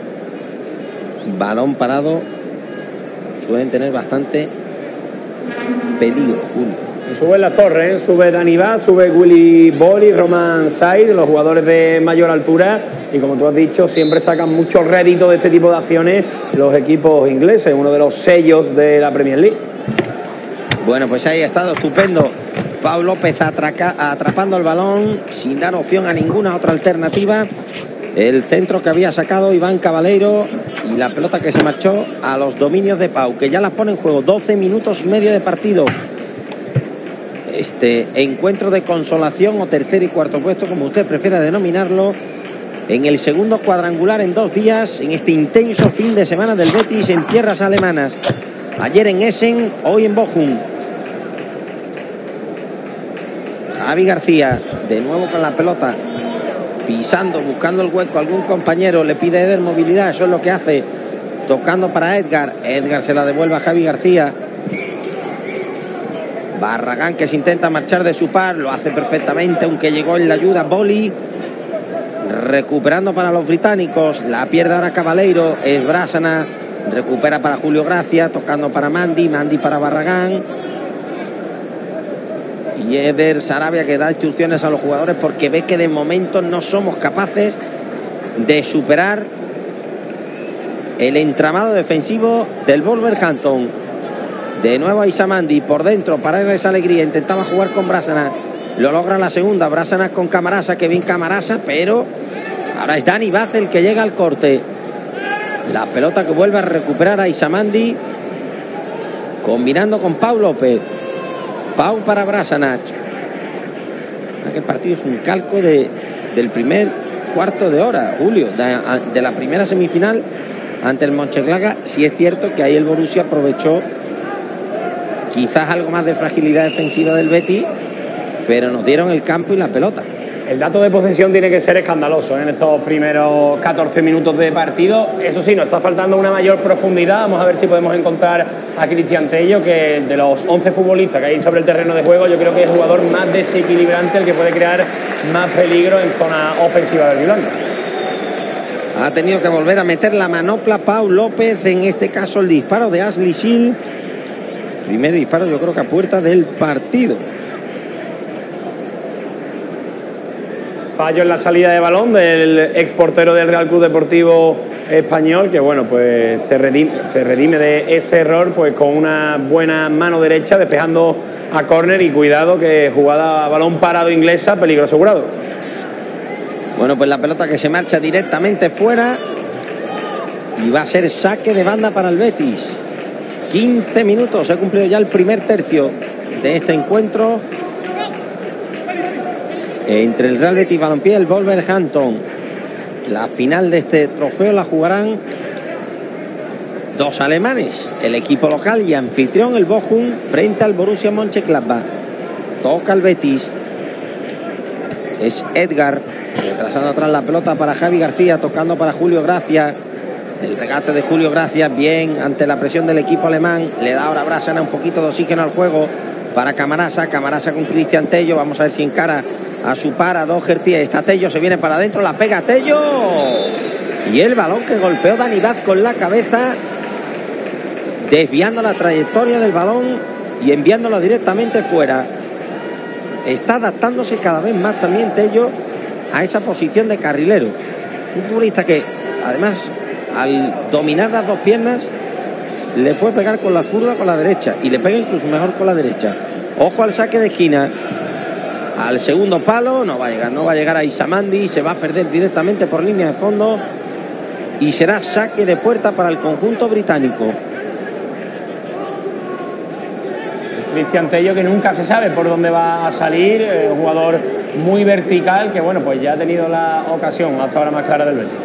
balón parado suelen tener bastante peligro, Julio. Y suben las torres, ¿eh? Sube Dani Vaz, sube Willy Boli, Roman Said, los jugadores de mayor altura. Y como tú has dicho, siempre sacan mucho rédito de este tipo de acciones los equipos ingleses, uno de los sellos de la Premier League. Bueno, pues ahí ha estado estupendo Pau López atraca, atrapando el balón sin dar opción a ninguna otra alternativa. El centro que había sacado Iván Cabaleiro y la pelota que se marchó a los dominios de Pau, que ya las pone en juego. doce minutos y medio de partido. Este encuentro de consolación o tercer y cuarto puesto, como usted prefiera denominarlo, en el segundo cuadrangular en dos días, en este intenso fin de semana del Betis en tierras alemanas. Ayer en Essen, hoy en Bochum. Javi García, de nuevo con la pelota, pisando, buscando el hueco, algún compañero le pide a Eder movilidad, eso es lo que hace, tocando para Edgar. Edgar se la devuelve a Javi García. Barragán, que se intenta marchar de su par, lo hace perfectamente, aunque llegó en la ayuda Boli. Recuperando para los británicos, la pierde ahora Cabaleiro, es Brásana, recupera para Julio Gracia, tocando para Mandy, Mandy para Barragán. Y Eder Sarabia, que da instrucciones a los jugadores porque ve que de momento no somos capaces de superar el entramado defensivo del Wolverhampton. De nuevo a Isamandi por dentro para esa alegría. Intentaba jugar con Brásana, lo logra la segunda. Brásana con Camarasa, que bien Camarasa, pero ahora es Dani Vaz el que llega al corte. La pelota que vuelve a recuperar a Isamandi, combinando con Pau López. Pau para Brásana. El partido es un calco de, del primer cuarto de hora, Julio, de, de la primera semifinal ante el Mönchengladbach. Sí es cierto que ahí el Borussia aprovechó quizás algo más de fragilidad defensiva del Betis, pero nos dieron el campo y la pelota. El dato de posesión tiene que ser escandaloso, ¿eh? En estos primeros catorce minutos de partido. Eso sí, nos está faltando una mayor profundidad. Vamos a ver si podemos encontrar a Cristian Tello, que de los once futbolistas que hay sobre el terreno de juego, yo creo que es el jugador más desequilibrante, el que puede crear más peligro en zona ofensiva del Blanca. Ha tenido que volver a meter la manopla Pau López, en este caso el disparo de Ashley Sil. Primer disparo, yo creo que a puerta del partido. Fallo en la salida de balón del exportero del Real Club Deportivo Español, que bueno, pues se redime, se redime de ese error pues con una buena mano derecha, despejando a córner. Y cuidado, que jugada a balón parado inglesa, peligro asegurado. Bueno, pues la pelota que se marcha directamente fuera y va a ser saque de banda para el Betis. quince minutos, se ha cumplido ya el primer tercio de este encuentro entre el Real Betis Balompié y el Wolverhampton. La final de este trofeo la jugarán dos alemanes, el equipo local y anfitrión, el Bochum, frente al Borussia Mönchengladbach. Toca el Betis, es Edgar, retrasando atrás la pelota para Javi García, tocando para Julio Gracia. El regate de Julio Gracia, bien ante la presión del equipo alemán. Le da ahora Brásana un poquito de oxígeno al juego para Camarasa. Camarasa con Cristian Tello. Vamos a ver si encara a su par, a Doherty. Está Tello, se viene para adentro, la pega Tello. Y el balón que golpeó Dani Vaz con la cabeza, desviando la trayectoria del balón y enviándolo directamente fuera. Está adaptándose cada vez más también Tello a esa posición de carrilero. Un futbolista que, además, al dominar las dos piernas, le puede pegar con la zurda, con la derecha, y le pega incluso mejor con la derecha. Ojo al saque de esquina, al segundo palo, no va a llegar, no va a llegar a Isamandi, se va a perder directamente por línea de fondo y será saque de puerta para el conjunto británico. Cristian Tello, que nunca se sabe por dónde va a salir, eh, un jugador muy vertical que, bueno, pues ya ha tenido la ocasión hasta ahora más clara del Betis.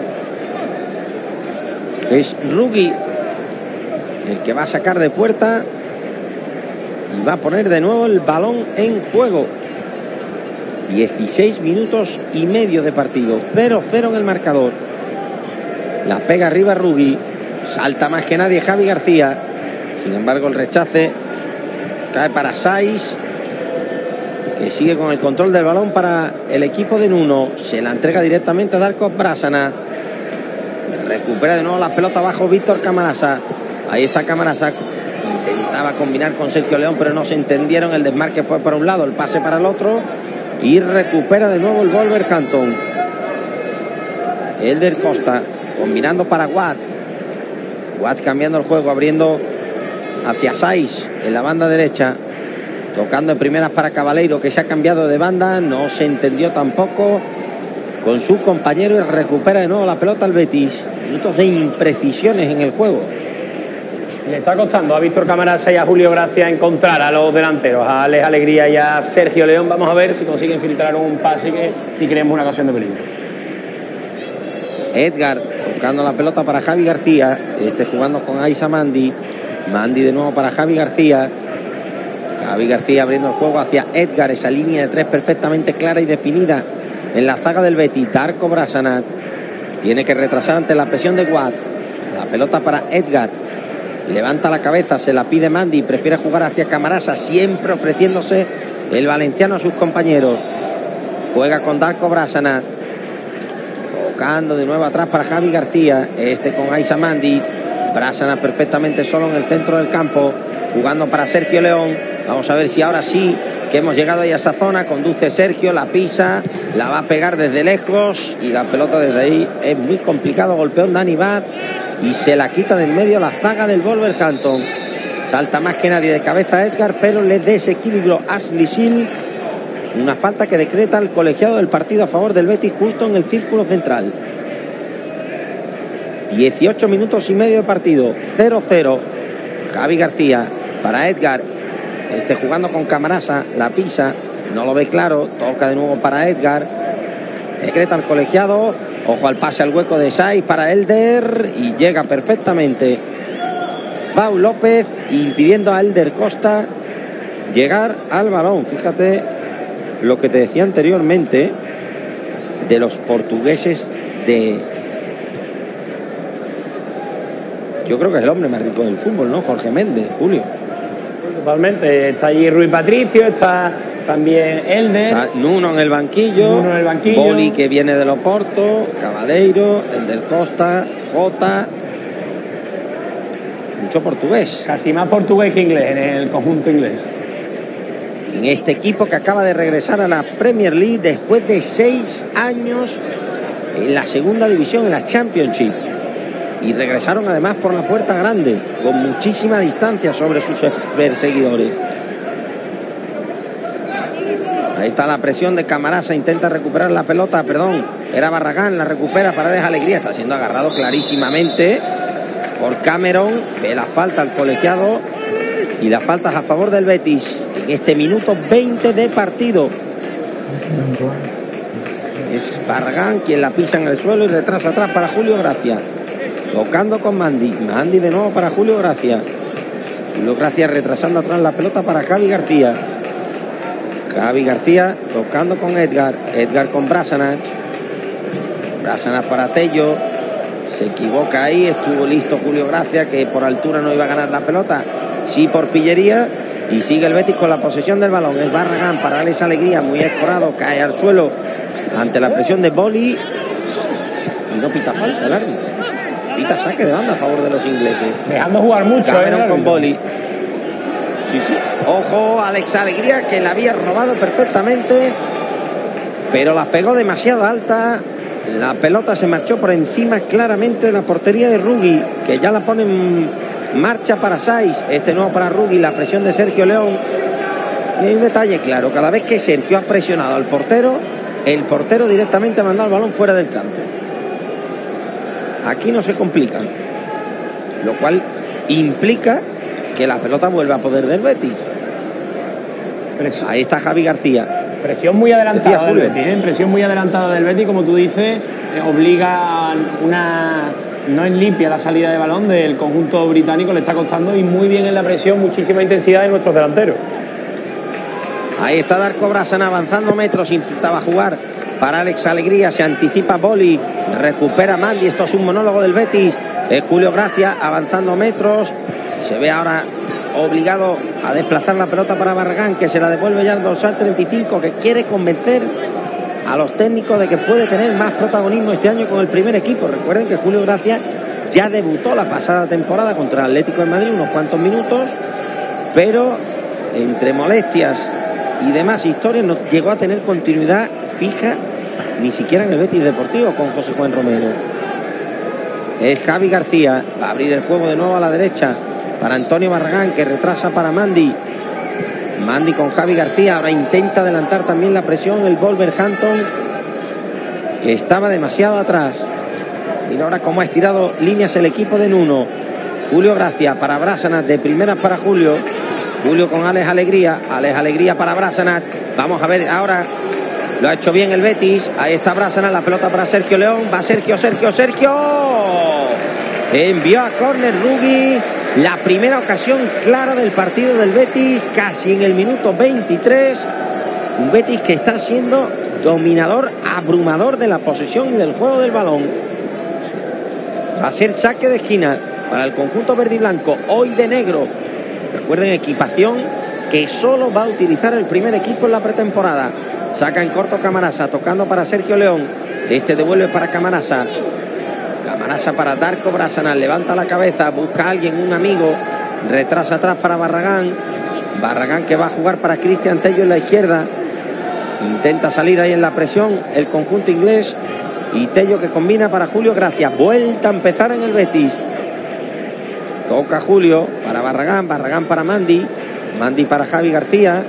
Es Rugui el que va a sacar de puerta y va a poner de nuevo el balón en juego. dieciséis minutos y medio de partido, cero cero en el marcador. La pega arriba Rugui, salta más que nadie Javi García, sin embargo el rechace cae para Saiz, que sigue con el control del balón para el equipo de Nuno. Se la entrega directamente a Darko Brasana, recupera de nuevo la pelota abajo Víctor Camarasa. Ahí está Camarasa, intentaba combinar con Sergio León pero no se entendieron, el desmarque fue para un lado, el pase para el otro y recupera de nuevo el Wolverhampton. Elder Costa combinando para Watt, Watt cambiando el juego, abriendo hacia Saiz en la banda derecha, tocando en primeras para Cabaleiro, que se ha cambiado de banda, no se entendió tampoco con su compañero y recupera de nuevo la pelota al Betis. Minutos de imprecisiones en el juego. Le está costando a Víctor Camarasa y a Julio Gracia encontrar a los delanteros, a Alex Alegría y a Sergio León. Vamos a ver si consiguen filtrar un pase que, y creemos una ocasión de peligro. Edgar tocando la pelota para Javi García, este jugando con Aisa Mandi. Mandi de nuevo para Javi García. Javi García abriendo el juego hacia Edgar, esa línea de tres perfectamente clara y definida en la zaga del Betis. Darko Brasana tiene que retrasar ante la presión de Watt. La pelota para Edgar, levanta la cabeza, se la pide Mandi, prefiere jugar hacia Camarasa, siempre ofreciéndose el valenciano a sus compañeros. Juega con Darko Brasana, tocando de nuevo atrás para Javi García, este con Aisa Mandi. Brasana perfectamente solo en el centro del campo, jugando para Sergio León. Vamos a ver si ahora sí que hemos llegado ahí a esa zona. Conduce Sergio, la pisa, la va a pegar desde lejos y la pelota desde ahí es muy complicado. Golpeó un Dani Bad y se la quita de en medio la zaga del Wolverhampton. Salta más que nadie de cabeza Edgar, pero le desequilibró Ashley Sil. Una falta que decreta el colegiado del partido a favor del Betis justo en el círculo central. dieciocho minutos y medio de partido, cero cero. Javi García para Edgar, este jugando con Camarasa, la pisa, no lo ve claro, toca de nuevo para Edgar, decreta el colegiado. Ojo al pase al hueco de Saiz para Elder y llega perfectamente Pau López, impidiendo a Elder Costa llegar al balón. Fíjate lo que te decía anteriormente de los portugueses de... Yo creo que es el hombre más rico del fútbol, ¿no? Jorge Méndez, Julio. Totalmente. Está allí Rui Patricio, está también Elder. Está Nuno en el banquillo. Nuno en el banquillo. Boli, que viene del Oporto. Cabaleiro, Elder Costa, Jota. Mucho portugués. Casi más portugués que inglés en el conjunto inglés. En este equipo que acaba de regresar a la Premier League después de seis años en la segunda división, en la Championship. Y regresaron además por la puerta grande, con muchísima distancia sobre sus perseguidores. Ahí está la presión de Camarasa, intenta recuperar la pelota, perdón, era Barragán, la recupera para Alex Alegría, está siendo agarrado clarísimamente por Cameron, ve la falta al colegiado y las faltas a favor del Betis en este minuto veinte de partido. Es Barragán quien la pisa en el suelo y retrasa atrás para Julio Gracia. Tocando con Mandi, Mandi de nuevo para Julio Gracia. Julio Gracia retrasando atrás la pelota para Javi García. Javi García tocando con Edgar. Edgar con Brasanac. Brasanac para Tello. Se equivoca ahí, estuvo listo Julio Gracia, que por altura no iba a ganar la pelota, sí por pillería. Y sigue el Betis con la posesión del balón. Es Barragán para Alex Alegría, muy escorado, cae al suelo ante la presión de Boli. Y no pita falta el árbitro. Pita saque de banda a favor de los ingleses. Dejando jugar mucho. Cameron ¿eh, con Boli. Sí, sí. Ojo, Alex Alegría, que la había robado perfectamente, pero la pegó demasiado alta. La pelota se marchó por encima claramente de la portería de Rugui, que ya la pone en marcha para Saiz. Este nuevo para Rugui, la presión de Sergio León. Y hay un detalle claro: cada vez que Sergio ha presionado al portero, el portero directamente ha mandado el balón fuera del campo. aquí no se complican, lo cual implica que la pelota vuelve a poder del Betis. Presión. Ahí está Javi García. Presión muy adelantada del Julio. Betis, ¿eh? Presión muy adelantada del Betis, como tú dices, eh, obliga a una... No es limpia la salida de balón del conjunto británico, le está costando, y muy bien en la presión, muchísima intensidad de nuestros delanteros. Ahí está Darko Brasana avanzando metros, intentaba jugar para Alex Alegría, se anticipa Boli, recupera Mandy, esto es un monólogo del Betis, es Julio Gracia avanzando metros, se ve ahora obligado a desplazar la pelota para Barragán, que se la devuelve ya al dorsal treinta y cinco, que quiere convencer a los técnicos de que puede tener más protagonismo este año con el primer equipo. Recuerden que Julio Gracia ya debutó la pasada temporada contra el Atlético de Madrid unos cuantos minutos, pero entre molestias y demás historias no llegó a tener continuidad fija ni siquiera en el Betis Deportivo con José Juan Romero. Es Javi García, va a abrir el juego de nuevo a la derecha para Antonio Barragán, que retrasa para Mandy. Mandy con Javi García, ahora intenta adelantar también la presión el Wolverhampton, que estaba demasiado atrás. Mira ahora cómo ha estirado líneas el equipo de Nuno. Julio Gracia para Brasana, de primeras para Julio. Julio con Alex Alegría, Alex Alegría para Brasana. Vamos a ver ahora, lo ha hecho bien el Betis. Ahí está Brasana, la pelota para Sergio León. Va Sergio, Sergio, Sergio. Envió a córner Rugui. La primera ocasión clara del partido del Betis, casi en el minuto veintitrés. Un Betis que está siendo dominador, abrumador de la posesión y del juego del balón. Va a ser saque de esquina para el conjunto verde y blanco, hoy de negro. Recuerden, equipación que solo va a utilizar el primer equipo en la pretemporada. Saca en corto Camarasa, tocando para Sergio León. Este devuelve para Camarasa. Camarasa para Darko Brasana, levanta la cabeza, busca a alguien, un amigo, retrasa atrás para Barragán. Barragán que va a jugar para Cristian Tello en la izquierda. Intenta salir ahí en la presión el conjunto inglés. Y Tello que combina para Julio Gracia. Vuelta a empezar en el Betis. Toca Julio para Barragán, Barragán para Mandy. Mandy para Javi García.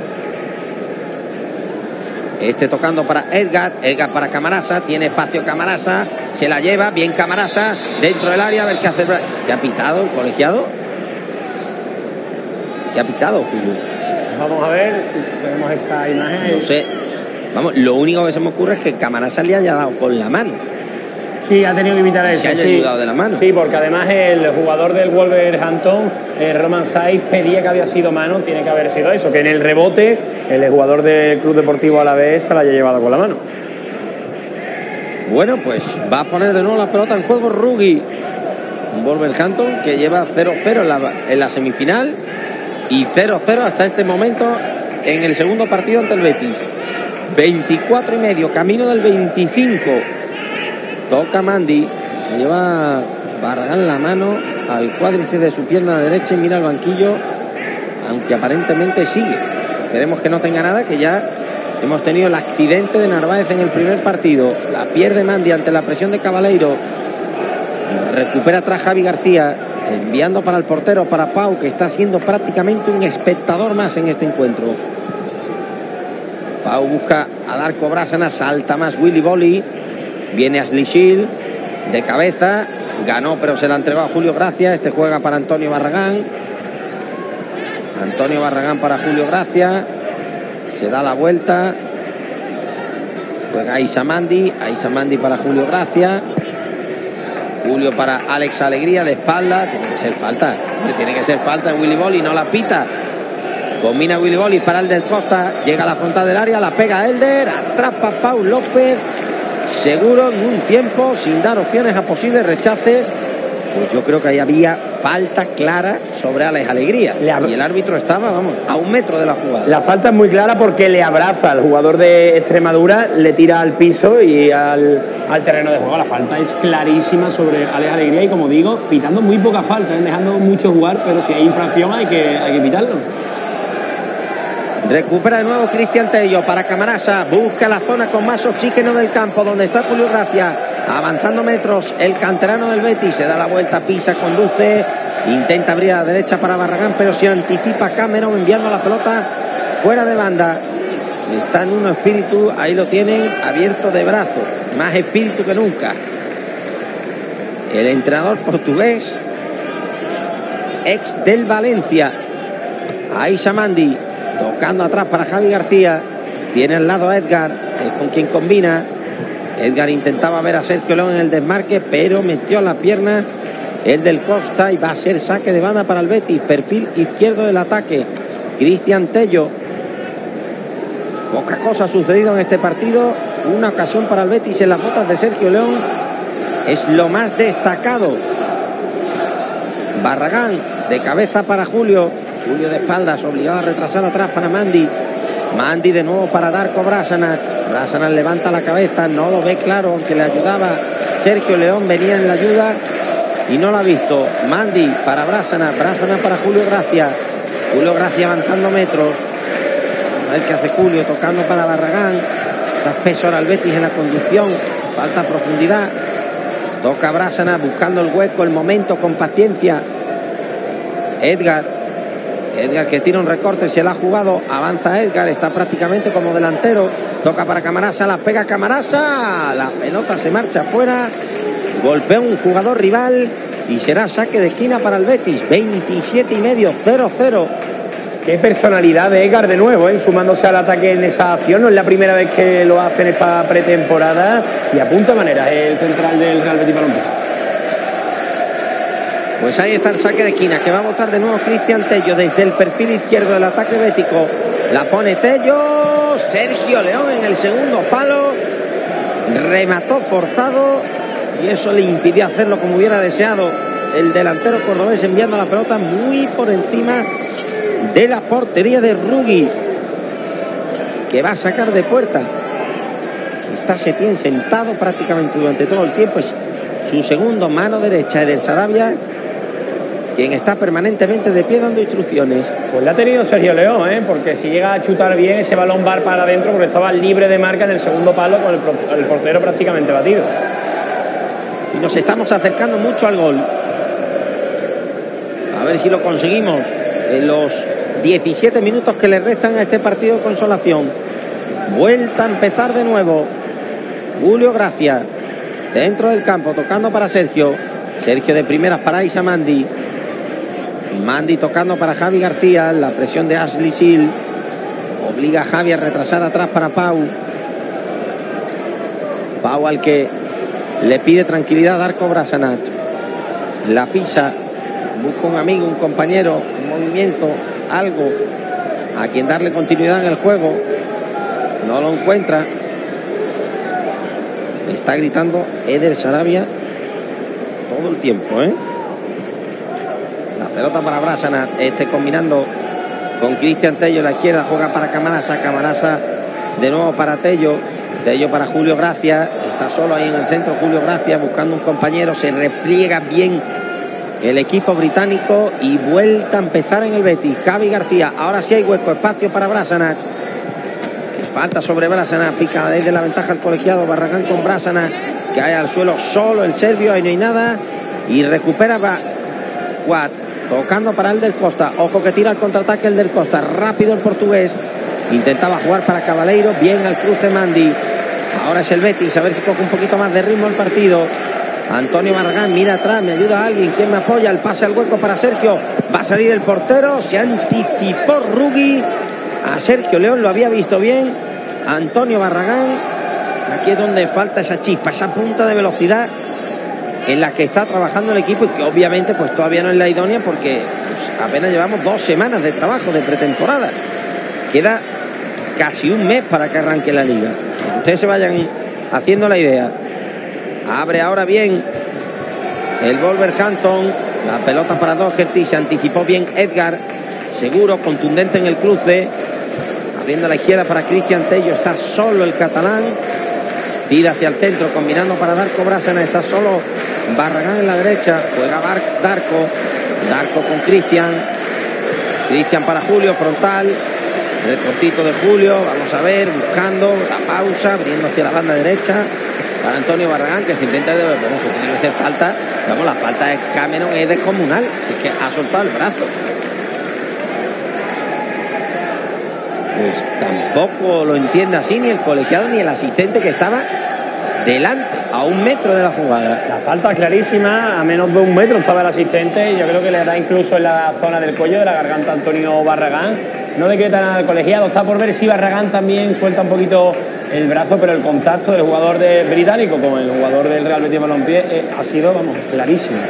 Este tocando para Edgar, Edgar para Camarasa, tiene espacio Camarasa, se la lleva, bien Camarasa, dentro del área, a ver qué hace. ¿Qué ha pitado el colegiado? ¿Qué ha pitado, Julio? Vamos a ver si tenemos esa imagen. No sé, vamos, lo único que se me ocurre es que Camarasa le haya dado con la mano. Sí, ha tenido que evitar eso. Se haya sí. ayudado de la mano. Sí, porque además el jugador del Wolverhampton, eh, Roman Saiz, pedía que había sido mano, tiene que haber sido eso, que en el rebote el jugador del Club Deportivo Alavés se la haya llevado con la mano. Bueno, pues va a poner de nuevo la pelota en juego Rugui. Un Wolverhampton que lleva cero cero en la, en la semifinal y cero cero hasta este momento en el segundo partido ante el Betis. veinticuatro y medio, camino del veinticinco. Toca Mandy, se lleva Barragán la mano al cuádriceps de su pierna derecha y mira al banquillo, aunque aparentemente sigue. Esperemos que no tenga nada, que ya hemos tenido el accidente de Narváez en el primer partido. La pierde Mandy ante la presión de Cabaleiro. Recupera atrás Javi García, enviando para el portero, para Pau, que está siendo prácticamente un espectador más en este encuentro. Pau busca a Darko Brasana, salta más Willy Boli. Viene Ashley Shield de cabeza, ganó pero se la entregó a Julio Gracia. Este juega para Antonio Barragán. Antonio Barragán para Julio Gracia. Se da la vuelta. Juega Aisa Mandy. Aisa Mandy para Julio Gracia. Julio para Alex Alegría de espalda. Tiene que ser falta. Tiene que ser falta de Willy Boli, no la pita. Combina Willy Boli para Elder Costa. Llega a la frontal del área, la pega Elder. Atrapa Paul López. Seguro en un tiempo, sin dar opciones a posibles rechaces. Pues yo creo que ahí había falta clara sobre Alex Alegría. Y el árbitro estaba, vamos, a un metro de la jugada. La falta es muy clara porque le abraza al jugador de Extremadura, le tira al piso y al, al terreno de juego. La falta es clarísima sobre Alex Alegría y, como digo, pitando muy poca falta, ¿eh? Dejando mucho jugar, pero si hay infracción hay que, hay que pitarlo. Recupera de nuevo Cristian Tello para Camarasa. Busca la zona con más oxígeno del campo, donde está Julio Gracia. Avanzando metros, el canterano del Betis. Se da la vuelta, pisa, conduce. Intenta abrir a la derecha para Barragán, pero se anticipa Cameron enviando la pelota fuera de banda. Está en un espíritu, ahí lo tienen, abierto de brazos. Más espíritu que nunca. el entrenador portugués, ex del Valencia. Aisha Mandi tocando atrás para Javi García. Tiene al lado a Edgar, es con quien combina. Edgar intentaba ver a Sergio León en el desmarque, pero metió la pierna el del Costa y va a ser saque de banda para el Betis. Perfil izquierdo del ataque, Cristian Tello. Poca cosa ha sucedido en este partido. Una ocasión para el Betis en las botas de Sergio León es lo más destacado. Barragán de cabeza para Julio. Julio de espaldas, obligado a retrasar atrás para Mandi. Mandi de nuevo para Darko Brasanac. Brasanac levanta la cabeza, no lo ve claro, aunque le ayudaba Sergio León, venía en la ayuda y no lo ha visto. Mandi para Brasanac, Brasanac para Julio Gracia. Julio Gracia avanzando metros. A ver qué hace Julio, tocando para Barragán. Está espeso ahora el Betis en la conducción, falta profundidad. Toca Brasanac buscando el hueco, el momento, con paciencia. Edgar. Edgar que tira un recorte, se la ha jugado, avanza Edgar, está prácticamente como delantero, toca para Camarasa, la pega Camarasa, la pelota se marcha afuera, golpea un jugador rival y será saque de esquina para el Betis. Veintisiete y medio, cero cero. Qué personalidad de Edgar de nuevo, ¿eh? Sumándose al ataque en esa acción, no es la primera vez que lo hace en esta pretemporada y apunta de manera el central del Real Betis Balompié. Pues ahí está el saque de esquina que va a botar de nuevo Cristian Tello desde el perfil izquierdo del ataque bético. La pone Tello. Sergio León en el segundo palo. Remató forzado y eso le impidió hacerlo como hubiera deseado el delantero cordobés, enviando la pelota muy por encima de la portería de Rugui, que va a sacar de puerta. Está Setién sentado prácticamente durante todo el tiempo. Es su segundo, mano derecha del Sarabia, quien está permanentemente de pie dando instrucciones. Pues la ha tenido Sergio León, ¿eh? Porque si llega a chutar bien, ese balón va para adentro, porque estaba libre de marca en el segundo palo con el, el portero prácticamente batido. Y nos estamos acercando mucho al gol. A ver si lo conseguimos en los diecisiete minutos que le restan a este partido de consolación. Vuelta a empezar de nuevo. Julio Gracia, centro del campo, tocando para Sergio. Sergio de primeras para Aisha Mandi. Mandi tocando para Javi García. La presión de Ashley Sil obliga a Javi a retrasar atrás para Pau. Pau al que le pide tranquilidad a Darko Brasanac. La pisa, busca un amigo, un compañero, un movimiento, algo a quien darle continuidad en el juego. No lo encuentra. Está gritando Eder Sarabia todo el tiempo, ¿eh? La pelota para Brasanac, este combinando con Cristian Tello en la izquierda, juega para Camarasa, Camarasa de nuevo para Tello, Tello para Julio Gracia, está solo ahí en el centro Julio Gracia buscando un compañero, se repliega bien el equipo británico y vuelta a empezar en el Betis. Javi García, ahora sí hay hueco, espacio para Brasanac. Falta sobre Brasanac, pica desde la ventaja el colegiado. Barragán con Brasanac, que cae al suelo solo el serbio, ahí no hay nada. Y recupera Watt, tocando para el del Costa. Ojo que tira el contraataque el del Costa, rápido el portugués. Intentaba jugar para Cabaleiro, bien al cruce Mandi. Ahora es el Betis, a ver si coge un poquito más de ritmo el partido. Antonio Barragán mira atrás, me ayuda a alguien, ¿quién me apoya? El pase al hueco para Sergio, va a salir el portero, se anticipó Rugui. A Sergio León lo había visto bien. Antonio Barragán, aquí es donde falta esa chispa, esa punta de velocidad en la que está trabajando el equipo y que obviamente pues todavía no es la idónea porque pues, apenas llevamos dos semanas de trabajo de pretemporada. Queda casi un mes para que arranque la liga. Ustedes se vayan haciendo la idea. Abre ahora bien el Wolverhampton, la pelota para Doherty, se anticipó bien Edgar, seguro, contundente en el cruce, abriendo a la izquierda para Cristian Tello, está solo el catalán, tira hacia el centro, combinando para Darko Brasanac, está solo Barragán en la derecha, juega Bar Darko, Darko con Cristian, Cristian para Julio, frontal, el cortito de Julio, vamos a ver, buscando la pausa, abriendo hacia la banda derecha, para Antonio Barragán, que se intenta, bueno, eso tiene que ser falta, vamos, la falta de Cameron es descomunal, así que ha soltado el brazo. Pues tampoco lo entiende así ni el colegiado ni el asistente que estaba delante. a un metro de la jugada. La falta clarísima, a menos de un metro estaba el asistente, y yo creo que le da incluso en la zona del cuello de la garganta a Antonio Barragán. No decreta nada el colegiado, está por ver si Barragán también suelta un poquito el brazo, pero el contacto del jugador de británico con el jugador del Real Betis Balompié eh, ha sido, vamos, clarísimo.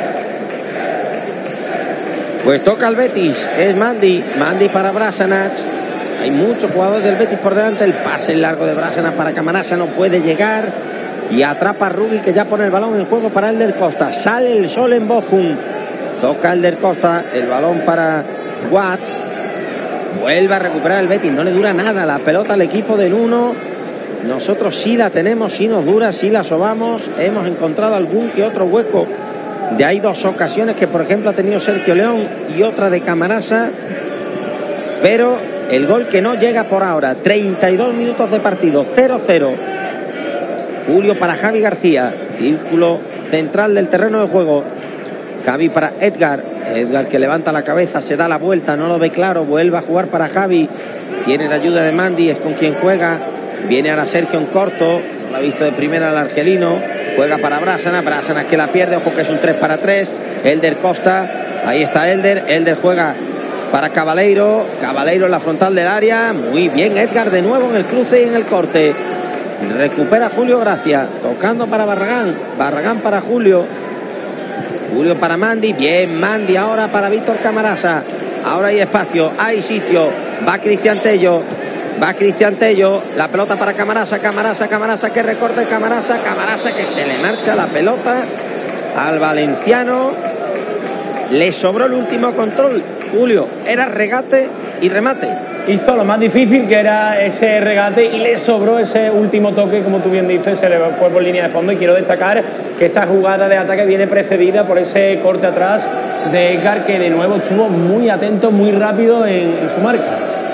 Pues toca al Betis, es Mandy, Mandy para Brasanac. Hay muchos jugadores del Betis por delante, el pase largo de Brasanac para Camarasa no puede llegar y atrapa a Rugui, que ya pone el balón en juego para Elder Costa. Sale el sol en Bochum, toca Elder Costa, el balón para Watt, vuelve a recuperar el Betis, no le dura nada la pelota al equipo del uno. Nosotros sí la tenemos, sí nos dura, sí la sobamos, hemos encontrado algún que otro hueco. De ahí dos ocasiones que por ejemplo ha tenido Sergio León y otra de Camarasa, pero el gol que no llega por ahora. Treinta y dos minutos de partido, cero cero. Julio para Javi García, círculo central del terreno de juego. Javi para Edgar, Edgar que levanta la cabeza, se da la vuelta, no lo ve claro, vuelve a jugar para Javi, tiene la ayuda de Mandy, es con quien juega, viene ahora Sergio en corto, no lo ha visto de primera el argelino, juega para Brasanac, Brasanac que la pierde, ojo que es un tres para tres, Elder Costa, ahí está Elder, Elder juega para Cabaleiro, Cabaleiro en la frontal del área, muy bien Edgar de nuevo en el cruce y en el corte, recupera Julio Gracia, tocando para Barragán, Barragán para Julio, Julio para Mandy, bien Mandy ahora para Víctor Camarasa, ahora hay espacio, hay sitio, va Cristian Tello, va Cristian Tello, la pelota para Camarasa, Camarasa, Camarasa que recorte, Camarasa, Camarasa que se le marcha la pelota al valenciano, le sobró el último control, Julio, era regate y remate. Hizo lo más difícil, que era ese regate, y le sobró ese último toque, como tú bien dices, se le fue por línea de fondo. Y quiero destacar que esta jugada de ataque viene precedida por ese corte atrás de Edgar, que de nuevo estuvo muy atento, muy rápido en, en su marca.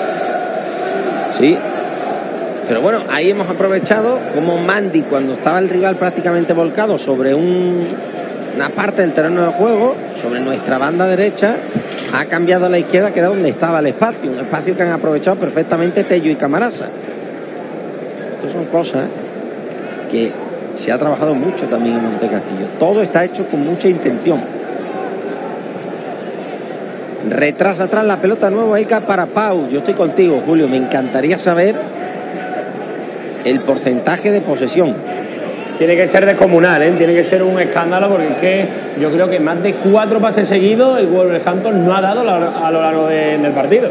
Sí, pero bueno, ahí hemos aprovechado como Mandy, cuando estaba el rival prácticamente volcado sobre un, una parte del terreno de juego, sobre nuestra banda derecha, ha cambiado a la izquierda, que era donde estaba el espacio, un espacio que han aprovechado perfectamente Tello y Camarasa. Estas son cosas que se ha trabajado mucho también en Montecastillo. Todo está hecho con mucha intención. Retrasa atrás la pelota nueva Ica para Pau. Yo estoy contigo, Julio. Me encantaría saber el porcentaje de posesión. Tiene que ser descomunal, ¿eh? Tiene que ser un escándalo, porque es que yo creo que más de cuatro pases seguidos el Wolverhampton no ha dado a lo largo de, del partido.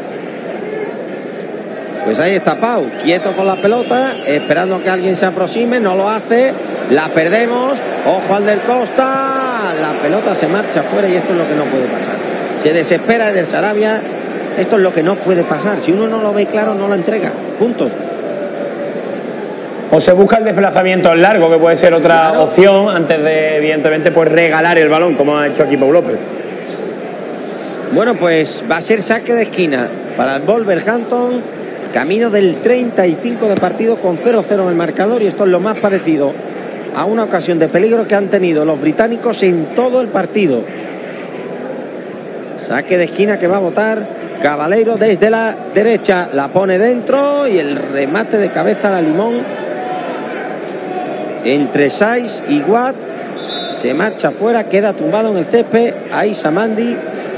Pues ahí está Pau, quieto con la pelota, esperando que alguien se aproxime, no lo hace, la perdemos, ojo al del Costa, la pelota se marcha fuera y esto es lo que no puede pasar. Se desespera del Sarabia, esto es lo que no puede pasar, si uno no lo ve claro no lo entrega, punto. O se busca el desplazamiento largo, que puede ser otra claro. opción, antes de, evidentemente, pues regalar el balón, como ha hecho aquí Pau López. Bueno, pues va a ser saque de esquina para el Wolverhampton, camino del treinta y cinco de partido con cero cero en el marcador, y esto es lo más parecido a una ocasión de peligro que han tenido los británicos en todo el partido. Saque de esquina que va a botar Cabaleiro desde la derecha, la pone dentro y el remate de cabeza a la Limón entre Saiz y Watt, se marcha fuera, queda tumbado en el césped. Ahí Samandi,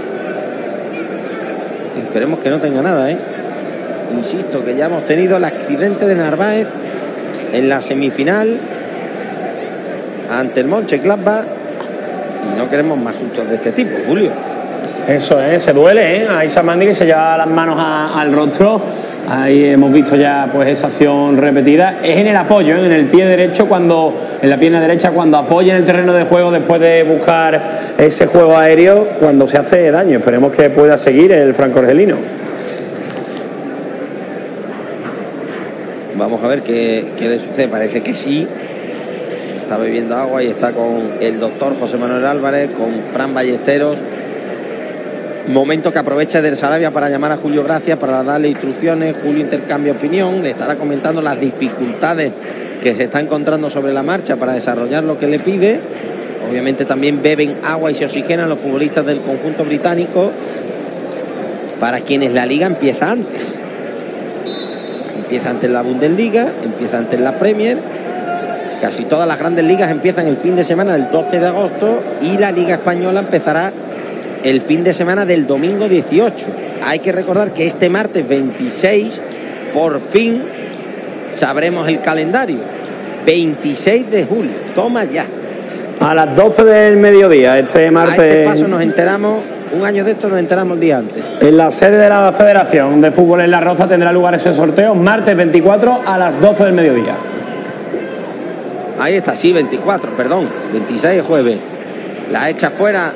esperemos que no tenga nada, ¿eh? Insisto que ya hemos tenido el accidente de Narváez en la semifinal ante el Mönchengladbach y no queremos más sustos de este tipo, Julio. Eso es, se duele, ¿eh? Ahí Samandi que se lleva las manos a, al rostro. Ahí hemos visto ya pues esa acción repetida. Es en el apoyo, ¿eh? En el pie derecho, cuando en la pierna derecha, cuando apoya en el terreno de juego después de buscar ese juego aéreo, cuando se hace daño. Esperemos que pueda seguir el franco-argelino. Vamos a ver qué, qué le sucede. Parece que sí. Está bebiendo agua y está con el doctor José Manuel Álvarez, con Fran Ballesteros. Momento que aprovecha del Sarabia para llamar a Julio Gracia, para darle instrucciones. Julio intercambia opinión, le estará comentando las dificultades que se está encontrando sobre la marcha para desarrollar lo que le pide. Obviamente también beben agua y se oxigenan los futbolistas del conjunto británico, para quienes la liga empieza antes. Empieza antes la Bundesliga, empieza antes la Premier. Casi todas las grandes ligas empiezan el fin de semana del doce de agosto y la Liga Española empezará el fin de semana del domingo dieciocho. Hay que recordar que este martes veintiséis por fin sabremos el calendario. veintiséis de julio, toma ya. A las doce del mediodía, este martes. A este paso nos enteramos, un año de esto nos enteramos el día antes. En la sede de la Federación de Fútbol en La Roza tendrá lugar ese sorteo, martes veinticuatro a las doce del mediodía. Ahí está, sí, veinticuatro, perdón, veintiséis es jueves. La echa fuera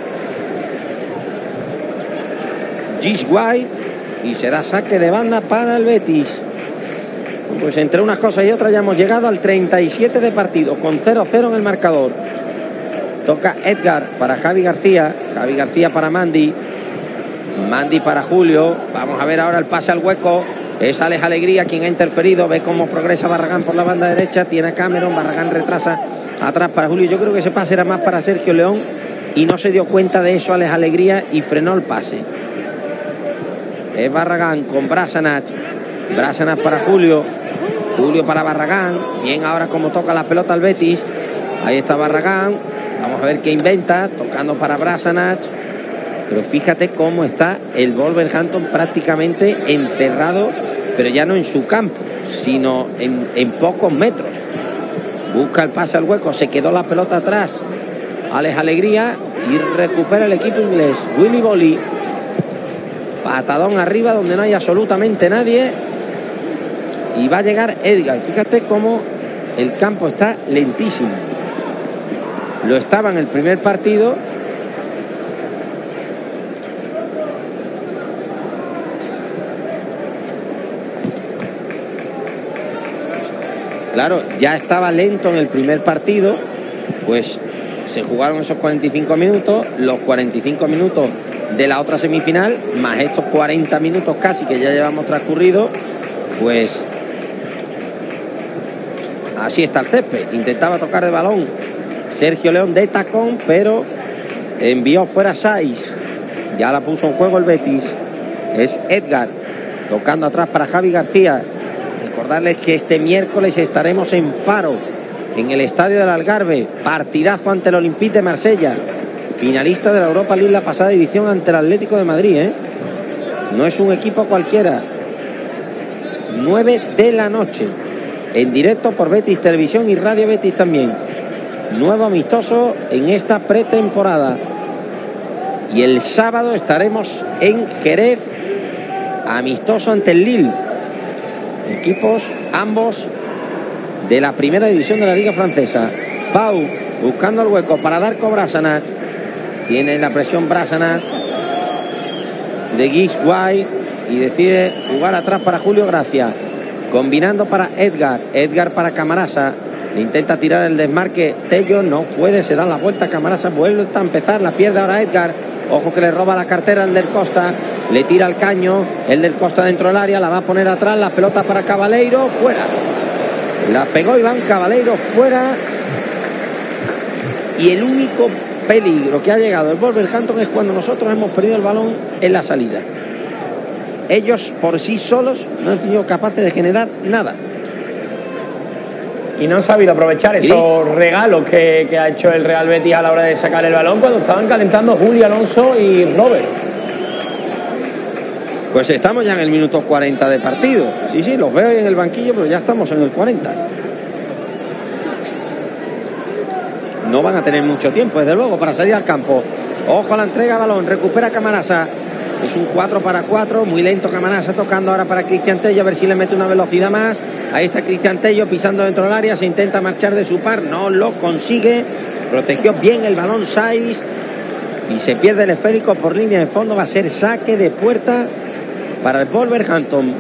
Gish White y será saque de banda para el Betis. Pues entre unas cosas y otras ya hemos llegado al treinta y siete de partido, con cero cero en el marcador. Toca Edgar para Javi García, Javi García para Mandy, Mandy para Julio. Vamos a ver ahora el pase al hueco. Es Alex Alegría quien ha interferido. Ve cómo progresa Barragán por la banda derecha. Tiene a Cameron. Barragán retrasa atrás para Julio. Yo creo que ese pase era más para Sergio León y no se dio cuenta de eso Alex Alegría y frenó el pase. Es Barragán con Brasanach. Brasanach para Julio. Julio para Barragán. Bien ahora como toca la pelota al Betis. Ahí está Barragán. Vamos a ver qué inventa. Tocando para Brasanach. Pero fíjate cómo está el Wolverhampton prácticamente encerrado, pero ya no en su campo, sino en, en pocos metros. Busca el pase al hueco, se quedó la pelota atrás. Alex Alegría y recupera el equipo inglés. Willy Bolly. Patadón arriba donde no hay absolutamente nadie. Y va a llegar Edgar. Fíjate cómo el campo está lentísimo. Lo estaba en el primer partido. Claro, ya estaba lento en el primer partido, pues se jugaron esos cuarenta y cinco minutos, los cuarenta y cinco minutos de la otra semifinal, más estos cuarenta minutos casi que ya llevamos transcurrido, pues así está el césped. Intentaba tocar de balón Sergio León de tacón, pero envió fuera Saiz. Ya la puso en juego el Betis. Es Edgar tocando atrás para Javi García. Recordarles que este miércoles estaremos en Faro, en el Estadio del Algarve. Partidazo ante el Olympique de Marsella, finalista de la Europa League la pasada edición ante el Atlético de Madrid, ¿eh? No es un equipo cualquiera. nueve de la noche, en directo por Betis Televisión y Radio Betis también. Nuevo amistoso en esta pretemporada. Y el sábado estaremos en Jerez, amistoso ante el Lille. Equipos ambos de la primera división de la Liga Francesa. Pau buscando el hueco para dar con Brasanach. Tiene la presión Brasanach de Gish White y decide jugar atrás para Julio Gracia. Combinando para Edgar. Edgar para Camarasa. Le intenta tirar el desmarque Tello. No puede, se da la vuelta Camarasa. Vuelve a empezar, la pierde ahora Edgar. Ojo que le roba la cartera al del Costa. Le tira el caño. El del Costa dentro del área. La va a poner atrás. La pelota para Cabaleiro. Fuera. La pegó Iván Cabaleiro. Fuera. Y el único peligro que ha llegado el Wolverhampton es cuando nosotros hemos perdido el balón en la salida. Ellos por sí solos no han sido capaces de generar nada. Y no han sabido aprovechar esos ¿Sí? regalos que, que ha hecho el Real Betis a la hora de sacar el balón cuando estaban calentando Julio Alonso y Robert. Pues estamos ya en el minuto cuarenta de partido. Sí, sí, los veo ahí en el banquillo, pero ya estamos en el cuarenta. No van a tener mucho tiempo, desde luego, para salir al campo. Ojo a la entrega de balón, recupera Camarasa. Es un cuatro para cuatro, muy lento Camarasa, tocando ahora para Cristian Tello, a ver si le mete una velocidad más. Ahí está Cristian Tello pisando dentro del área, se intenta marchar de su par, no lo consigue. Protegió bien el balón Saiz y se pierde el esférico por línea de fondo. Va a ser saque de puerta para el Wolverhampton.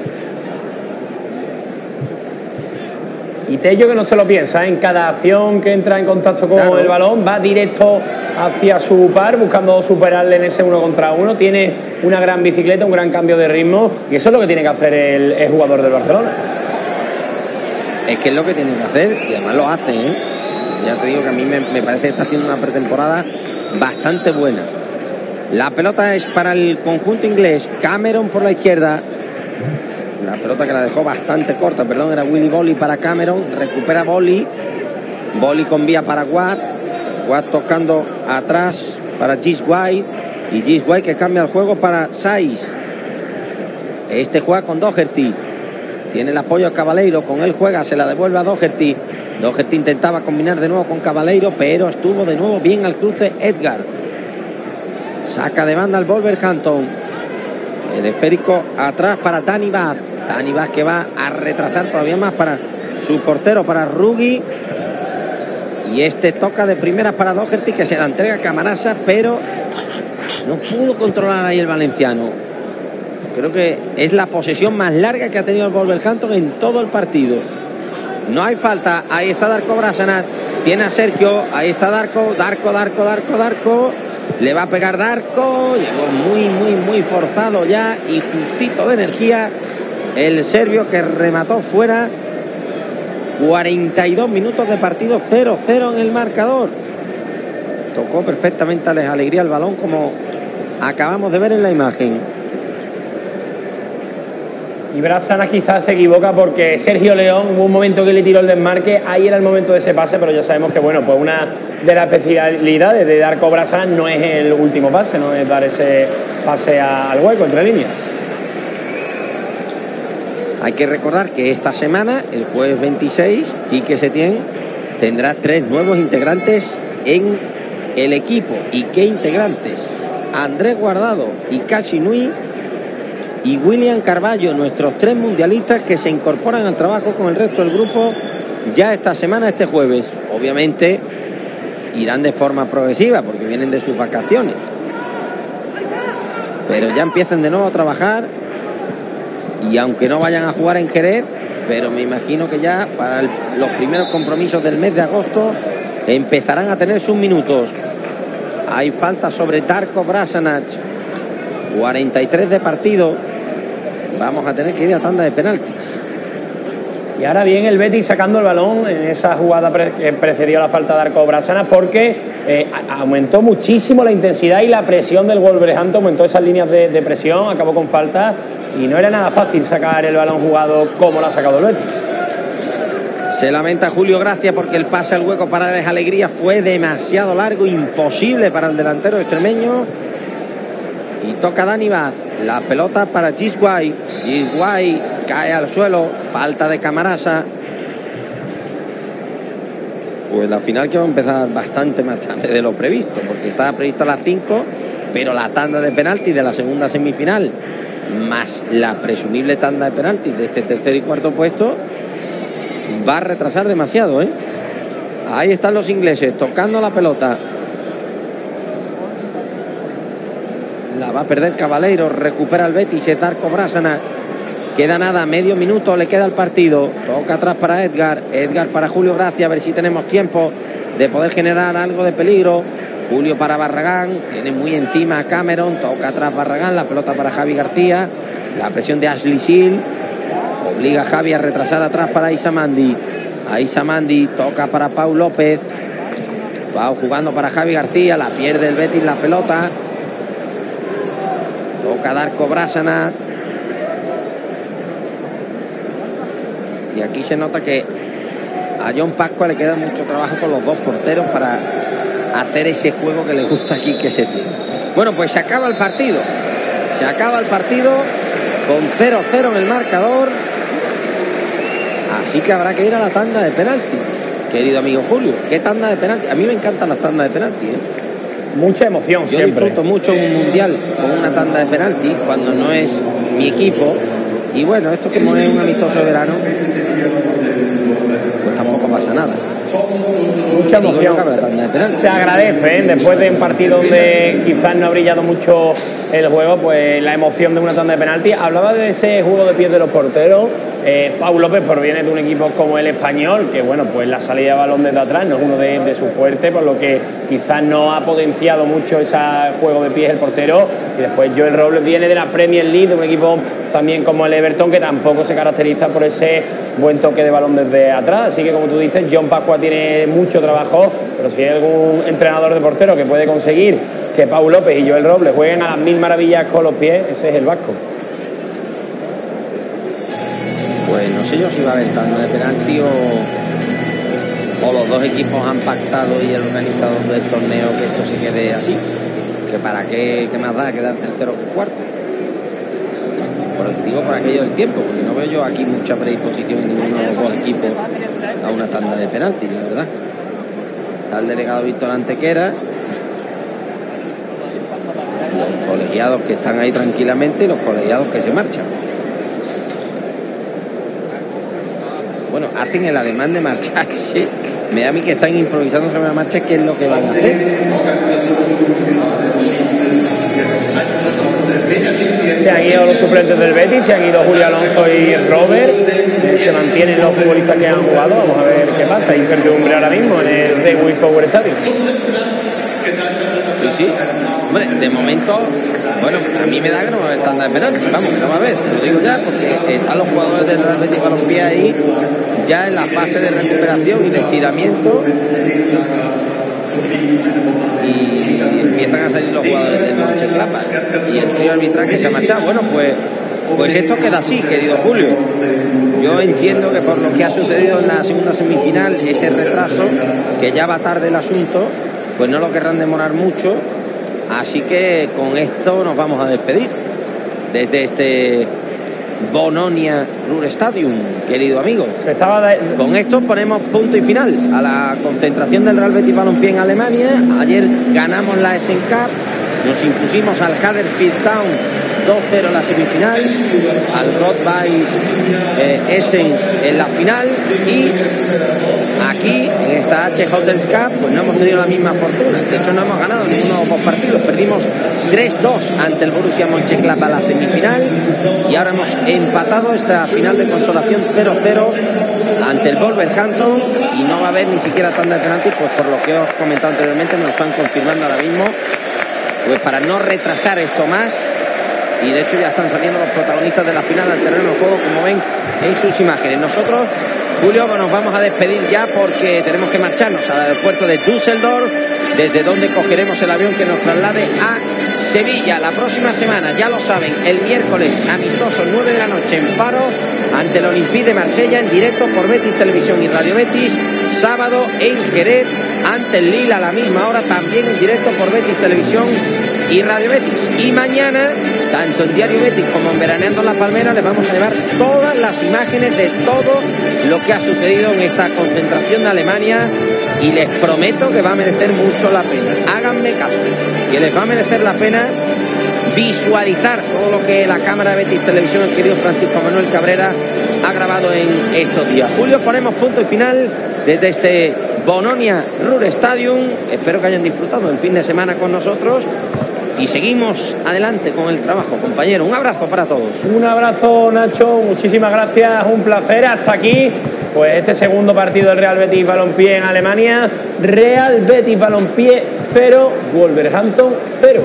Y Tello que no se lo piensa, ¿eh? En cada acción que entra en contacto con claro. el balón va directo hacia su par, buscando superarle en ese uno contra uno. Tiene una gran bicicleta, un gran cambio de ritmo, y eso es lo que tiene que hacer el, el jugador del Barcelona. Es que es lo que tiene que hacer, y además lo hace, ¿eh? Ya te digo que a mí me, me parece que está haciendo una pretemporada bastante buena. La pelota es para el conjunto inglés. Cameron por la izquierda. La pelota que la dejó bastante corta, perdón, era Willy Bolly para Cameron. Recupera Bolly. Boli con vía para Watt. Watt tocando atrás para Gis White. Y Gis White que cambia el juego para Saiz. Este juega con Doherty. Tiene el apoyo a Cabaleiro. Con él juega, se la devuelve a Doherty. Doherty intentaba combinar de nuevo con Cabaleiro, pero estuvo de nuevo bien al cruce Edgar. Saca de banda el Wolverhampton. El esférico atrás para Dani Vaz. Dani Vaz que va a retrasar todavía más para su portero, para Ruggi. Y este toca de primera para Doherty, que se la entrega a Camarasa, pero no pudo controlar ahí el valenciano. Creo que es la posesión más larga que ha tenido el Wolverhampton en todo el partido. No hay falta. Ahí está Darko Brasanac. Tiene a Sergio. Ahí está Darko. Darko, Darko, Darko, Darko. Le va a pegar Darko. Llegó muy, muy, muy forzado ya y justito de energía. El serbio que remató fuera. cuarenta y dos minutos de partido, cero cero en el marcador. Tocó perfectamente a la Alegría el balón, como acabamos de ver en la imagen. Y Brasanac quizás se equivoca porque Sergio León, hubo un momento que le tiró el desmarque, ahí era el momento de ese pase, pero ya sabemos que, bueno, pues una de las especialidades de Darko Brasanac no es el último pase, no es dar ese pase a, al hueco entre líneas. Hay que recordar que esta semana, el jueves veintiséis, Quique Setién tendrá tres nuevos integrantes en el equipo. ¿Y qué integrantes? Andrés Guardado y Kachi Nui y William Carballo, nuestros tres mundialistas que se incorporan al trabajo con el resto del grupo ya esta semana, este jueves. Obviamente irán de forma progresiva porque vienen de sus vacaciones, pero ya empiezan de nuevo a trabajar. Y aunque no vayan a jugar en Jerez, pero me imagino que ya para el, los primeros compromisos del mes de agosto empezarán a tener sus minutos. Hay falta sobre Darko Brasanac. cuarenta y tres de partido. Vamos a tener que ir a tanda de penaltis. Y ahora bien el Betis sacando el balón en esa jugada pre que precedió a la falta de Darko Brasanac, porque eh, aumentó muchísimo la intensidad y la presión del Wolverhampton, aumentó esas líneas de, de presión, acabó con falta y no era nada fácil sacar el balón jugado como lo ha sacado el Betis. Se lamenta Julio Gracia porque el pase al hueco para Les Alegría fue demasiado largo, imposible para el delantero extremeño. Y toca Dani Vaz, la pelota para Gis White. Gis White cae al suelo, falta de Camarasa. Pues la final que va a empezar bastante más tarde de lo previsto, porque estaba previsto a las cinco, pero la tanda de penaltis de la segunda semifinal más la presumible tanda de penaltis de este tercer y cuarto puesto va a retrasar demasiado, ¿eh? Ahí están los ingleses tocando la pelota. La va a perder Cabaleiro, recupera el Betis, es Darko Brasanac. Queda nada, medio minuto le queda al partido. Toca atrás para Edgar, Edgar para Julio Gracia, a ver si tenemos tiempo de poder generar algo de peligro. Julio para Barragán, tiene muy encima a Cameron, toca atrás Barragán, la pelota para Javi García, la presión de Ashley Sil, obliga a Javi a retrasar atrás para Isamandi. A Isamandi, toca para Pau López, Pau jugando para Javi García, la pierde el Betis la pelota. Toca Darko Brasanac. Y aquí se nota que a John Pascua le queda mucho trabajo con los dos porteros para hacer ese juego que le gusta aquí que se tiene. Bueno, pues se acaba el partido. Se acaba el partido con cero cero en el marcador. Así que habrá que ir a la tanda de penalti. Querido amigo Julio, ¿qué tanda de penalti? A mí me encantan las tandas de penalti, ¿eh? Mucha emoción. Yo siempre disfruto mucho un mundial con una tanda de penalti cuando no es mi equipo. Y bueno, esto como es un amistoso de verano, pues tampoco pasa nada. Mucha emoción. Se agradece, ¿eh? Después de un partido donde quizás no ha brillado mucho el juego, pues la emoción de una tanda de penalti. Hablaba de ese juego de pies de los porteros. Eh, Pau López proviene de un equipo como el Español, que bueno, pues la salida de balón desde atrás no es uno de, de sus fuertes, por lo que quizás no ha potenciado mucho ese juego de pies el portero. Y después Joel Robles viene de la Premier League, de un equipo también como el Everton, que tampoco se caracteriza por ese buen toque de balón desde atrás. Así que como tú dices, John Pascua tiene mucho trabajo, pero si hay algún entrenador de portero que puede conseguir que Pau López y Joel Robles jueguen a las mil maravillas con los pies, ese es el vasco. Pues no sé yo si va a haber tanda de penalti o, o los dos equipos han pactado y el organizador del torneo que esto se quede así, que para qué, qué más da quedar tercero o cuarto. Por el digo por aquello del tiempo, porque no veo yo aquí mucha predisposición en ninguno de los dos equipos a una tanda de penaltis, la verdad. Está el delegado Víctor Antequera, los colegiados que están ahí tranquilamente y los colegiados que se marchan. Bueno, hacen el ademán de marcharse. Me da a mí que están improvisando sobre la marcha, qué es lo que van a hacer. Se han ido los suplentes del Betis, se han ido Julio Alonso y Robert, se mantienen los futbolistas que han jugado. Vamos a ver qué pasa, hay incertidumbre ahora mismo en el Redwood Power Stadium. Sí, sí. Hombre, de momento, bueno, a mí me da que no va a haber tanda de penalti, vamos, que no va a haber, te lo digo ya, porque están los jugadores del Real Betis Balompié ahí, ya en la fase de recuperación y de estiramiento, y empiezan a salir los jugadores del Mönchengladbach y el trío arbitral que se ha marchado. Bueno, pues, pues esto queda así, querido Julio. Yo entiendo que por lo que ha sucedido en la segunda semifinal, ese retraso, que ya va tarde el asunto, pues no lo querrán demorar mucho. Así que con esto nos vamos a despedir desde este Bononia Ruhr Stadium, querido amigo. Se estaba de... Con esto ponemos punto y final a la concentración del Real Betis Balompié en Alemania. Ayer ganamos la Essen Cup, nos impusimos al Huddersfield Town dos cero en la semifinal, al Rot-Weiss eh, Essen en la final, y aquí en esta H Hotels Cup pues no hemos tenido la misma fortuna. De hecho no hemos ganado ninguno de los dos partidos, perdimos tres dos ante el Borussia Mönchengladbach la semifinal, y ahora hemos empatado esta final de consolación cero cero ante el Wolverhampton, y no va a haber ni siquiera tanda de penaltis, pues por lo que os he comentado anteriormente, nos lo están confirmando ahora mismo, pues para no retrasar esto más. Y de hecho ya están saliendo los protagonistas de la final al terreno de juego, como ven en sus imágenes. Nosotros, Julio, nos vamos a despedir ya porque tenemos que marcharnos al aeropuerto de Düsseldorf, desde donde cogeremos el avión que nos traslade a Sevilla la próxima semana. Ya lo saben, el miércoles amistoso nueve de la noche en Faro ante el Olympique de Marsella, en directo por Betis Televisión y Radio Betis. Sábado en Jerez ante el Lille a la misma hora, también en directo por Betis Televisión y Radio Betis. Y mañana, tanto en Diario Betis como en Veraneando en la Palmera, les vamos a llevar todas las imágenes de todo lo que ha sucedido en esta concentración de Alemania, y les prometo que va a merecer mucho la pena. Háganme caso, que les va a merecer la pena visualizar todo lo que la cámara de Betis Televisión, el querido Francisco Manuel Cabrera, ha grabado en estos días. Julio, ponemos punto y final desde este Bononia Ruhr Stadium. Espero que hayan disfrutado el fin de semana con nosotros y seguimos adelante con el trabajo, compañero. Un abrazo para todos. Un abrazo, Nacho, muchísimas gracias, un placer. Hasta aquí pues este segundo partido del Real Betis Balompié en Alemania. Real Betis Balompié cero, Wolverhampton cero.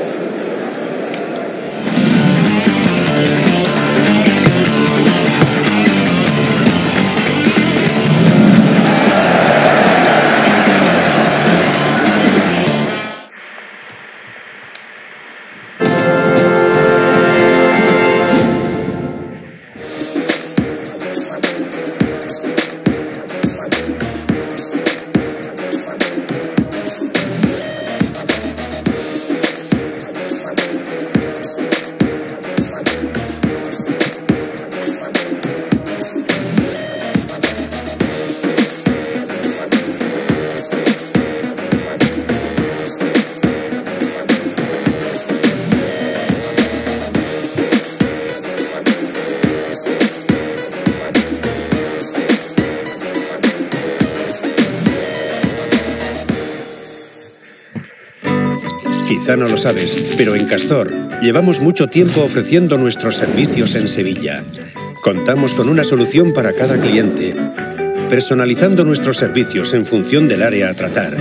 Quizá no lo sabes, pero en Castor llevamos mucho tiempo ofreciendo nuestros servicios en Sevilla. Contamos con una solución para cada cliente, personalizando nuestros servicios en función del área a tratar.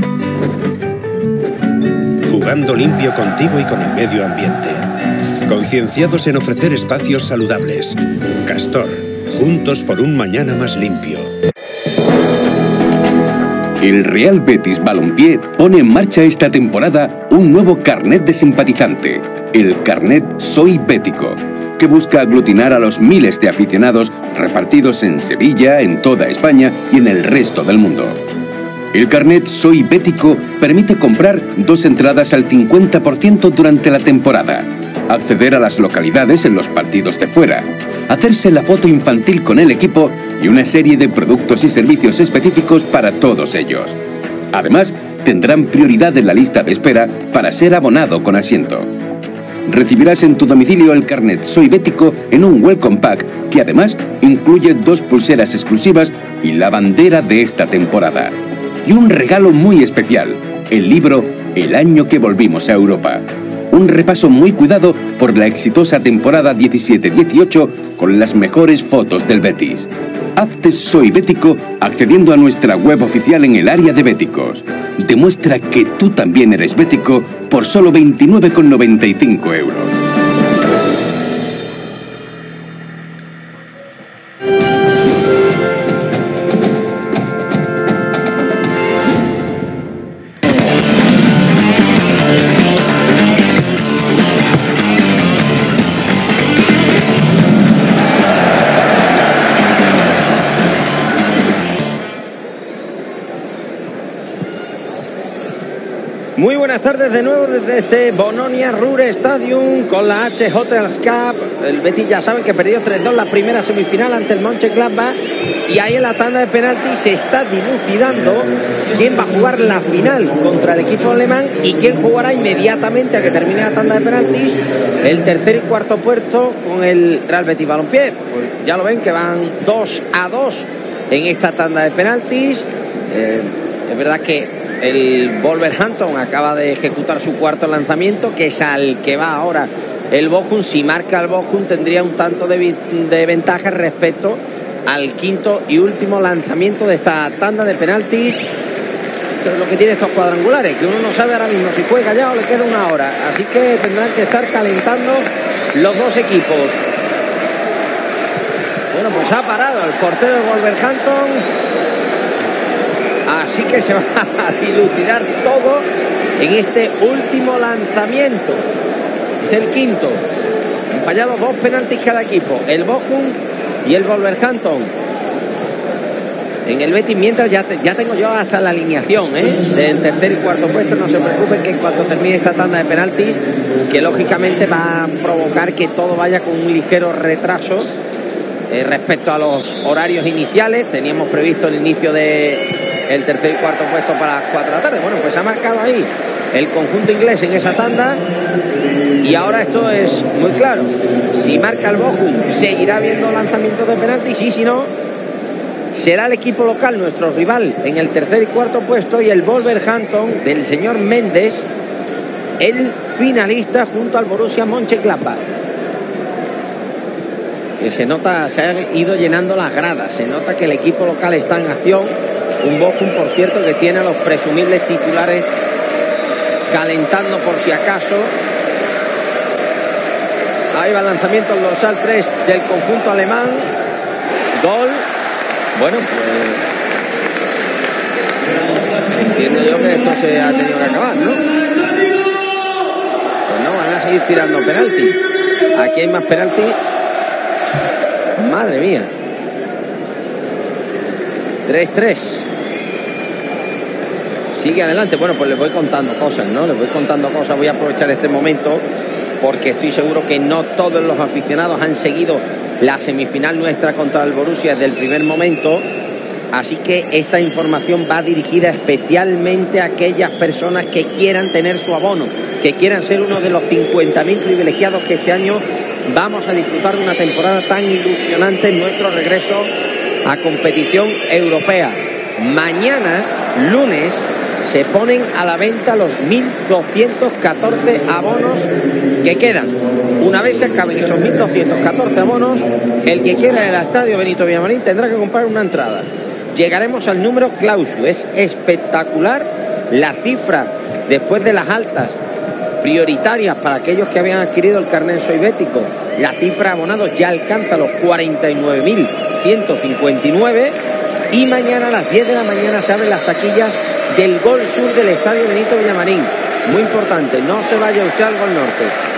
Jugando limpio contigo y con el medio ambiente. Concienciados en ofrecer espacios saludables. Castor, juntos por un mañana más limpio. El Real Betis Balompié pone en marcha esta temporada un nuevo carnet de simpatizante, el carnet Soy Bético, que busca aglutinar a los miles de aficionados repartidos en Sevilla, en toda España y en el resto del mundo. El carnet Soy Bético permite comprar dos entradas al cincuenta por ciento durante la temporada, acceder a las localidades en los partidos de fuera, hacerse la foto infantil con el equipo y una serie de productos y servicios específicos para todos ellos. Además, tendrán prioridad en la lista de espera para ser abonado con asiento. Recibirás en tu domicilio el carnet Soy Bético en un Welcome Pack que además incluye dos pulseras exclusivas y la bandera de esta temporada. Y un regalo muy especial, el libro El año que volvimos a Europa. Un repaso muy cuidado por la exitosa temporada diecisiete dieciocho con las mejores fotos del Betis. Hazte Soy Bético accediendo a nuestra web oficial en el área de béticos. Demuestra que tú también eres bético por solo veintinueve con noventa y cinco euros. Muy buenas tardes de nuevo desde este Bononia Ruhr Stadium con la H Hotels Cup. El Betis ya saben que perdió tres dos la primera semifinal ante el Mönchengladbach y ahí en la tanda de penaltis se está dilucidando quién va a jugar la final contra el equipo alemán y quién jugará inmediatamente a que termine la tanda de penaltis el tercer y cuarto puesto con el Real Betis Balompié. Pues ya lo ven que van dos a dos en esta tanda de penaltis. Eh, es verdad que el Wolverhampton acaba de ejecutar su cuarto lanzamiento, que es al que va ahora el Bochum. Si marca el Bochum tendría un tanto de, de ventaja respecto al quinto y último lanzamiento de esta tanda de penaltis. Esto es lo que tiene estos cuadrangulares, que uno no sabe ahora mismo si juega ya o le queda una hora. Así que tendrán que estar calentando los dos equipos. Bueno, pues ha parado el portero del Wolverhampton. Así que se va a dilucidar todo en este último lanzamiento. Es el quinto. Han fallado dos penaltis cada equipo, el Bochum y el Wolverhampton. En el Betis, mientras ya, te, ya tengo yo hasta la alineación ¿eh? del tercer y cuarto puesto. No se preocupen que en cuanto termine esta tanda de penaltis, que lógicamente va a provocar que todo vaya con un ligero retraso eh, respecto a los horarios iniciales. Teníamos previsto el inicio de el tercer y cuarto puesto para las cuatro de la tarde. Bueno, pues ha marcado ahí el conjunto inglés en esa tanda y ahora esto es muy claro. Si marca el Bochum, seguirá habiendo lanzamientos de penaltis y si no, será el equipo local, nuestro rival, en el tercer y cuarto puesto y el Wolverhampton del señor Méndez, el finalista junto al Borussia Mönchengladbach. Que se nota, se han ido llenando las gradas, se nota que el equipo local está en acción. Un Bochum, por cierto, que tiene a los presumibles titulares calentando por si acaso. Ahí va el lanzamiento al dorsal tres del conjunto alemán. Gol. Bueno, pues entiendo yo que esto se ha tenido que acabar, ¿no? Pues no, van a seguir tirando penalti. Aquí hay más penalti. Madre mía. tres tres. Sigue adelante. Bueno, pues les voy contando cosas, ¿no? Les voy contando cosas. Voy a aprovechar este momento porque estoy seguro que no todos los aficionados han seguido la semifinal nuestra contra el Borussia desde el primer momento. Así que esta información va dirigida especialmente a aquellas personas que quieran tener su abono, que quieran ser uno de los cincuenta mil privilegiados que este año vamos a disfrutar de una temporada tan ilusionante en nuestro regreso a competición europea. Mañana, lunes, se ponen a la venta los mil doscientos catorce abonos que quedan. Una vez se acaben esos mil doscientos catorce abonos, el que quiera el estadio Benito Villamarín tendrá que comprar una entrada. Llegaremos al número clausu. Es espectacular la cifra después de las altas prioritarias para aquellos que habían adquirido el carnet Soy Bético. La cifra de abonados ya alcanza los cuarenta y nueve mil ciento cincuenta y nueve y mañana a las diez de la mañana se abren las taquillas del Gol Sur del estadio Benito Villamarín. Muy importante, no se vaya usted al Gol Norte.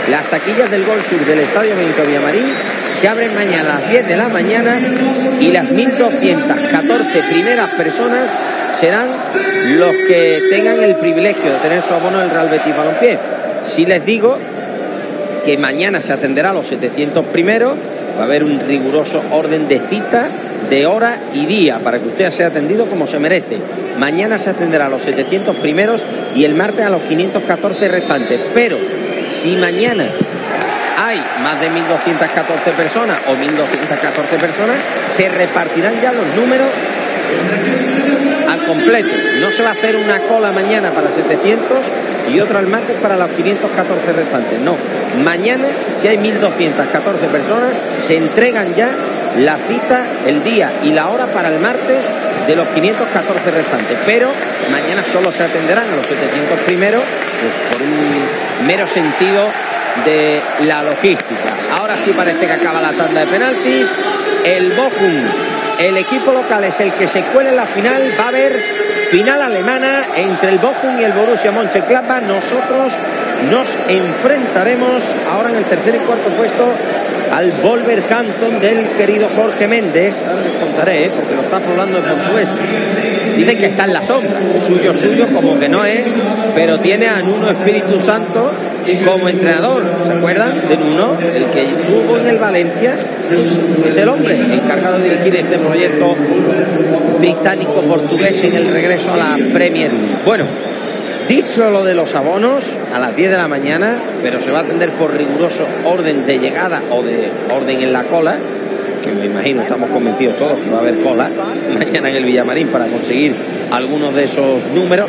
Las taquillas del Gol Sur del Estadio Benito Villamarín se abren mañana a las diez de la mañana y las mil doscientas catorce primeras personas serán los que tengan el privilegio de tener su abono en el Real Betis Balompié. Si les digo que mañana se atenderá a los setecientos primeros, va a haber un riguroso orden de cita, de hora y día, para que usted sea atendido como se merece. Mañana se atenderá a los setecientos primeros y el martes a los quinientos catorce restantes. Pero si mañana hay más de mil doscientas catorce personas o mil doscientas catorce personas, se repartirán ya los números al completo. No se va a hacer una cola mañana para setecientos y otra el martes para los quinientos catorce restantes. No, mañana, si hay mil doscientas catorce personas, se entregan ya la cita, el día y la hora para el martes de los quinientos catorce restantes. Pero mañana solo se atenderán a los setecientos primeros, pues por un mero sentido de la logística. Ahora sí parece que acaba la tanda de penaltis. El Bochum, el equipo local, es el que se cuela en la final. Va a haber final alemana entre el Bochum y el Borussia Mönchengladbach. Nosotros nos enfrentaremos ahora en el tercer y cuarto puesto al Wolverhampton del querido Jorge Méndez. Ahora les contaré, ¿eh? Porque lo está hablando en portugués. Dicen que está en la sombra, suyo suyo como que no es, pero tiene a Nuno Espíritu Santo como entrenador. ¿Se acuerdan de Nuno? El que estuvo en el Valencia, es el hombre encargado de dirigir este proyecto británico-portugués en el regreso a la Premier League. Bueno, dicho lo de los abonos, a las diez de la mañana, pero se va a atender por riguroso orden de llegada o de orden en la cola, que me imagino, estamos convencidos todos que va a haber cola mañana en el Villamarín para conseguir algunos de esos números.